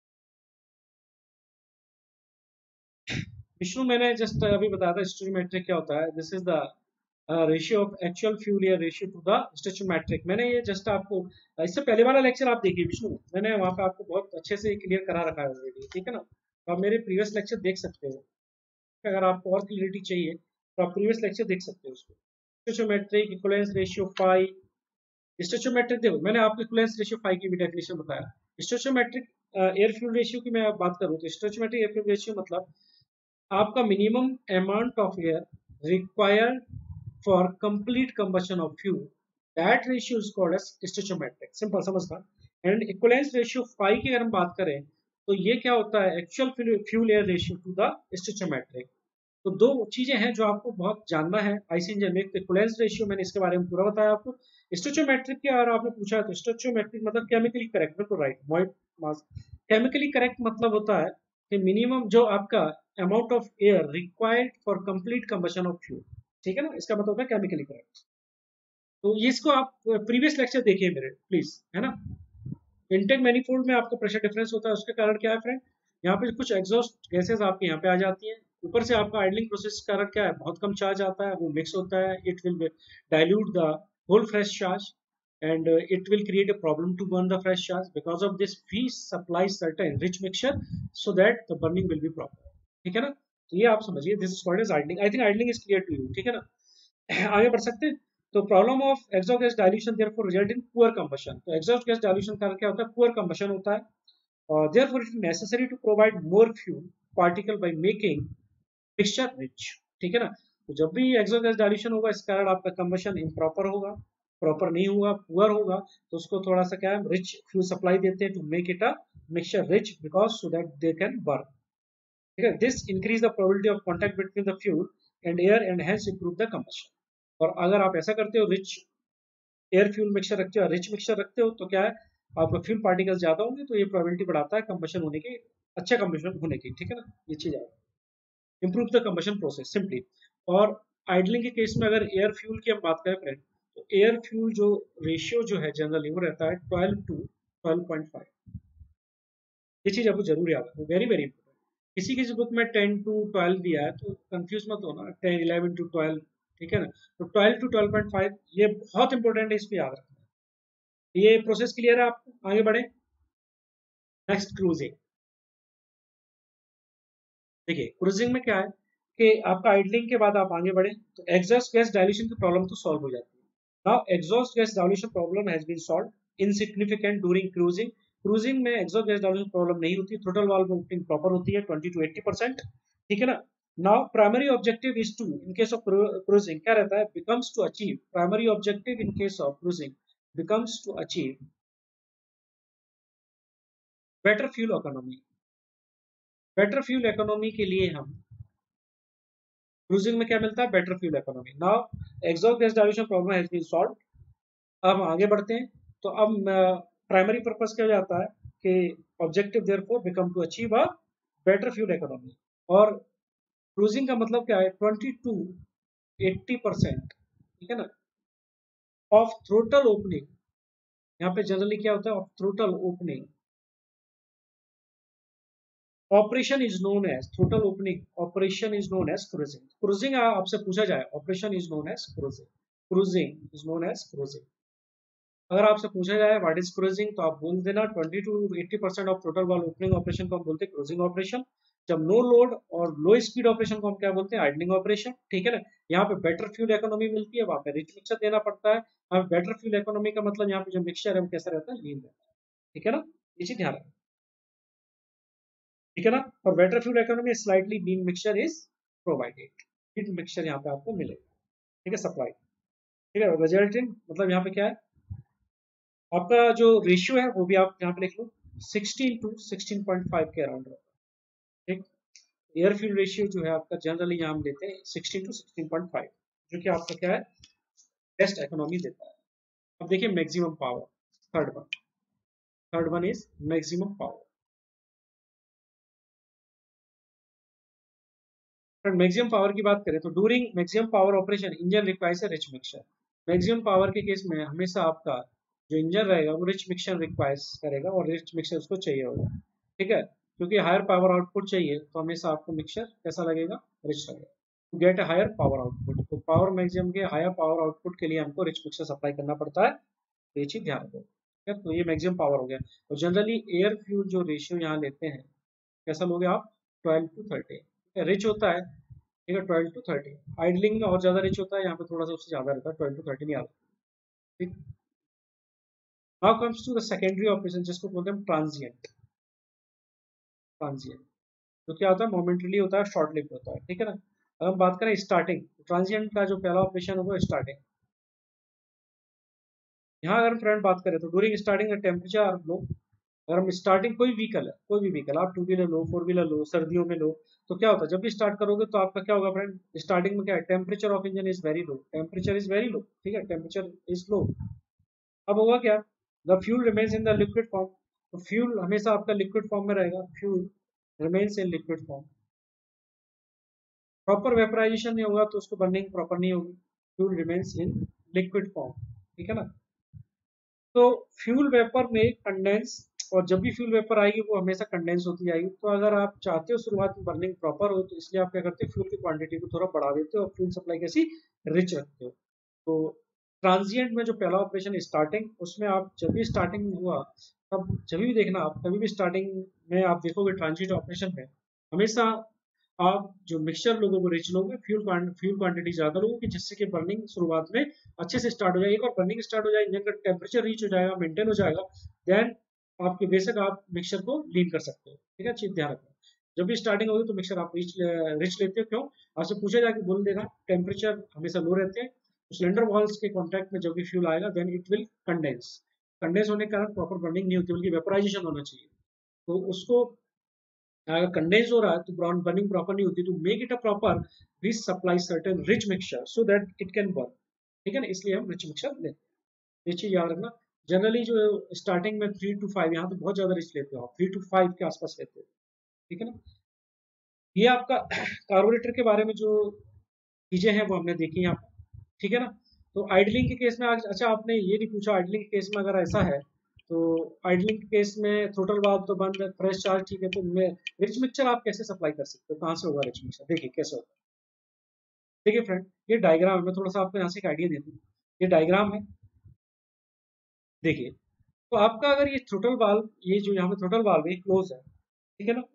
विष्णु, मैंने जस्ट अभी बताया था स्टोइकोमेट्रिक क्या होता है. This is the ratio of actual fuel air ratio to the stoichiometric. मैंने ये जस्ट आपको इससे पहले वाला लेक्चर आप देखिए विष्णु, मैंने वहाँ पे आपको बहुत अच्छे से क्लियर करा रखा है ऑलरेडी. ठीक है ना. तो आप मेरे प्रीवियस लेक्चर देख सकते हो. अगर आपको और क्लियरिटी चाहिए तो आप प्रीवियस लेक्चर देख सकते हो उसको. Stoichiometric equivalence ratio five. Stoichiometric देखो, मैंने आपको इक्विवेलेंस रेशियो फाइव की भी डेफिनेशन बताया. स्टोइकोमेट्रिक एयर फ्यूल रेशियो की मैं बात करूँ तो स्टोइकोमेट्रिक एयर फ्यूल रेशियो मतलब आपका minimum amount of air required for complete combustion of fuel, that ratio is called as stoichiometric. Simple समझना. एंड इक्विवेलेंस रेशियो फाइव की अगर हम बात करें तो ये क्या होता है, actual fuel air ratio to the stoichiometric. तो दो चीजें हैं जो आपको बहुत जानना है आईसी इंजन में. इक्विवेलेंस रेशियो मैंने इसके बारे में पूरा बताया आपको. स्टोइकोमेट्रिक के अगर आपने पूछा है तो स्टोइकोमेट्रिक मतलब केमिकली करेक्ट. बिल्कुल राइट. केमिकली करेक्ट मतलब होता है कि मिनिमम जो आपका amount of air required for complete combustion of fuel. ठीक है ना. इसका मतलब है केमिकली करेक्ट. तो इसको आप प्रीवियस लेक्चर देखिए मेरे प्लीज, है ना. इनटेक मैनिफोल्ड में आपको प्रेशर डिफरेंस होता है, उसके कारण क्या है फ्रेंड, यहाँ पे कुछ एग्जॉस्ट गैसेस आपके यहाँ पे आ जाती हैं. ऊपर से आपका आइडलिंग प्रोसेस के कारण क्या है, बहुत कम चार्ज आता है, वो मिक्स होता है. It will dilute the whole fresh charge and uh, it will create a problem to burn the fresh charge. Because of this, we supply certain rich mixture so that the burning will be proper. ठीक है ना. तो ये आप समझिए, this is called as idling. I think idling is clear to you. ठीक है ना. आगे बढ़ सकते हैं. तो problem of exhaust gas dilution therefore result in poor combustion. तो exhaust gas dilution कारण क्या होता है, poor combustion होता है. Uh, therefore, it is necessary to provide more fuel particle by making mixture rich. ठीक है ना? तो जब भी exhaust dilution होगा इस कारण आपका combustion improper होगा, proper नहीं होगा, poor होगा, तो उसको थोड़ा सा क्या है rich fuel supply देते हैं to make it a mixture rich because so that they can burn. ठीक है? This increase the probability of contact between the fuel and air and hence improve the combustion. और अगर आप ऐसा करते हो rich एयर फ्यूल मिक्सचर रखते हो, रिच मिक्सचर रखते हो, तो क्या है आपका फ्यूल पार्टिकल ज्यादा होंगे तो ये प्रोबेबिलिटी बढ़ाता है कंबशन होने की, अच्छा कंबशन होने की। ठीक है ना? ये चीज है improve the combustion process simply. और आइडलिंग के केस में अगर एयर फ्यूल की हम बात करें फ्रेंड, तो एयर फ्यूल जो रेशियो जो है जनरली वो रहता है twelve to twelve point five. ये चीज आपको जरूर याद रखो, वेरी वेरी इंपॉर्टेंट। किसी किसी बुक में टेन टू ट्वेल्व दिया है तो कंफ्यूज मत होना, टेन इलेवन टू ट्वेल्व। ठीक है ना? तो twelve to twelve point five ये बहुत इंपॉर्टेंट है, इसको याद रखना। ये प्रोसेस क्लियर है आपको? आगे बढ़े नेक्स्ट क्रूजिंग। देखिए क्रूजिंग में क्या है कि आपका आइडलिंग के बाद आप आगे बढ़े तो एग्जॉस्ट गैस डाइल्यूशन की प्रॉब्लम तो सॉल्व हो जाती है। Now exhaust gas dilution problem has been solved insignificant during cruising. Cruising में एग्जॉस्ट गैस डाइल्यूशन प्रॉब्लम नहीं होती, थ्रोटल वाल्व ओपनिंग प्रॉपर होती है ट्वेंटी टू एटी परसेंट। ठीक है ना? Now primary objective is to in case of cruising क्या रहता है, becomes to achieve, primary objective in case of cruising becomes to achieve better fuel economy. बेटर fuel इकोनॉमी के लिए हम क्रूजिंग में क्या मिलता है, better fuel economy. Now exhaust gas dilution problem has been solved. अब आगे बढ़ते हैं तो अब प्राइमरी पर्पस क्या हो जाता है कि objective therefore become to achieve a better fuel economy. और क्रूजिंग का मतलब क्या है, ट्वेंटी टू एटी परसेंट। ठीक है ना? ऑफ थ्रोटल ओपनिंग, यहाँ पे जनरली क्या होता है of throttle opening operation is known as throttle opening, operation is known as cruising. Cruising आपसे पूछा जाए, operation is known as cruising, cruising is known as cruising. अगर आपसे पूछा जाए व्हाट इज क्रूजिंग तो आप बोल देना twenty to eighty percent of total valve opening operation को हम बोलते हैं क्रूजिंग ऑपरेशन। जब नो लोड और लो स्पीड ऑपरेशन को हम क्या बोलते हैं, आइडलिंग ऑपरेशन। ठीक है ना? यहाँ पे बेटर फ्यूल इकोनॉमी मिलती है, वहां पे रिच मिक्सर देना पड़ता है। हमें बेटर फ्यूल इकोनॉमी का मतलब यहाँ पे जो मिक्सचर है वो कैसा रहता है, लीन रहता है। ठीक है ना? ये चीज ध्यान रखना। ठीक है ना? और better fuel economy slightly lean mixture is provided, lean mixture यहाँ पे आपको मिलेगा। ठीक है? सप्लाई। ठीक है? रिजल्टेंट मतलब यहाँ पे क्या है आपका जो रेशियो है वो भी आप यहाँ पे लिख लो, sixteen to sixteen point five के अराउंड रहता है। ठीक? एयर फ्यूल रेशियो जो है आपका जनरली यहाँ हम लेते हैं sixteen to sixteen point five, जो कि आपका क्या है बेस्ट इकोनॉमी देता है। अब देखिए maximum power, third one, third one is maximum power. Maximum power की बात करें तो during maximum power operation engine requires a rich mixture. Maximum power के केस में हमेशा आपका जो इंजन रहेगा वो रिच मिक्सचर रिक्वायर्स करेगा और रिच मिक्सचर उसको चाहिए होगा। ठीक है? क्योंकि हायर पावर आउटपुट चाहिए तो हमेशा आपको मिक्सचर कैसा लगेगा, रिच लगेगा, to get a higher power output. तो पावर मैक्सिमम के हायर पावर आउटपुट के लिए हमको रिच मिक्सचर सप्लाई करना पड़ता है, तो ये चीज ध्यान रखो। ठीक है? तो ये मैक्सिमम पावर हो गया। और जनरली एयर फ्यूल जो रेशियो यहाँ लेते हैं कैसा लोगे आप, ट्वेल्व टू थर्टी। रिच होता है, ठीक है, ट्वेल्व टू थर्टी। आइडलिंग में और ज्यादा रिच होता है, यहाँ पे थोड़ा सा उससे ज्यादा रहता है, ट्वेल्व टू थर्टी नहीं आता। ठीक? Now comes to the secondary operation जिसको बोलते हैं ट्रांजिएंट। ट्रांजिएंट तो क्या होता है, मोमेंटली होता है, शॉर्ट लिव्ड होता है। ठीक है ना? अगर हम बात करें स्टार्टिंग, ट्रांजिएंट का जो पहला ऑपरेशन होगा स्टार्टिंग। यहाँ अगर फ्रेंड बात करें तो ड्यूरिंग स्टार्टिंग टेम्परेचर लो। अगर हम स्टार्टिंग कोई व्हीकल है, कोई भी व्हीकल, आप टू व्हीलर लो, फोर व्हीलर लो, सर्दियों में लो, तो क्या होता है जब भी स्टार्ट करोगे तो आपका क्या होगा फ्रेंड, स्टार्टिंग में क्या है, temperature of engine is very low, temperature is very low. ठीक है? Temperature is low. अब होगा क्या, the fuel remains in the liquid form. तो फ्यूल हमेशा आपका लिक्विड फॉर्म में रहेगा, fuel remains in liquid form. Proper vaporization नहीं होगा तो उसको बर्निंग प्रॉपर नहीं होगी, fuel remains in liquid form. ठीक है ना? तो फ्यूल वेपर में कंडेंस, और जब भी फ्यूल वेपर आएगी वो हमेशा कंडेंस होती जाएगी। तो अगर आप चाहते हो शुरुआत में बर्निंग प्रॉपर हो तो इसलिए आप क्या करते हो, फ्यूल की क्वांटिटी को थोड़ा बढ़ा देते हो और फ्यूल सप्लाई कैसी रिच रखते हो। तो ट्रांजिएंट में जो पहला ऑपरेशन स्टार्टिंग, उसमें आप जब भी स्टार्टिंग हुआ तब जब भी देखना, आप कभी भी स्टार्टिंग में आप देखोगे ट्रांजिट ऑपरेशन में हमेशा आप जो मिक्सचर लोगों को रिच लोगे, फ्यूल फ्यूल क्वांटिटी ज्यादा लोगे जिससे कि बर्निंग शुरुआत में अच्छे से स्टार्ट हो जाए। एक और बर्निंग स्टार्ट हो जाए, इंजन का टेम्परेचर रीच हो जाएगा, मेंटेन हो जाएगा, देन आपके बेशक आप मिक्सचर को लीन कर सकते हो, ठीक है, चीज ध्यान रखना। जब भी स्टार्टिंग होगी तो मिक्सचर आप रिच रिच लेते हो, क्यों? आपसे पूछा जाके बोल देगा टेम्परेचर हमेशा लो रहते हैं, तो सिलेंडर वॉल्स के कॉन्टैक्ट में जब भी फ्यूल आएगा then it will condense. Condense होने के कारण प्रॉपर बर्निंग नहीं होती बल्कि वेपोराइजेशन होना चाहिए। तो उसको अगर कंडेंस हो रहा है तो ब्राउन बर्निंग प्रॉपर नहीं होती, तो make it a proper rich supply certain rich mixture so that it can burn, ठीक है ना, इसलिए हम रिच मिक्सचर लेते हैं। ये चीज याद रखना। जनरली जो स्टार्टिंग में थ्री टू फाइव, यहाँ तो बहुत ज्यादा रिच लेते हो आप, थ्री टू फाइव के आसपास लेते हो, ठीक है ना। ये आपका कार्बोरेटर के बारे में जो चीजें हैं वो हमने देखी यहाँ पर, ठीक है ना। तो आइडलिंग के केस में आज, अच्छा आपने ये नहीं पूछा, आइडलिंग के केस में अगर ऐसा है तो आइडलिंग के केस में थ्रोटल वाल्व तो बंद है, फ्रेश चार्ज ठीक है, तो मैं रिच मिक्सचर आप कैसे सप्लाई कर सकते हो, कहाँ से होगा रिच मिक्सचर? देखिए कैसे होगा। देखिए फ्रेंड, ये डायग्राम है, मैं थोड़ा सा आपको यहाँ से एक आइडिया दे दूँ। ये डायग्राम है, देखिए। तो आपका अगर ये थ्रोटल वाल्व, ये जो यहाँ पे थ्रोटल वाल्व है क्लोज है, ठीक है ना,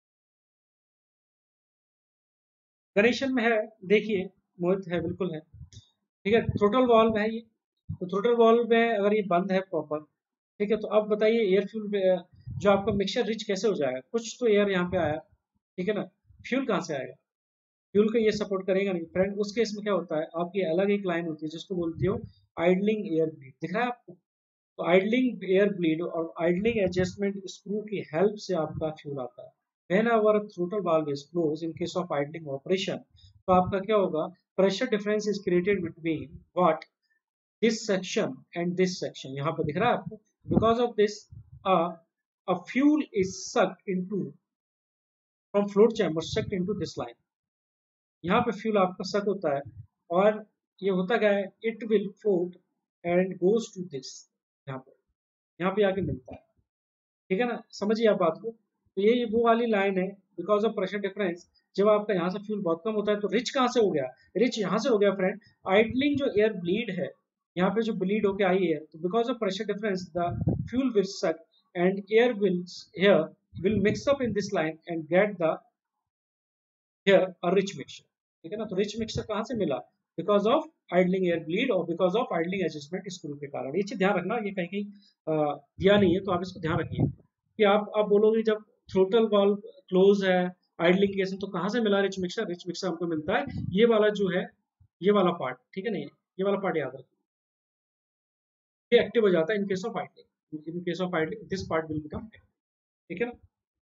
कनेक्शन में है, देखिए मोहित है, बिल्कुल है, ठीक है, थ्रोटल वाल्व है ये। तो थ्रोटल वाल्व में अगर ये बंद है प्रॉपर, ठीक है, तो अब बताइए एयर फ्यूल जो आपका मिक्सचर रिच कैसे हो जाएगा? कुछ तो एयर यहाँ पे आया, ठीक है ना, फ्यूल कहाँ से आएगा? फ्यूल को ये सपोर्ट करेगा नहीं फ्रेंड। उस केस में क्या होता है, आपकी अलग एक लाइन होती है जिसको बोलती हो आइडलिंग एयर ब्लीड, दिख रहा है आपको? तो आइडलिंग एयर ब्लीड और आइडलिंग एडजस्टमेंट स्क्रू की हेल्प से आपका फ्यूल आता है। When our throttle valve is close in case of idling operation, तो आपका क्या होगा, pressure difference is created between what, this section and this section, यहाँ पे दिख रहा है आपको। Because of this a fuel is sucked into from float chamber sucked into this line, यहाँ पे फ्यूल आपका सक होता है, और ये होता क्या है, it will float and goes to this, यहाँ पे यहाँ पे आके मिलता है, ठीक है ना, समझिए आप बात को। तो ये वो वाली लाइन है, बिकॉज ऑफ प्रेशर डिफरेंस। जब आपका यहाँ से फ्यूल बहुत कम होता है तो रिच कहाँ से हो गया, रिच यहाँ से हो गया फ्रेंड। आइडलिंग जो एयर ब्लीड है, यहाँ पे जो ब्लीड होके आई है, तो because of pressure difference the fuel will suck and air will here will mix up in this line and get the here a rich mixture, ठीक है ना। तो रिच मिक्सचर कहाँ से मिला, because of idling air bleed और because of idling adjustment screw के कारण। ये चीज ध्यान रखना, ये कहीं कहीं अ, दिया नहीं है, तो आप इसको ध्यान रखिए कि आप आप बोलोगे जब थ्रोटल वाल्व क्लोज है आइडलिंग केस में, तो कहाँ से मिला रिच मिक्सचर? रिच मिक्सचर हमको मिलता है ये वाला जो है, ये वाला पार्ट, ठीक है ना, ये वाला पार्ट याद रखिए, ये एक्टिव हो जाता है in case of idling, in case of idling this part will become, ठीक है ना।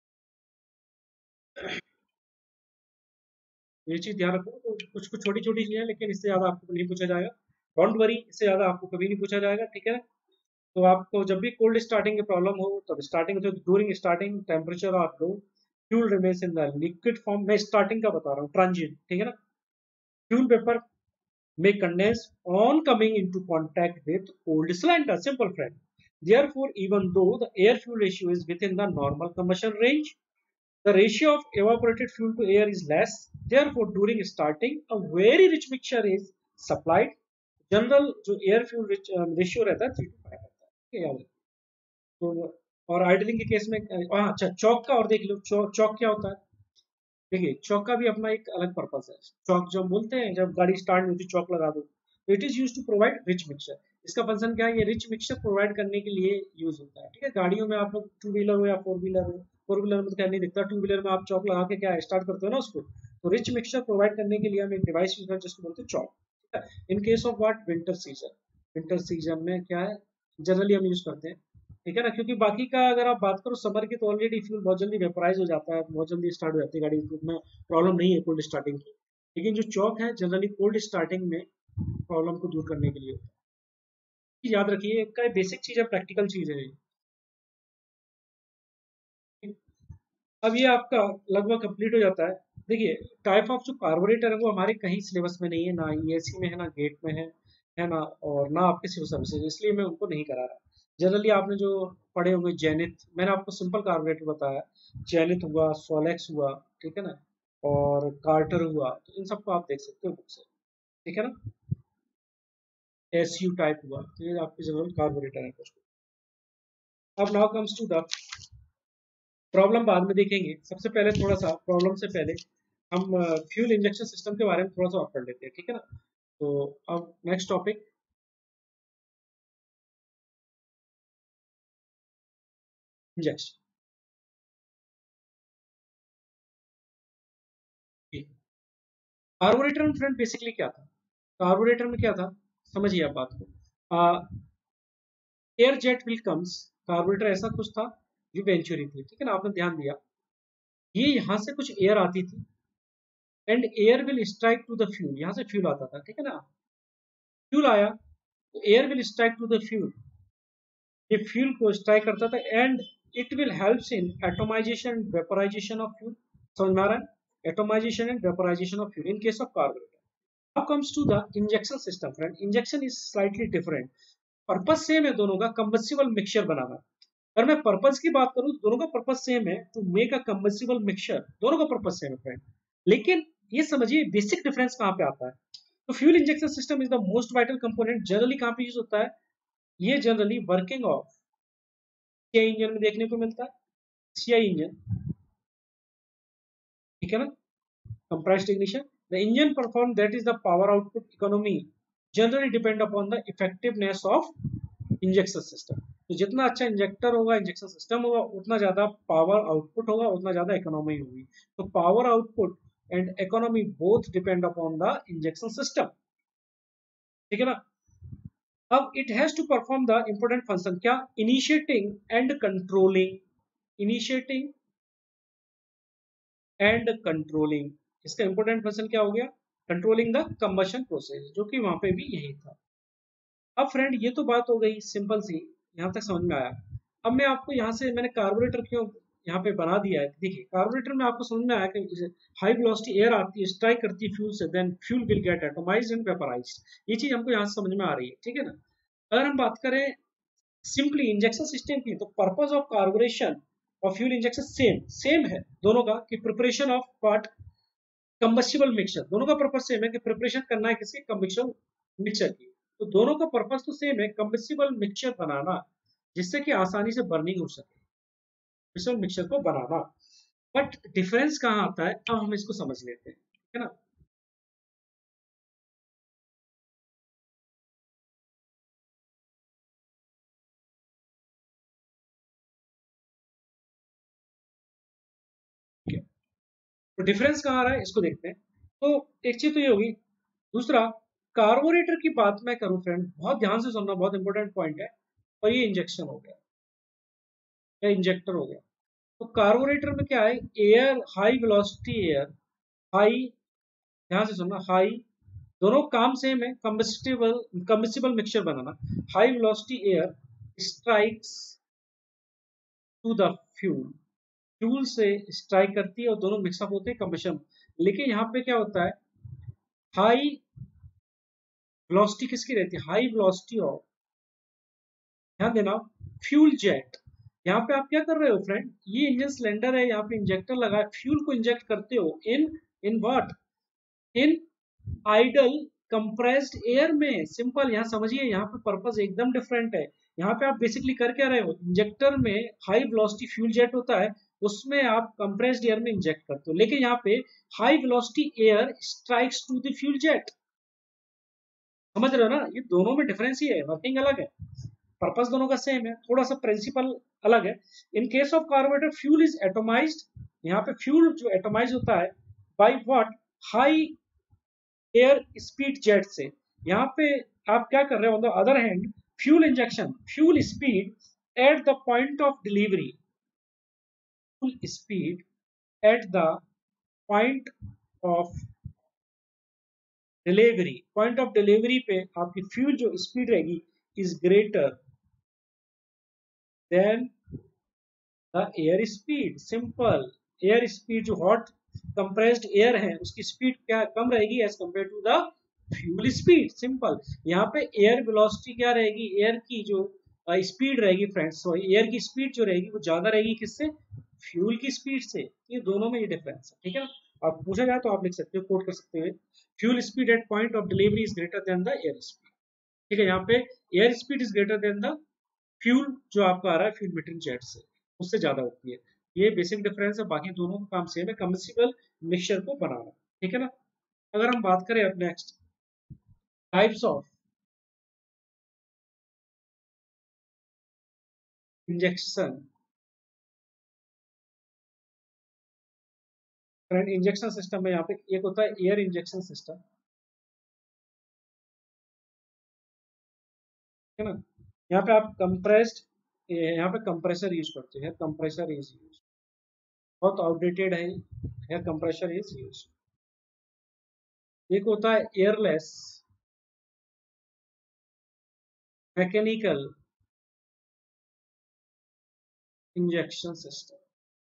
ये चीज ध्यान रखो। तो कुछ कुछ छोटी छोटी चीजें हैं, लेकिन इससे ज्यादा आपको नहीं पूछा जाएगा, डोंट वरी, इससे ज्यादा आपको कभी नहीं पूछा जाएगा, ठीक है। तो आपको जब भी कोल्ड स्टार्टिंग की प्रॉब्लम हो, तब स्टार्टिंग तो during starting temperature of low fuel remains in the liquid form, मैं स्टार्टिंग का बता रहा हूँ, ट्रांजिएंट, ठीक है ना। Fuel vapour may condense on coming into contact with cold cylinder, simple friend. Therefore, even though the air fuel ratio is within the normal combustion range, the ratio of evaporated fuel to air is less. Therefore, during starting, a very rich mixture is supplied. General जो air fuel ratio रहता है three to five रहता है, ठीक है, याद रखिए। तो और आइडलिंग के केस में हाँ, अच्छा चौक का और देख लो, चौक चौक क्या होता है। देखिए चौक का भी अपना एक अलग पर्पस है। चौक जब बोलते हैं, जब गाड़ी स्टार्ट नहीं होती चौक लगा दो, तो it is use to provide rich mixture. इसका फंक्शन क्या है, ये रिच मिक्सचर प्रोवाइड करने के लिए यूज होता है, ठीक है। गाड़ियों में आप लोग टू व्हीलर हो या फोर व्हीलर हो, फोर व्हीलर में तो क्या नहीं दिखता, टू व्हीलर में आप चौक लगा के क्या स्टार्ट करते हो ना उसको। तो रिच मिक्सचर प्रोवाइड करने के लिए हम एक डिवाइस यूज करते हैं जिसको बोलते हैं चौक, ठीक है। In case of what, winter season, winter season में क्या है, जनरली हम यूज करते हैं, ठीक है ना। क्योंकि बाकी का अगर आप बात करो समर की, तो ऑलरेडी फ्यूल बहुत जल्दी वेपराइज हो जाता है, बहुत जल्दी स्टार्ट हो जाती है गाड़ी, उसमें प्रॉब्लम नहीं है कोल्ड स्टार्टिंग की। लेकिन जो चौक है जनरली कोल्ड स्टार्टिंग में प्रॉब्लम को दूर करने के लिए होता है। याद रखिए, इसका बेसिक चीज है, प्रैक्टिकल चीज है। अब ये आपका लगभग कंप्लीट हो जाता है। देखिए टाइप ऑफ जो कार्बोरेटर है वो हमारे कहीं सिलेबस में नहीं है, ना ईएससी में है, ना गेट में है है ना, और ना आपके सिविल सर्विसेज, इसलिए मैं उनको नहीं करा रहा। जनरली आपने जो पढ़े होंगे जेनिथ, मैंने आपको सिंपल कार्बोरेटर बताया, जेनिथ हुआ, सोलेक्स हुआ, ठीक है ना, और कार्टर हुआ, तो इन सबको आप देख सकते हो बुक से, ठीक है ना। एस यू टाइप हुआ, तो ये आपके जनरल कार्बोरेटर है कुछ। अब now comes to the problem, बाद में देखेंगे। सबसे पहले थोड़ा सा प्रॉब्लम से पहले हम फ्यूल इंजेक्शन सिस्टम के बारे में थोड़ा सा और पढ़ लेते हैं, ठीक है ना। तो अब नेक्स्ट टॉपिक, इंजेक्शन। कार्बोरेटर में फ्रेंड बेसिकली क्या था, कार्बोरेटर में क्या था, समझिए आप बात को, air jet will comes, carburettor ऐसा कुछ था जो वेंचुरी थी, ठीक है ना, आपने ध्यान दिया, ये यहाँ से कुछ एयर आती थी and air will strike to the fuel, यहाँ से फ्यूल आता था, ठीक है ना, फ्यूल आया तो air will strike to the fuel, ये फ्यूल को स्ट्राइक करता था and it will helps in atomization and vaporization of fuel, समझ में आ रहा है, atomization and vaporization of fuel in case of carburettor. Now comes to the injection system, friend. Injection is slightly different. Purpose same है दोनों का, combustible mixture बनाना। अगर मैं पर्पस की बात करूं दोनों का पर्पस सेम है, to make a combustible mixture, दोनों का पर्पस सेम है फ्रेंड। लेकिन ये समझिए बेसिक डिफरेंस कहां पे आता है। तो fuel injection system is the most vital component, generally कहां पे यूज होता है, ये generally working of CI engine में देखने को मिलता है, सीआई इंजन, ठीक है ना, compressed ignition. The engine perform, that is the power output economy generally depend upon the effectiveness of injection system. तो जितना अच्छा इंजेक्टर होगा, इंजेक्शन सिस्टम होगा, उतना ज्यादा पावर आउटपुट होगा, उतना ज्यादा इकोनॉमी होगी। तो power output and economy both depend upon the injection system, ठीक है ना। अब it has to perform the important function, क्या, initiating and controlling, initiating and controlling, इसका इंपोर्टेंट फंक्शन क्या हो गया, कंट्रोलिंग द कंबशन प्रोसेस, जो कि वहां पे भी यही था। अब फ्रेंड ये तो बात हो गई सिंपल सी, यहाँ तक समझ में आया। अब मैं आपको यहाँ से मैंने कार्बोरेटर क्यों यहाँ पे बना दिया है, देखिए कार्बोरेटर में आपको समझ में आया कि हाई वेलोसिटी एयर आती है, स्ट्राइक करती है फ्यूल से, then fuel will get atomized and vaporized, ये चीज हमको यहाँ से समझ में आ रही है, ठीक है ना। अगर हम बात करें सिंपली इंजेक्शन सिस्टम की, तो पर्पस ऑफ कार्बोरेशन और फ्यूल इंजेक्शन सेम सेम है दोनों का, कि preparation of part combustible mixture, दोनों का पर्पस सेम है कि प्रिपरेशन करना है किसी कंबस्टिबल मिक्सचर की। तो दोनों का पर्पस तो सेम है, कंबस्टिबल मिक्सचर बनाना, जिससे कि आसानी से बर्निंग हो सके, कंबस्टिबल मिक्सचर को बनाना। बट डिफरेंस कहाँ आता है, अब हम इसको समझ लेते हैं, है ना। ठीक है, तो डिफरेंस कहाँ आ रहा है इसको देखते हैं। तो एक चीज तो ये होगी, दूसरा कार्बोरेटर की बात मैं करूं फ्रेंड, बहुत ध्यान से सुनना, बहुत इंपॉर्टेंट पॉइंट है, और ये इंजेक्शन हो गया या इंजेक्टर हो गया। तो कार्बोरेटर में क्या है, air, high velocity air, high, ध्यान से सुनना, हाई, दोनों काम सेम है, कंबस्टिबल कंबस्टिबल मिक्सचर बनाना, high velocity air strikes to the fuel, fuel से स्ट्राइक करती है और दोनों मिक्सअप होते हैं कंबशन। लेकिन यहाँ पे क्या होता है, हाई वेलोसिटी किसकी रहती है, हाई वेलोसिटी ऑफ, ध्यान देना, फ्यूल जेट। यहाँ पे आप क्या कर रहे हो फ्रेंड, ये इंजन सिलेंडर है, यहाँ पे इंजेक्टर लगा है, फ्यूल को इंजेक्ट करते हो in in what, in idle compressed air में, सिंपल, यहाँ समझिए, यहाँ पे पर्पस एकदम डिफरेंट है। यहाँ पे आप बेसिकली कर क्या रहे हो, इंजेक्टर में हाई वेलोसिटी फ्यूल जेट होता है, उसमें आप कंप्रेस्ड एयर में इंजेक्ट करते हो, लेकिन यहाँ पे high velocity air strikes to the fuel jet, समझ रहे हो ना, ये दोनों में डिफरेंस ही है, वर्किंग अलग है, पर्पस दोनों का सेम है, थोड़ा सा प्रिंसिपल अलग है। In case of carburettor fuel is atomized, यहाँ पे फ्यूल जो एटोमाइज होता है by what, high air speed jet से। यहाँ पे आप क्या कर रहे हो, on the other hand fuel injection, fuel speed at the point of delivery, fuel speed at the point of delivery, point of delivery पे आपकी फ्यूल जो स्पीड रहेगी is greater than the air speed, simple, air speed जो hot compressed air है उसकी speed क्या कम रहेगी as compare to the fuel speed, simple. यहाँ पे एयर वेलोसिटी क्या रहेगी, एयर की जो स्पीड रहेगी फ्रेंड्स, सॉरी एयर की स्पीड जो रहेगी वो ज्यादा रहेगी किससे, फ्यूल की स्पीड से। ये दोनों में ये डिफरेंस है, ठीक है। आप पूछा जाए तो आप लिख सकते हो, कोट कर सकते हो, fuel speed at point of delivery is greater than the air speed, ठीक है। यहाँ पे air speed is greater than the fuel जो आपका आ रहा है फ्यूल मीटरिंग जेट से, उससे ज्यादा होती है। ये बेसिक डिफरेंस है, बाकी दोनों का काम सेम है, कंबस्टिबल मिक्सचर को बनाना, ठीक है ना। अगर हम बात करें अब next types of injection, friend injection system में यहाँ पे एक होता है एयर इंजेक्शन सिस्टम, है ना। यहाँ पे आप कंप्रेस्ड, यहाँ पे कंप्रेसर यूज करते हैं, कंप्रेसर इज यूज, बहुत आउटडेटेड है, हेयर कंप्रेसर इज यूज। एक होता है airless mechanical injection system,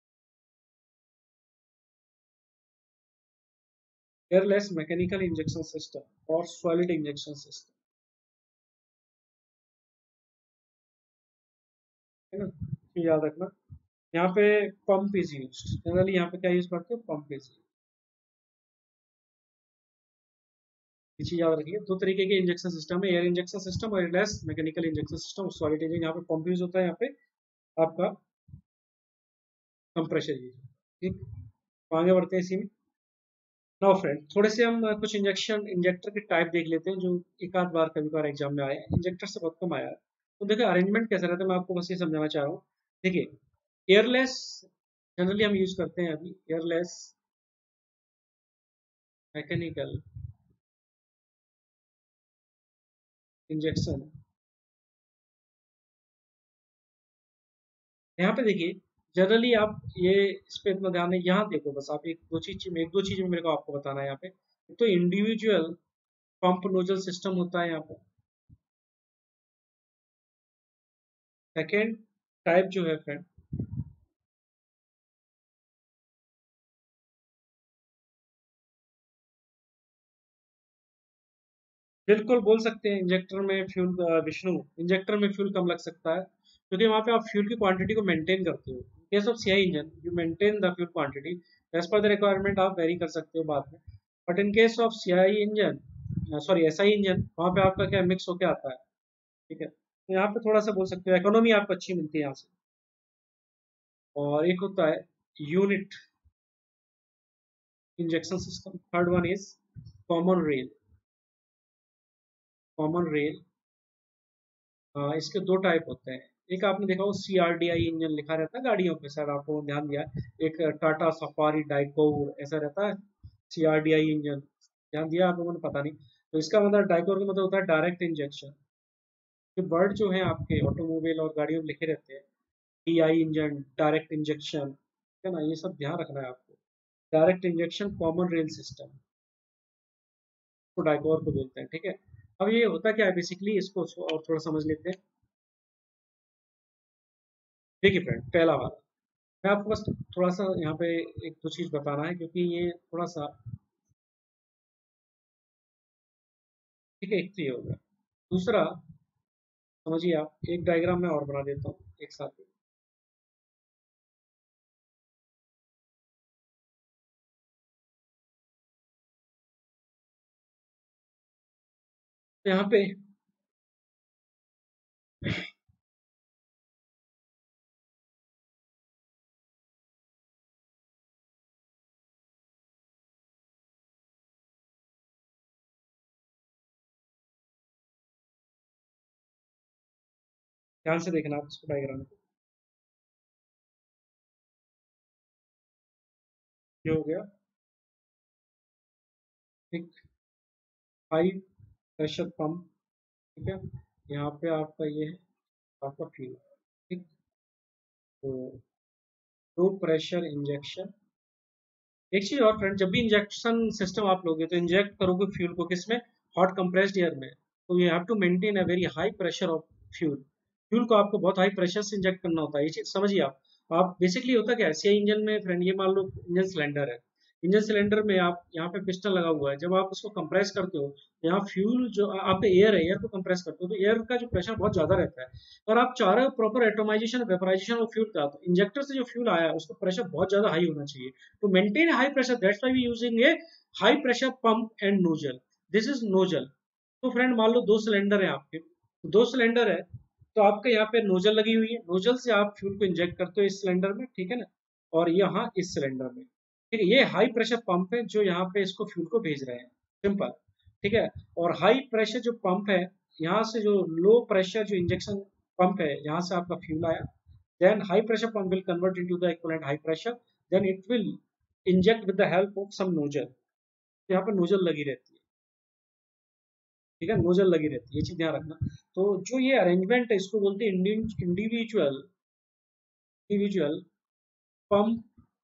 airless mechanical injection system और सॉलिड इंजेक्शन सिस्टम, है ना, ये याद रखना। यहाँ पे पंप इज यूज, जनरली यहाँ पे क्या यूज करते हैं, पंप इज, ये चीज याद रखिए। दो तरीके के इंजेक्शन सिस्टम है, एयर इंजेक्शन सिस्टम और airless mechanical injection system, solid injection. यहाँ पे पंप यूज होता है, यहाँ पे आपका कंप्रेशर यूज, ठीक। तो आगे बढ़ते हैं इसी में। नाउ फ्रेंड थोड़े से हम अ, कुछ इंजेक्शन इंजेक्टर के टाइप देख लेते हैं जो एक आध बार कभी बार एग्जाम में आए हैं, इंजेक्टर से बहुत कम आया है। तो देखिए अरेंजमेंट कैसा रहता है, मैं आपको बस ये समझाना चाह रहा हूँ। देखिए एयरलेस जनरली हम यूज करते हैं अभी, एयरलेस मैकेनिकल इंजेक्शन। यहाँ पे देखिए जनरली आप ये इस पे इतना ध्यान नहीं, यहाँ देखो बस आप एक दो चीज में एक दो चीज में मेरे को आपको बताना है यहाँ पे। एक तो इंडिविजुअल पंप नोजल सिस्टम होता है यहाँ पे, सेकेंड टाइप जो है फ्रेंड, बिल्कुल बोल सकते हैं इंजेक्टर में फ्यूल, विष्णु इंजेक्टर में फ्यूल कम लग सकता है क्योंकि वहाँ पे आप फ्यूल की क्वांटिटी को मेंटेन करते हो। Case of CI engine you maintain the fuel quantity as per the requirement, आप वेरी कर सकते हो बाद में। But in case of CI engine, sorry SI engine, वहाँ पे आपका क्या मिक्स होके आता है, ठीक है। तो यहाँ पे थोड़ा सा बोल सकते हो इकोनॉमी आपको अच्छी मिलती है यहाँ से। और एक होता है unit injection system, third one is common rail, common rail. हाँ, इसके दो टाइप होते हैं। एक आपने देखा हो C R D I engine लिखा रहता है गाड़ियों पे, शायद आपको ध्यान दिया है। एक टाटा सफारी डाइकोर ऐसा रहता है, C R D I engine, ध्यान दिया आप लोगों ने, पता नहीं। तो इसका मतलब डाइकोर का मतलब होता है डायरेक्ट इंजेक्शन। ये वर्ड जो है आपके ऑटोमोबाइल और गाड़ियों में लिखे रहते हैं, D I engine, direct injection, है ना, ये सब ध्यान रखना है आपको। Direct injection common rail system को डाइकोर को बोलते हैं, ठीक है। अब ये होता क्या है बेसिकली, इसको और थोड़ा समझ लेते हैं। देखिए फ्रेंड पहला वाला, मैं आपको बस थोड़ा सा यहाँ पे एक दो चीज बताना है क्योंकि ये थोड़ा सा, ठीक है, एक तो ये हो गया। दूसरा समझिए आप, एक डायग्राम मैं और बना देता हूँ एक साथ ही। तो यहाँ पे ध्यान से देखना आप इसको डायग्राम को, ये हो गया एक हाई प्रेशर पंप, ठीक है। यहाँ पे आपका ये है आपका फ्यूल, ठीक। तो लो प्रेशर इंजेक्शन। एक चीज और फ्रेंड, जब भी इंजेक्शन सिस्टम आप लोगे तो इंजेक्ट करोगे फ्यूल को किसमें, हॉट कंप्रेस्ड एयर में। तो you have to maintain a very high pressure of fuel, fuel को आपको बहुत हाई प्रेशर से इंजेक्ट करना होता है, ये चीज समझिए आप। आप बेसिकली होता क्या है सीआई इंजन में फ्रेंड, ये मान लो इंजन सिलेंडर है, इंजन सिलेंडर में आप यहाँ पे पिस्टन लगा हुआ है, जब आप उसको कंप्रेस करते हो तो यहाँ फ्यूल जो आप एयर है, एयर को कंप्रेस करते हो तो एयर का जो प्रेशर बहुत ज्यादा रहता है। और आप चाह रहे हो proper atomization vaporization of fuel का, तो इंजेक्टर से जो फ्यूल आया है उसका प्रेशर बहुत ज्यादा हाई होना चाहिए। to maintain a high pressure, that's why we using a high pressure pump and nozzle, this is nozzle। तो फ्रेंड मान लो दो सिलेंडर है आपके, तो दो सिलेंडर है, तो आपके यहाँ पे नोजल लगी हुई है, नोजल से आप फ्यूल को इंजेक्ट करते हो इस सिलेंडर में, ठीक है ना, और यहाँ इस सिलेंडर में, ठीक है। ये हाई प्रेशर पंप है जो यहाँ पे इसको फ्यूल को भेज रहे हैं, सिंपल, ठीक है। और हाई प्रेशर जो पंप है, यहाँ से जो लो प्रेशर जो इंजेक्शन पंप है, यहाँ से आपका फ्यूल आया, then high pressure pump will convert into the equivalent high pressure, then it will inject with the help of some nozzle, यहाँ पर नोजल लगी रहती है, ठीक है, नोजल लगी रहती है, ये चीज ध्यान रखना। तो जो ये अरेंजमेंट है इसको बोलते हैं individual individual pump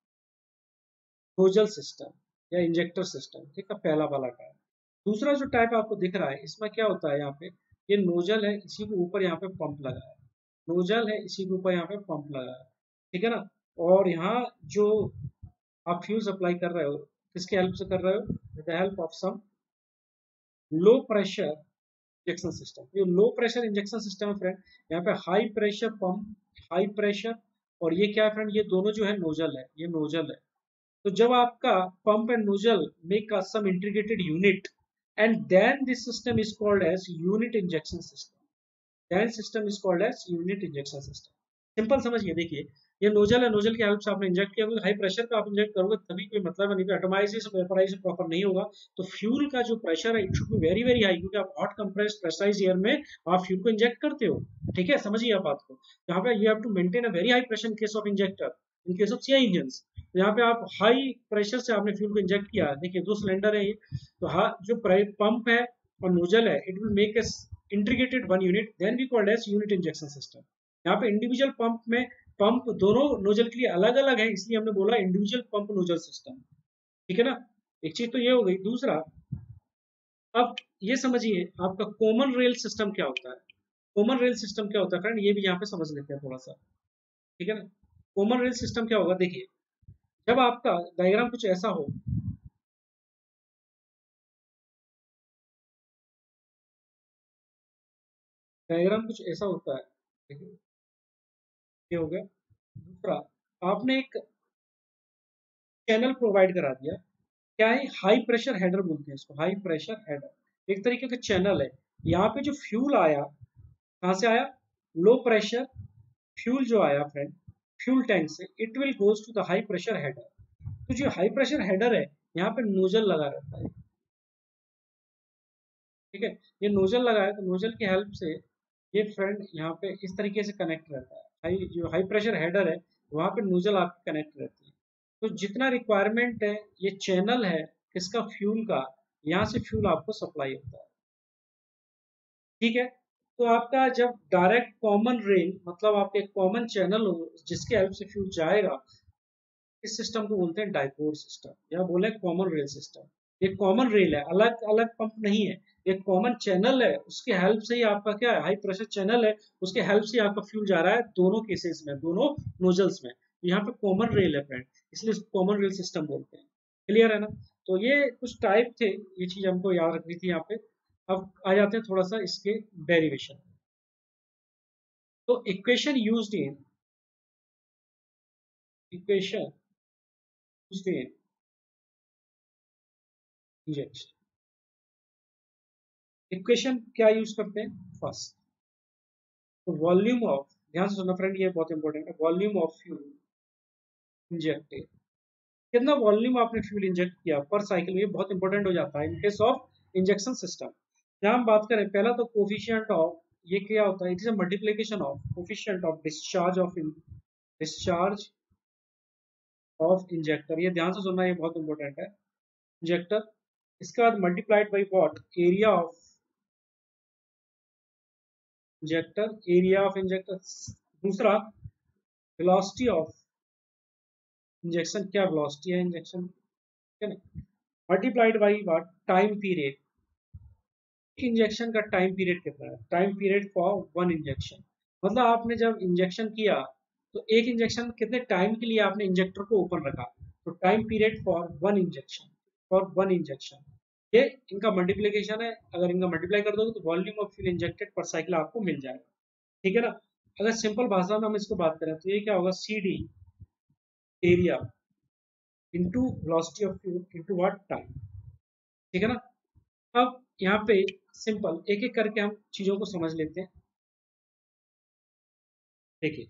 nozzle system या इंजेक्टर सिस्टम, ठीक है, पहला वाला टाइप। दूसरा जो टाइप आपको दिख रहा है इसमें क्या होता है, यहाँ पे ये नोजल है, इसी के ऊपर यहाँ पे पंप लगा है, नोजल है, इसी के ऊपर यहाँ पे पंप लगा है, ठीक है ना। और यहाँ जो आप फ्यूल सप्लाई कर रहे हो किसके हेल्प से कर रहे हो, with the help of some low pressure injection system. ये लो प्रेशर इंजेक्शन सिस्टम है फ्रेंड, यहाँ पे high pressure pump, high pressure, और ये क्या है फ्रेंड, ये दोनों जो है नोजल है, ये नोजल है। तो जब आपका pump and nozzle make some integrated unit and then this system is called as unit injection system, then system is called as unit injection system. Simple समझिए, देखिए ये नोजल है, नोजल की हेल्प से आपने इंजेक्ट किया, हाई प्रेशर का आप इंजेक्ट करोगे तभी कोई मतलब नहीं, एटोमाइजेशन वेपराइजेशन प्रॉपर नहीं होगा। तो फ्यूल का जो प्रेशर है it should be very very high, क्योंकि आप हॉट कंप्रेस्ड प्रेशराइज्ड एयर में आप फ्यूल को इंजेक्ट करते हो, ठीक है, समझिए आप बात को। यहाँ पे you have to maintain a very high pressure in case of injector, in case of CI engine. यहाँ पे आप हाई प्रेशर से आपने फ्यूल को इंजेक्ट किया, देखिए दो सिलेंडर है ये, तो हाँ जो पंप है और नोजल है it will make a integrated one unit, then we called as unit injection system. यहाँ पे इंडिविजुअल पंप में पंप दोनों नोजल के लिए अलग अलग है, इसलिए हमने बोला इंडिविजुअल पंप नोजल सिस्टम, ठीक है ना। एक चीज तो ये हो गई। दूसरा, अब ये समझिए आपका कॉमन रेल सिस्टम क्या होता है। कॉमन रेल सिस्टम क्या होता है फ्रेंड, ये भी यहाँ पे समझ लेते हैं थोड़ा सा, ठीक है ना। कॉमन रेल सिस्टम क्या होगा, देखिए जब आपका डायग्राम कुछ ऐसा हो, डायग्राम कुछ ऐसा होता है, देखिए ये हो गया। दूसरा, आपने एक चैनल प्रोवाइड करा दिया, क्या है, हाई प्रेशर हेडर बोलते हैं इसको, हाई प्रेशर हेडर एक तरीके का चैनल है। यहाँ पे जो फ्यूल आया कहाँ से आया, लो प्रेशर फ्यूल जो आया फ्रेंड फ्यूल टैंक से, it will goes to the high pressure header. तो जो हाई प्रेशर हेडर है यहाँ पे नोजल लगा रहता है, ठीक है, ये नोजल लगा है, तो नोजल की हेल्प से ये फ्रेंड यहाँ पे इस तरीके से कनेक्ट रहता है, हाई जो हाई प्रेशर हेडर है वहाँ पे नोजल आपकी कनेक्ट रहती है। तो जितना रिक्वायरमेंट है ये चैनल है किसका, फ्यूल का, यहाँ से फ्यूल आपको सप्लाई होता है, ठीक है। तो आपका जब डायरेक्ट कॉमन रेल मतलब आपके कॉमन चैनल हो जिसके हेल्प से फ्यूल जाएगा, इस सिस्टम को बोलते हैं डाइपोर सिस्टम या बोले कॉमन रेल सिस्टम। ये कॉमन रेल है, अलग अलग पंप नहीं है, ये कॉमन चैनल है, उसके हेल्प से ही आपका क्या है, हाई प्रेशर चैनल है, उसके हेल्प से आपका फ्यूल जा रहा है दोनों केसेस में, दोनों नोजल्स में। यहाँ पे कॉमन रेल है फ्रेंड, इसलिए कॉमन रेल सिस्टम बोलते हैं, क्लियर है ना। तो ये कुछ टाइप थे, ये चीज हमको याद रखनी थी यहाँ पे। अब आ जाते हैं थोड़ा सा इसके डेरिवेशन। तो equation used in equation used in injection, equation क्या यूज करते हैं, फर्स्ट तो वॉल्यूम ऑफ, ध्यान से सुनना फ्रेंड ये बहुत इंपॉर्टेंट है, वॉल्यूम ऑफ फ्यूल इंजेक्टेड, कितना वॉल्यूम आपने फ्यूल इंजेक्ट किया पर साइकिल में, ये बहुत इंपॉर्टेंट हो जाता है in case of injection system. यहाँ हम बात करें पहला तो कोफिशिएंट ऑफ, ये क्या होता है, it is a multiplication of coefficient of discharge of discharge of injector, ये ध्यान से सुनना ये बहुत इंपॉर्टेंट है, इंजेक्टर। इसके बाद multiplied by what, area of injector, area of injector. दूसरा, वेलोसिटी ऑफ इंजेक्शन, क्या वेलोसिटी है इंजेक्शन, ठीक है ना, multiplied by what, time period, injection का टाइम पीरियड कितना है, time period for one injection, मतलब आपने जब इंजेक्शन किया तो एक इंजेक्शन कितने टाइम के लिए आपने इंजेक्टर को ओपन रखा, तो time period for one injection, for one injection, ये इनका मल्टीप्लीकेशन है। अगर इनका मल्टीप्लाई कर दोगे तो volume of fuel injected per cycle आपको मिल जाएगा, ठीक है ना। अगर सिंपल भाषा में हम इसको बात करें तो ये क्या होगा, C D area into velocity of fuel into what, time, ठीक है ना। अब यहाँ पे सिंपल एक एक करके हम चीजों को समझ लेते हैं, देखिए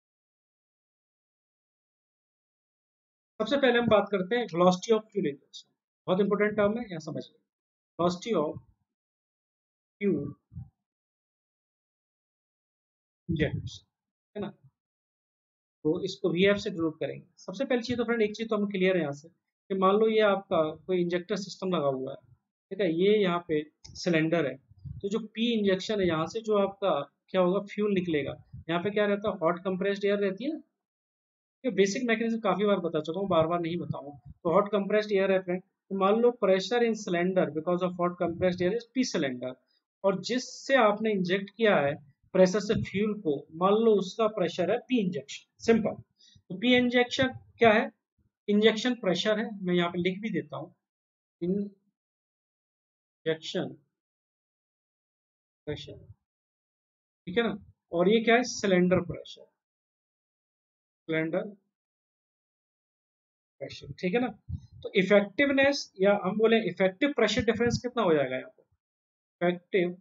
सबसे पहले हम बात करते हैं वेलोसिटी ऑफ फ्यूल इंजेक्शन, बहुत इंपॉर्टेंट टर्म है, यहाँ समझिए, वेलोसिटी ऑफ फ्यूल इंजेक्शन, है ना। तो इसको वी एफ से डिनोट करेंगे। सबसे पहली चीज़ तो फ्रेंड एक चीज़ तो हम क्लियर है यहाँ से कि मान लो ये आपका कोई इंजेक्टर सिस्टम लगा हुआ है, ठीक है, ये यहाँ पे सिलेंडर है, तो जो पी इंजेक्शन है यहाँ से जो आपका क्या होगा, फ्यूल निकलेगा। यहाँ पे क्या रहता है, हॉट कंप्रेस्ड एयर रहती है ना। ये बेसिक मैकेनिज्म काफी बार बता चुका हूँ, बार बार नहीं बताऊंगा। तो हॉट कंप्रेस्ड एयर है फ्रेंड, तो मान लो pressure in cylinder because of hot compressed air is P cylinder, और जिससे आपने इंजेक्ट किया है प्रेशर से फ्यूल को, मान लो उसका प्रेशर है पी इंजेक्शन, सिंपल। तो पी इंजेक्शन क्या है, इंजेक्शन प्रेशर है, मैं यहाँ पे लिख भी देता हूँ, इंजेक्शन प्रेशर, ठीक है ना। और ये क्या है, सिलेंडर प्रेशर, सिलेंडर प्रेशर, ठीक है ना। तो इफेक्टिवनेस या हम बोले इफेक्टिव प्रेशर डिफरेंस कितना हो जाएगा यहाँ पे, इफेक्टिव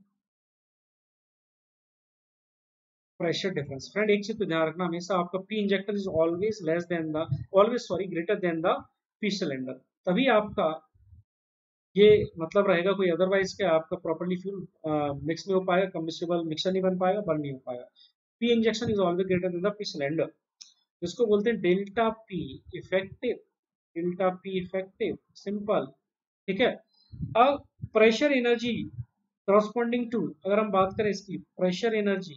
प्रेशर डिफरेंस। फ्रेंड एक चीज तो ध्यान रखना हमेशा, आपका P injector is always less than the, always sorry greater than the P cylinder, तभी आपका ये मतलब रहेगा, कोई अदरवाइज क्या आपका प्रॉपर्ली फ्यूल मिक्स नहीं हो पाएगा, कम्बिस्टिबल मिक्सर नहीं बन पाएगा, बर्न नहीं हो पाएगा। P injection is always greater than the P cylinder, जिसको बोलते हैं delta P effective, delta P effective, simple, ठीक है। अब प्रेशर एनर्जी करस्पॉन्डिंग टू, अगर हम बात करें इसकी प्रेशर एनर्जी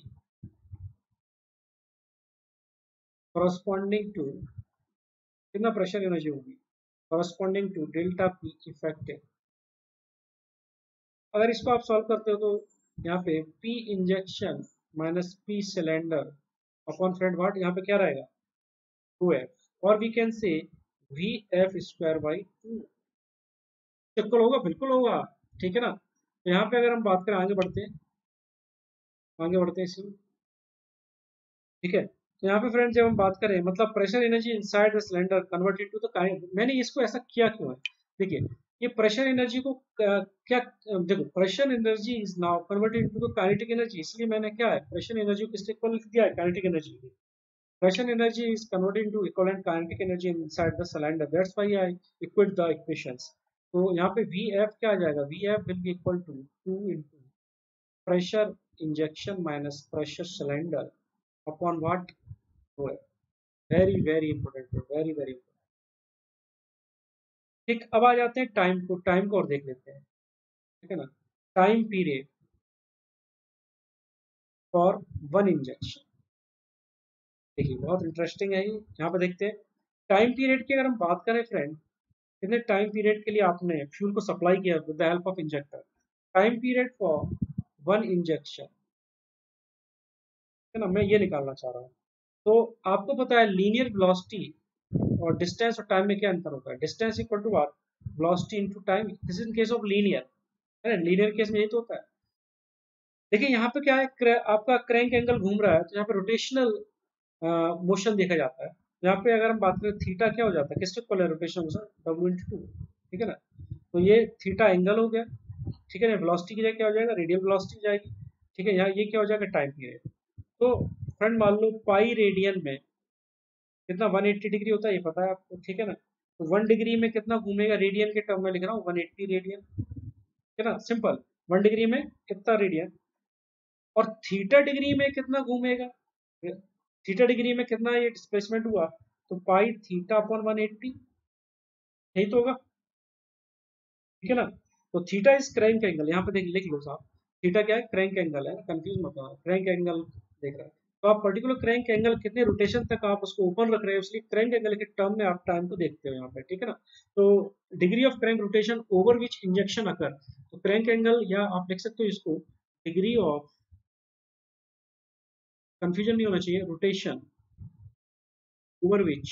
करस्पॉन्डिंग टू, कितना प्रेशर एनर्जी होगी, corresponding to delta P effective. अगर इसको आप सॉल्व करते हो तो यहाँ पे P injection minus P cylinder upon friend what, यहाँ पे क्या रहेगा, टू एफ, और we can say V F square by two, equal होगा, बिल्कुल होगा, ठीक है ना। तो यहाँ पे अगर हम बात करें, आगे बढ़ते हैं, आगे बढ़ते हैं इसमें, ठीक है। तो यहाँ पे फ्रेंड जब हम बात करें मतलब pressure energy inside the cylinder converted to the kinetic, मैंने इसको ऐसा किया क्यों है, देखिए ये प्रेशर एनर्जी को क्या, क्या देखो, pressure energy is now converted to the kinetic energy, इसलिए मैंने क्या है प्रेशर एनर्जी को किससे इक्वल लिख दिया है, kinetic energy. Pressure energy is converted into equivalent kinetic energy inside the cylinder, that's why I equate the equations. तो यहाँ पे वी एफ क्या आ जाएगा, V F will be equal to two into pressure injection minus pressure cylinder upon what, very very important, very very important. ठीक, अब आ जाते हैं टाइम को, टाइम को और देख लेते हैं, ठीक है ना। Time period for one injection, देखिए बहुत इंटरेस्टिंग है ये, यहाँ पे देखते हैं टाइम पीरियड की अगर हम बात करें फ्रेंड, कितने टाइम पीरियड के लिए आपने फ्यूल को सप्लाई किया with the help of injector, time period for one injection, है ना, मैं ये निकालना चाह रहा हूँ। तो आपको पता है लीनियर वेलोसिटी और डिस्टेंस और टाइम में क्या अंतर होता है, distance equal to what, velocity into time, this is in case of linear, है ना, लीनियर केस में यही तो होता है। देखिए यहाँ पे क्या है, क्रे, आपका क्रैंक एंगल घूम रहा है, तो यहाँ पे रोटेशनल मोशन देखा जाता है। यहाँ पे अगर हम बात करें थीटा क्या हो जाता है, किसके इक्वल है rotation motion, W into two, ठीक है ना। तो ये थीटा एंगल हो गया, ठीक है ना, वेलोसिटी की जगह क्या हो जाएगा, रेडियल वेलोसिटी जाएगी, ठीक है। यहाँ ये क्या हो जाएगा, टाइम पीरियड। तो फ्रेंड मान लो पाई रेडियन में कितना वन एट्टी डिग्री होता है, ये पता है आपको, ठीक है ना। तो वन डिग्री में कितना घूमेगा, रेडियन के टर्म में लिख रहा हूँ वन एट्टी रेडियन, ठीक है ना, सिंपल, वन डिग्री में कितना रेडियन, और थीटा डिग्री में कितना घूमेगा, थीटा डिग्री में कितना ये डिस्प्लेसमेंट हुआ, तो pi theta upon one eighty, यही तो होगा, ठीक है ना। तो थीटा इज क्रैंक एंगल, यहाँ पे देख लिख लो साहब, थीटा क्या है, क्रैंक एंगल है, कंफ्यूज मत होना, क्रैंक एंगल देख रहा है। तो आप पर्टिकुलर क्रैंक एंगल कितने रोटेशन तक आप उसको ओपन रख रहे हो, इसलिए क्रैंक एंगल के टर्म में आप टाइम को देखते हो यहाँ पे, ठीक है ना। तो degree of crank rotation over which injection occur, तो क्रैंक एंगल या आप लिख सकते हो इसको डिग्री ऑफ, कंफ्यूजन नहीं होना चाहिए, रोटेशन ओवर विच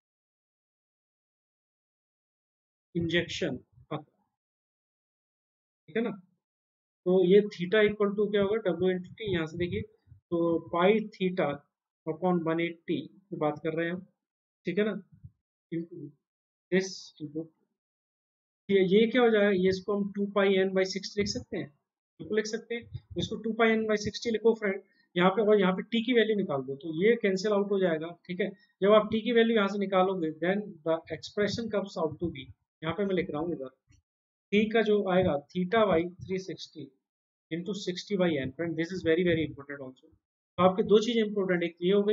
इंजेक्शन, ठीक है ना। तो ये थीटा इक्वल टू क्या होगा, डब्ल्यू इंटू टी, यहाँ से देखिए, तो pi theta upon one eighty की बात कर रहे हैं हम, ठीक है ना, इंटू दिस इंटू, ये ये क्या हो जाएगा, ये इसको हम two pi N by sixty लिख सकते हैं, बिल्कुल लिख सकते हैं, इसको two pi N by sixty लिखो फ्रेंड, यहाँ पे, और यहाँ पे टी की वैल्यू निकाल दो, तो ये कैंसिल आउट हो जाएगा, ठीक है। जब आप टी की वैल्यू यहाँ से निकालोगे then the expression comes out to be, यहाँ पे मैं लिख रहा हूँ इधर, टी का जो आएगा theta by three sixty into sixty by N, friend this is very very important also. तो आपके दो चीजें इंपॉर्टेंट, एक ये हो गई, एक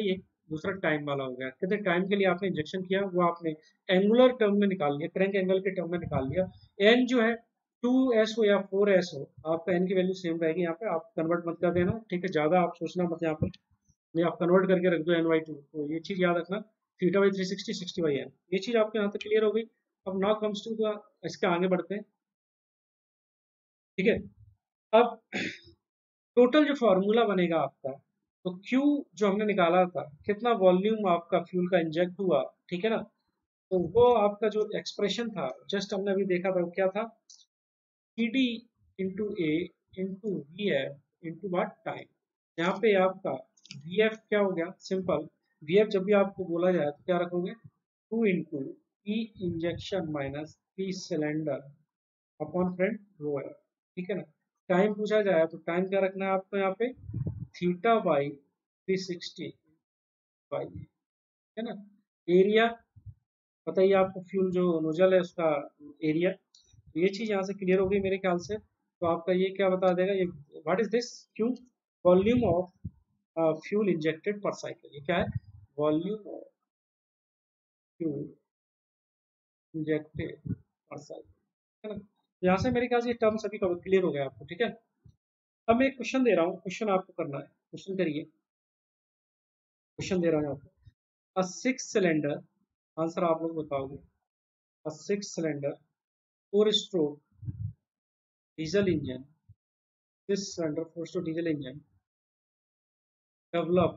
दूसरा टाइम वाला हो गया। कितने टाइम के लिए आपने इंजेक्शन किया वो आपने एंगुलर टर्म में निकाल लिया, क्रैंक एंगल के टर्म में निकाल लिया। एन जो है टू एस हो या फोर एस हो, आपका एन की वैल्यू सेम रहेगी। यहाँ पे आप कन्वर्ट मत कर देना, ठीक है, ज्यादा आप सोचना मत यहाँ पे, नहीं आप कन्वर्ट करके रख दो एन बाई टू। तो ये चीज याद रखना, theta by three sixty sixty by N, ये चीज आपके यहाँ तक क्लियर हो गई। अब नाउ कम्स टू इसके आगे बढ़ते हैं, ठीक है। अब टोटल जो फॉर्मूला बनेगा आपका, तो Q जो हमने निकाला था, कितना वॉल्यूम आपका फ्यूल का इंजेक्ट हुआ, ठीक है ना, तो वो आपका जो एक्सप्रेशन था जस्ट हमने अभी देखा था, वो क्या था, T D into A into V F into what time. यहाँ पे आपका V F क्या हो गया, सिंपल V F जब भी आपको बोला जाए तो क्या रखोगे, two into E injection minus P cylinder upon friend rho है, ठीक है ना। टाइम पूछा जाए तो टाइम क्या रखना है आपको यहाँ पे, theta by three sixty by, है ना। एरिया बताइए आपको, फ्यूल जो नोजल है उसका एरिया, तो ये चीज यहाँ से क्लियर हो गई मेरे ख्याल से। तो आपका ये क्या बता देगा, ये what is this, Q volume of fuel injected per cycle, ये क्या है, volume of fuel injected per cycle, है ना। यहाँ से मेरे ख्याल से ये टर्म सभी का क्लियर हो गया आपको, ठीक है। अब मैं एक क्वेश्चन दे रहा हूँ, क्वेश्चन आपको करना है, क्वेश्चन करिए, क्वेश्चन दे रहा हूँ आपको, अ सिक्स सिलेंडर, आंसर आप लोग बताओगे, a six cylinder four stroke diesel engine, this cylinder four stroke diesel engine developed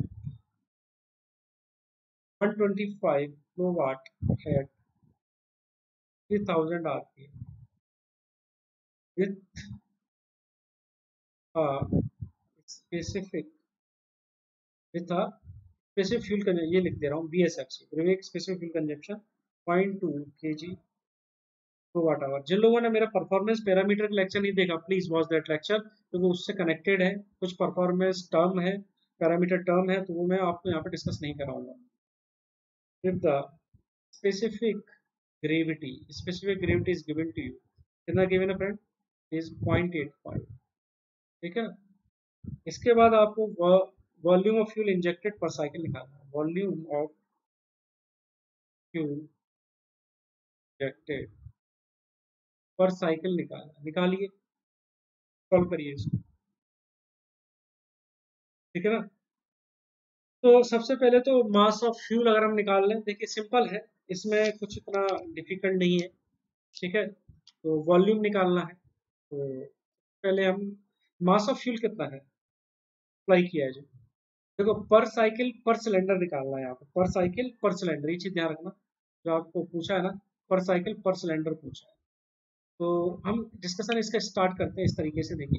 one hundred twenty-five kilowatt at three thousand R P M with a specific with a specific fuel consumption, ये लिख दे रहा हूँ B S F C, brake specific fuel consumption zero point two kg kilowatt hour. जिन लोगों ने मेरा performance parameter का लेक्चर नहीं देखा, प्लीज वॉच दैट लेक्चर, क्योंकि उससे कनेक्टेड है, कुछ परफॉर्मेंस टर्म है, पैरामीटर टर्म है, तो वो मैं आपको यहाँ पे डिस्कस नहीं कराऊंगा। If the specific gravity specific gravity is given to you, कितना given है friend, is zero point eight five, ठीक है। इसके बाद आपको volume of fuel injected per cycle निकालना है, volume of fuel injected per cycle निकालना, निकालिए, सॉल्व करिए इसको, ठीक है ना। तो सबसे पहले तो मास ऑफ फ्यूल अगर हम निकाल लें, देखिए सिंपल है, इसमें कुछ इतना डिफिकल्ट नहीं है, ठीक है। तो वॉल्यूम निकालना है, तो पहले हम मास ऑफ फ्यूल कितना है अप्लाई किया है जो, देखो पर साइकिल पर सिलेंडर निकालना है यहाँ पे, पर साइकिल पर सिलेंडर, ये चीज ध्यान रखना, जो आपको पूछा है ना, पर साइकिल पर सिलेंडर पूछा है। तो हम डिस्कशन इसका स्टार्ट करते हैं इस तरीके से, देखिए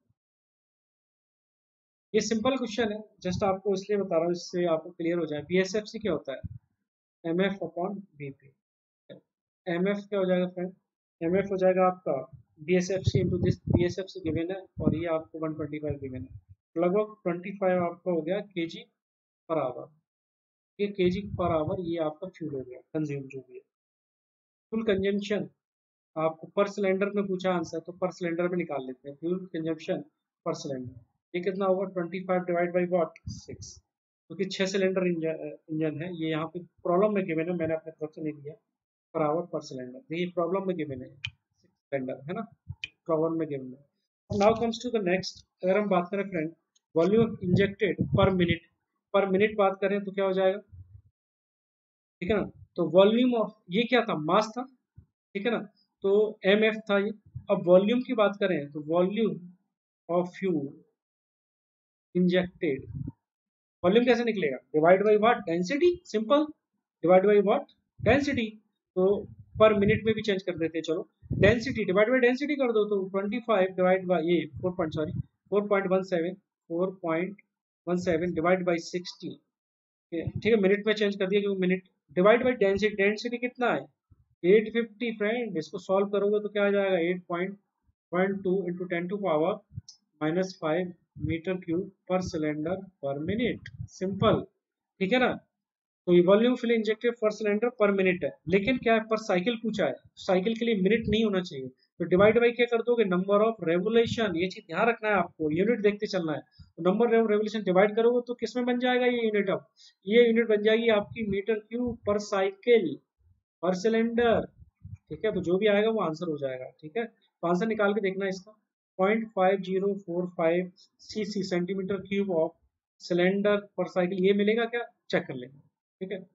ये सिंपल क्वेश्चन है, जस्ट आपको इसलिए बता रहा हूँ इससे आपको क्लियर हो जाए। बीएसएफसी क्या होता है, M F upon BP, M F क्या हो जाएगा फ्रेंड, एम एफ हो जाएगा आपका B S F C into this, B S F C given है और ये आपको वन ट्वेंटी फाइव गिवन है, लगभग ट्वेंटी फाइव आपका हो गया के जी पर आवर, ये के जी पर आवर, ये आपका फ्यूल हो गया कंज्यूम जो भी है। फ्यूल कंजम्पशन आपको पर सिलेंडर में पूछा आंसर, तो पर सिलेंडर में निकाल लेते हैं, फ्यूल कंजम्पशन पर सिलेंडर, ये कितना होगा, twenty five divide by what, six, क्योंकि छः सिलेंडर इंजन है, ये यहाँ पे प्रॉब्लम में गिवन है, मैंने अपने तरफ से नहीं दिया, पर आवर पर सिलेंडर, ये प्रॉब्लम में गिवन है, सिलेंडर है ना, प्रॉब्लम में गिवन है। Now comes to the next, अगर हम बात करें friend, volume injected per minute, per minute बात करें तो क्या हो जाएगा, ठीक है ना। तो वॉल्यूम ऑफ, ये क्या था, मास था, ठीक है ना, तो एम एफ था ये। अब वॉल्यूम की बात करें तो volume of fuel injected, volume कैसे निकलेगा, divide by what, density, simple, divide by what, density. तो पर मिनट में भी चेंज कर देते हैं, चलो डेंसिटी डिवाइड बाई डेंसिटी कर दो, तो ट्वेंटी फाइव डिवाइड बाई ये four point sorry four point one seven four point one seven divide by sixty, ठीक है, मिनट में चेंज कर दिया क्योंकि minute, divide by density, density कितना है एट फिफ्टी फ्रेंड, इसको सॉल्व करोगे तो क्या आ जाएगा, eight point one two into ten to power minus five meter cube per cylinder per minute, simple, ठीक है ना। तो ये volume fuel injected per cylinder per minute है, लेकिन क्या है, पर साइकिल पूछा है, साइकिल के लिए मिनट नहीं होना चाहिए, तो डिवाइड बाई क्या कर दोगे, नंबर ऑफ रेवोल्यूशन, ये चीज ध्यान रखना है आपको, यूनिट देखते चलना है। तो नंबर ऑफ रेवोल्यूशन डिवाइड करोगे तो किसमें बन जाएगा ये यूनिट, अब ये यूनिट बन जाएगी आपकी meter cube per cycle per cylinder. ठीक है, तो जो भी आएगा वो आंसर हो जाएगा। ठीक है, तो आंसर निकाल के देखना है इसका, point five zero four five C C centimeter cube of cylinder per cycle, ये मिलेगा क्या, चेक कर लेंगे। ठीक है,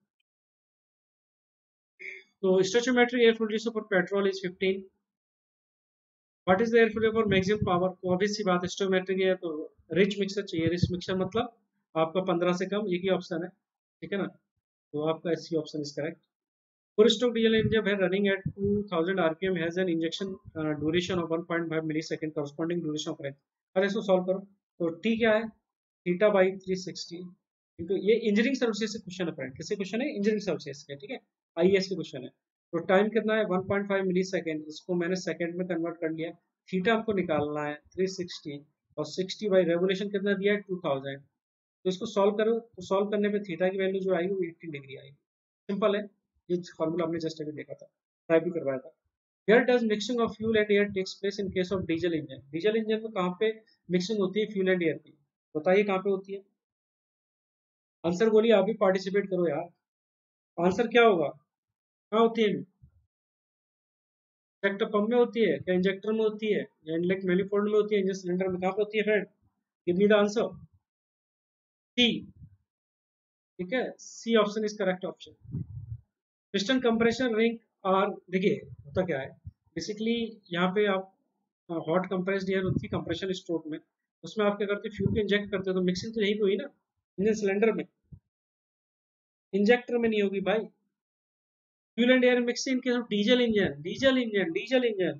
तो stoichiometric air flow ratio for petrol is fifteen. What is the air flow for maximum power, तो ऑब्वियस सी बात है स्टोचियोमेट्रिक है तो रिच मिक्सर चाहिए, रिच मिक्सर मतलब आपका पंद्रह से कम, एक ही ऑप्शन है। ठीक है ना, तो आपका C option is correct. Four stroke diesel engine है running at two thousand RPM has an injection duration of one point five millisecond corresponding duration of range. अरे इसको सॉल्व करो, तो टी क्या है, थीटा बाई थ्री सिक्सटी, क्योंकि ये engineering services से क्वेश्चन है फ्रेंड, किससे क्वेश्चन है, इंजीनियरिंग सर्विसेज के। ठीक है, आईएएस के क्वेश्चन है। तो टाइम कितना है one point five millisecond, इसको मैंने सेकेंड में कन्वर्ट कर लिया। थीटा आपको निकालना है थ्री सिक्सटी, और सिक्सटी बाई रेवोल्यूशन कितना दिया है टू थाउजेंड। तो इसको सॉल्व करो, तो सॉल्व करने पे थीटा की वैल्यू जो आएगी वो एटीन डिग्री आएगी। सिंपल है, ये फॉर्मूला आपने जस्ट अभी देखा था, ट्राई भी करवाया था। Where does mixing of fuel and air takes place in case of diesel engine? Diesel engine में कहाँ पे मिक्सिंग होती है फ्यूल एंड एयर की, बताइए कहाँ पे होती है, आंसर बोलिए, आप भी पार्टिसिपेट करो यार। आंसर क्या होगा, कहाँ होती है, इंजेक्टर पंप में होती है, क्या इंजेक्टर में होती है, या इनलेट मैनिफोल्ड में होती है, इंजन सिलेंडर में, कहाँ पे होती है friend, give me the answer, C. ठीक है, C option is correct option. Piston compressor ring are, देखिए होता क्या है बेसिकली, यहाँ पे आप हॉट कंप्रेस्ड एयर होती है कंप्रेशन स्ट्रोक में, उसमें आप क्या करते हैं, फ्यूल को इंजेक्ट करते हो, तो मिक्सिंग तो यहीं पे हुई ना, इंजन सिलेंडर में, इंजेक्टर में नहीं होगी भाई। फ्यूल एंड एयर मिक्सिंग के diesel engine, diesel engine, diesel engine.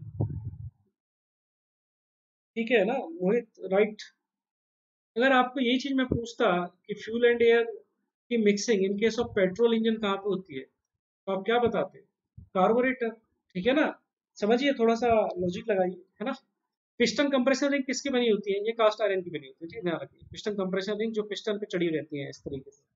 ठीक है ना मोहित, राइट। अगर आपको यही चीज मैं पूछता कि फ्यूल एंड एयर की mixing in case of petrol engine कहाँ पे होती है, तो आप क्या बताते, कार्बोरेटर। ठीक है ना, समझिए, थोड़ा सा लॉजिक लगाइए, है ना। पिस्टन कंप्रेसर रिंग किसकी बनी होती है, ये कास्ट आयरन की बनी होती है, ठीक है, ध्यान रखिए, पिस्टन कंप्रेसर रिंग जो पिस्टन पे चढ़ी रहती है इस तरीके से।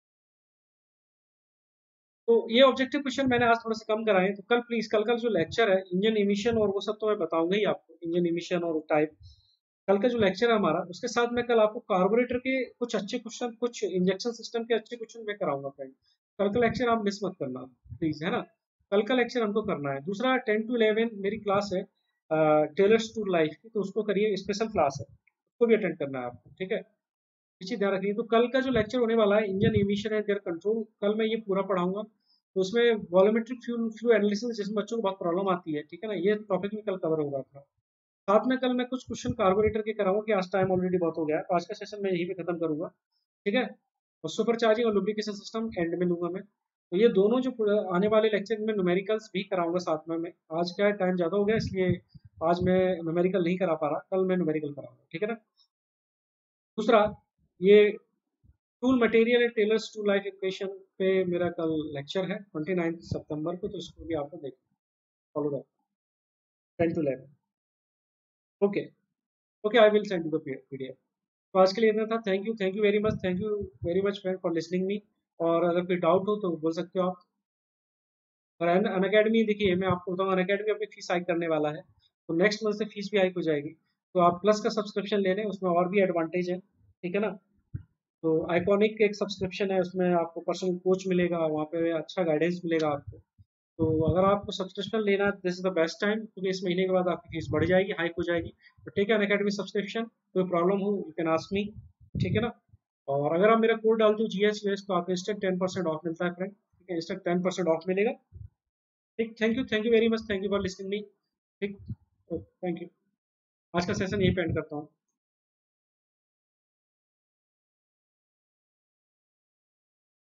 तो ये ऑब्जेक्टिव क्वेश्चन मैंने आज थोड़ा सा कम कराए हैं, तो कल प्लीज, कल का जो लेक्चर है इंजन इमिशन और वो सब तो मैं बताऊंगा ही आपको, इंजन इमिशन और टाइप, कल का जो लेक्चर है हमारा, उसके साथ मैं कल आपको कार्बोरेटर के कुछ अच्छे क्वेश्चन, कुछ इंजेक्शन सिस्टम के अच्छे क्वेश्चन मैं कराऊंगा फ्रेंड। कल का लेक्चर आप मिस मत करना प्लीज, है ना, कल का लेक्चर हमको करना है। दूसरा, टेन टू इलेवन मेरी क्लास है टेलर्स टू लाइफ की, तो उसको करिए, स्पेशल क्लास है, उसको भी अटेंड करना है आपको। ठीक है, इसी ध्यान रखिए। तो कल का जो लेक्चर होने वाला है engine emission and their control, कल मैं ये पूरा पढ़ाऊंगा। तो उसमें वॉल्यूमेट्रिक फ्यूल फ्लू एनालिसिस, जिसमें बच्चों को बहुत प्रॉब्लम आती है, ठीक है ना, ये टॉपिक भी कल कवर होगा अपना। साथ में कल मैं कुछ क्वेश्चन कार्बोरेटर के कराऊंगा, कि आज टाइम ऑलरेडी बहुत हो गया है, तो आज का सेशन मैं यहीं पे खत्म करूंगा। ठीक है, और सुपर चार्जिंग और लुब्रिकेशन सिस्टम एंड में लूंगा मैं। तो ये दोनों जो आने वाले लेक्चर में न्यूमेरिकल्स भी कराऊंगा साथ में मैं, आज का टाइम ज़्यादा हो गया इसलिए आज मैं न्यूमेरिकल नहीं करा पा रहा, कल मैं न्यूमेरिकल कराऊंगा। ठीक है ना। दूसरा, ये tool material and Taylor's tool life equation पे मेरा कल लेक्चर है ट्वेंटी नाइन्थ सितंबर को, तो इसको भी आपको देख फॉलो कर, ten to eleven. Okay, okay, I will send you the PDF. तो आज के लिए इतना था, thank you, thank you very much, thank you very much friend for listening me. और अगर कोई डाउट हो तो बोल सकते हो आप। और अन अकेडमी, देखिए मैं आपको बताऊँ, अन अकेडमी अपनी फीस हाइक करने वाला है, तो नेक्स्ट मंथ से फीस भी हाइक हो जाएगी। तो आप प्लस का सब्सक्रिप्शन ले लें, उसमें और भी एडवांटेज है। ठीक है ना, तो आइकॉनिक एक सब्सक्रिप्शन है, उसमें आपको पर्सनल कोच मिलेगा, वहाँ पे अच्छा गाइडेंस मिलेगा आपको। तो अगर आपको सब्सक्रिप्शन लेना है, this is the best time, क्योंकि इस महीने के बाद आपकी फीस बढ़ जाएगी, हाइक हो जाएगी। तो टेक एन अकेडमी सब्सक्रिप्शन, कोई प्रॉब्लम हो यू कैन आस्क मी। ठीक है ना, और अगर आप मेरा कोड डालते हो जी एस यू एस, तो आपको इंस्टेंट टेन परसेंट ऑफ मिलता है फ्रेंड। ठीक है, इंस्टेंट टेन परसेंट ऑफ मिलेगा। ठीक, thank you, thank you very much, thank you for listening me. ठीक, थैंक यू। आज का सेशन यही पे एंड करता हूँ।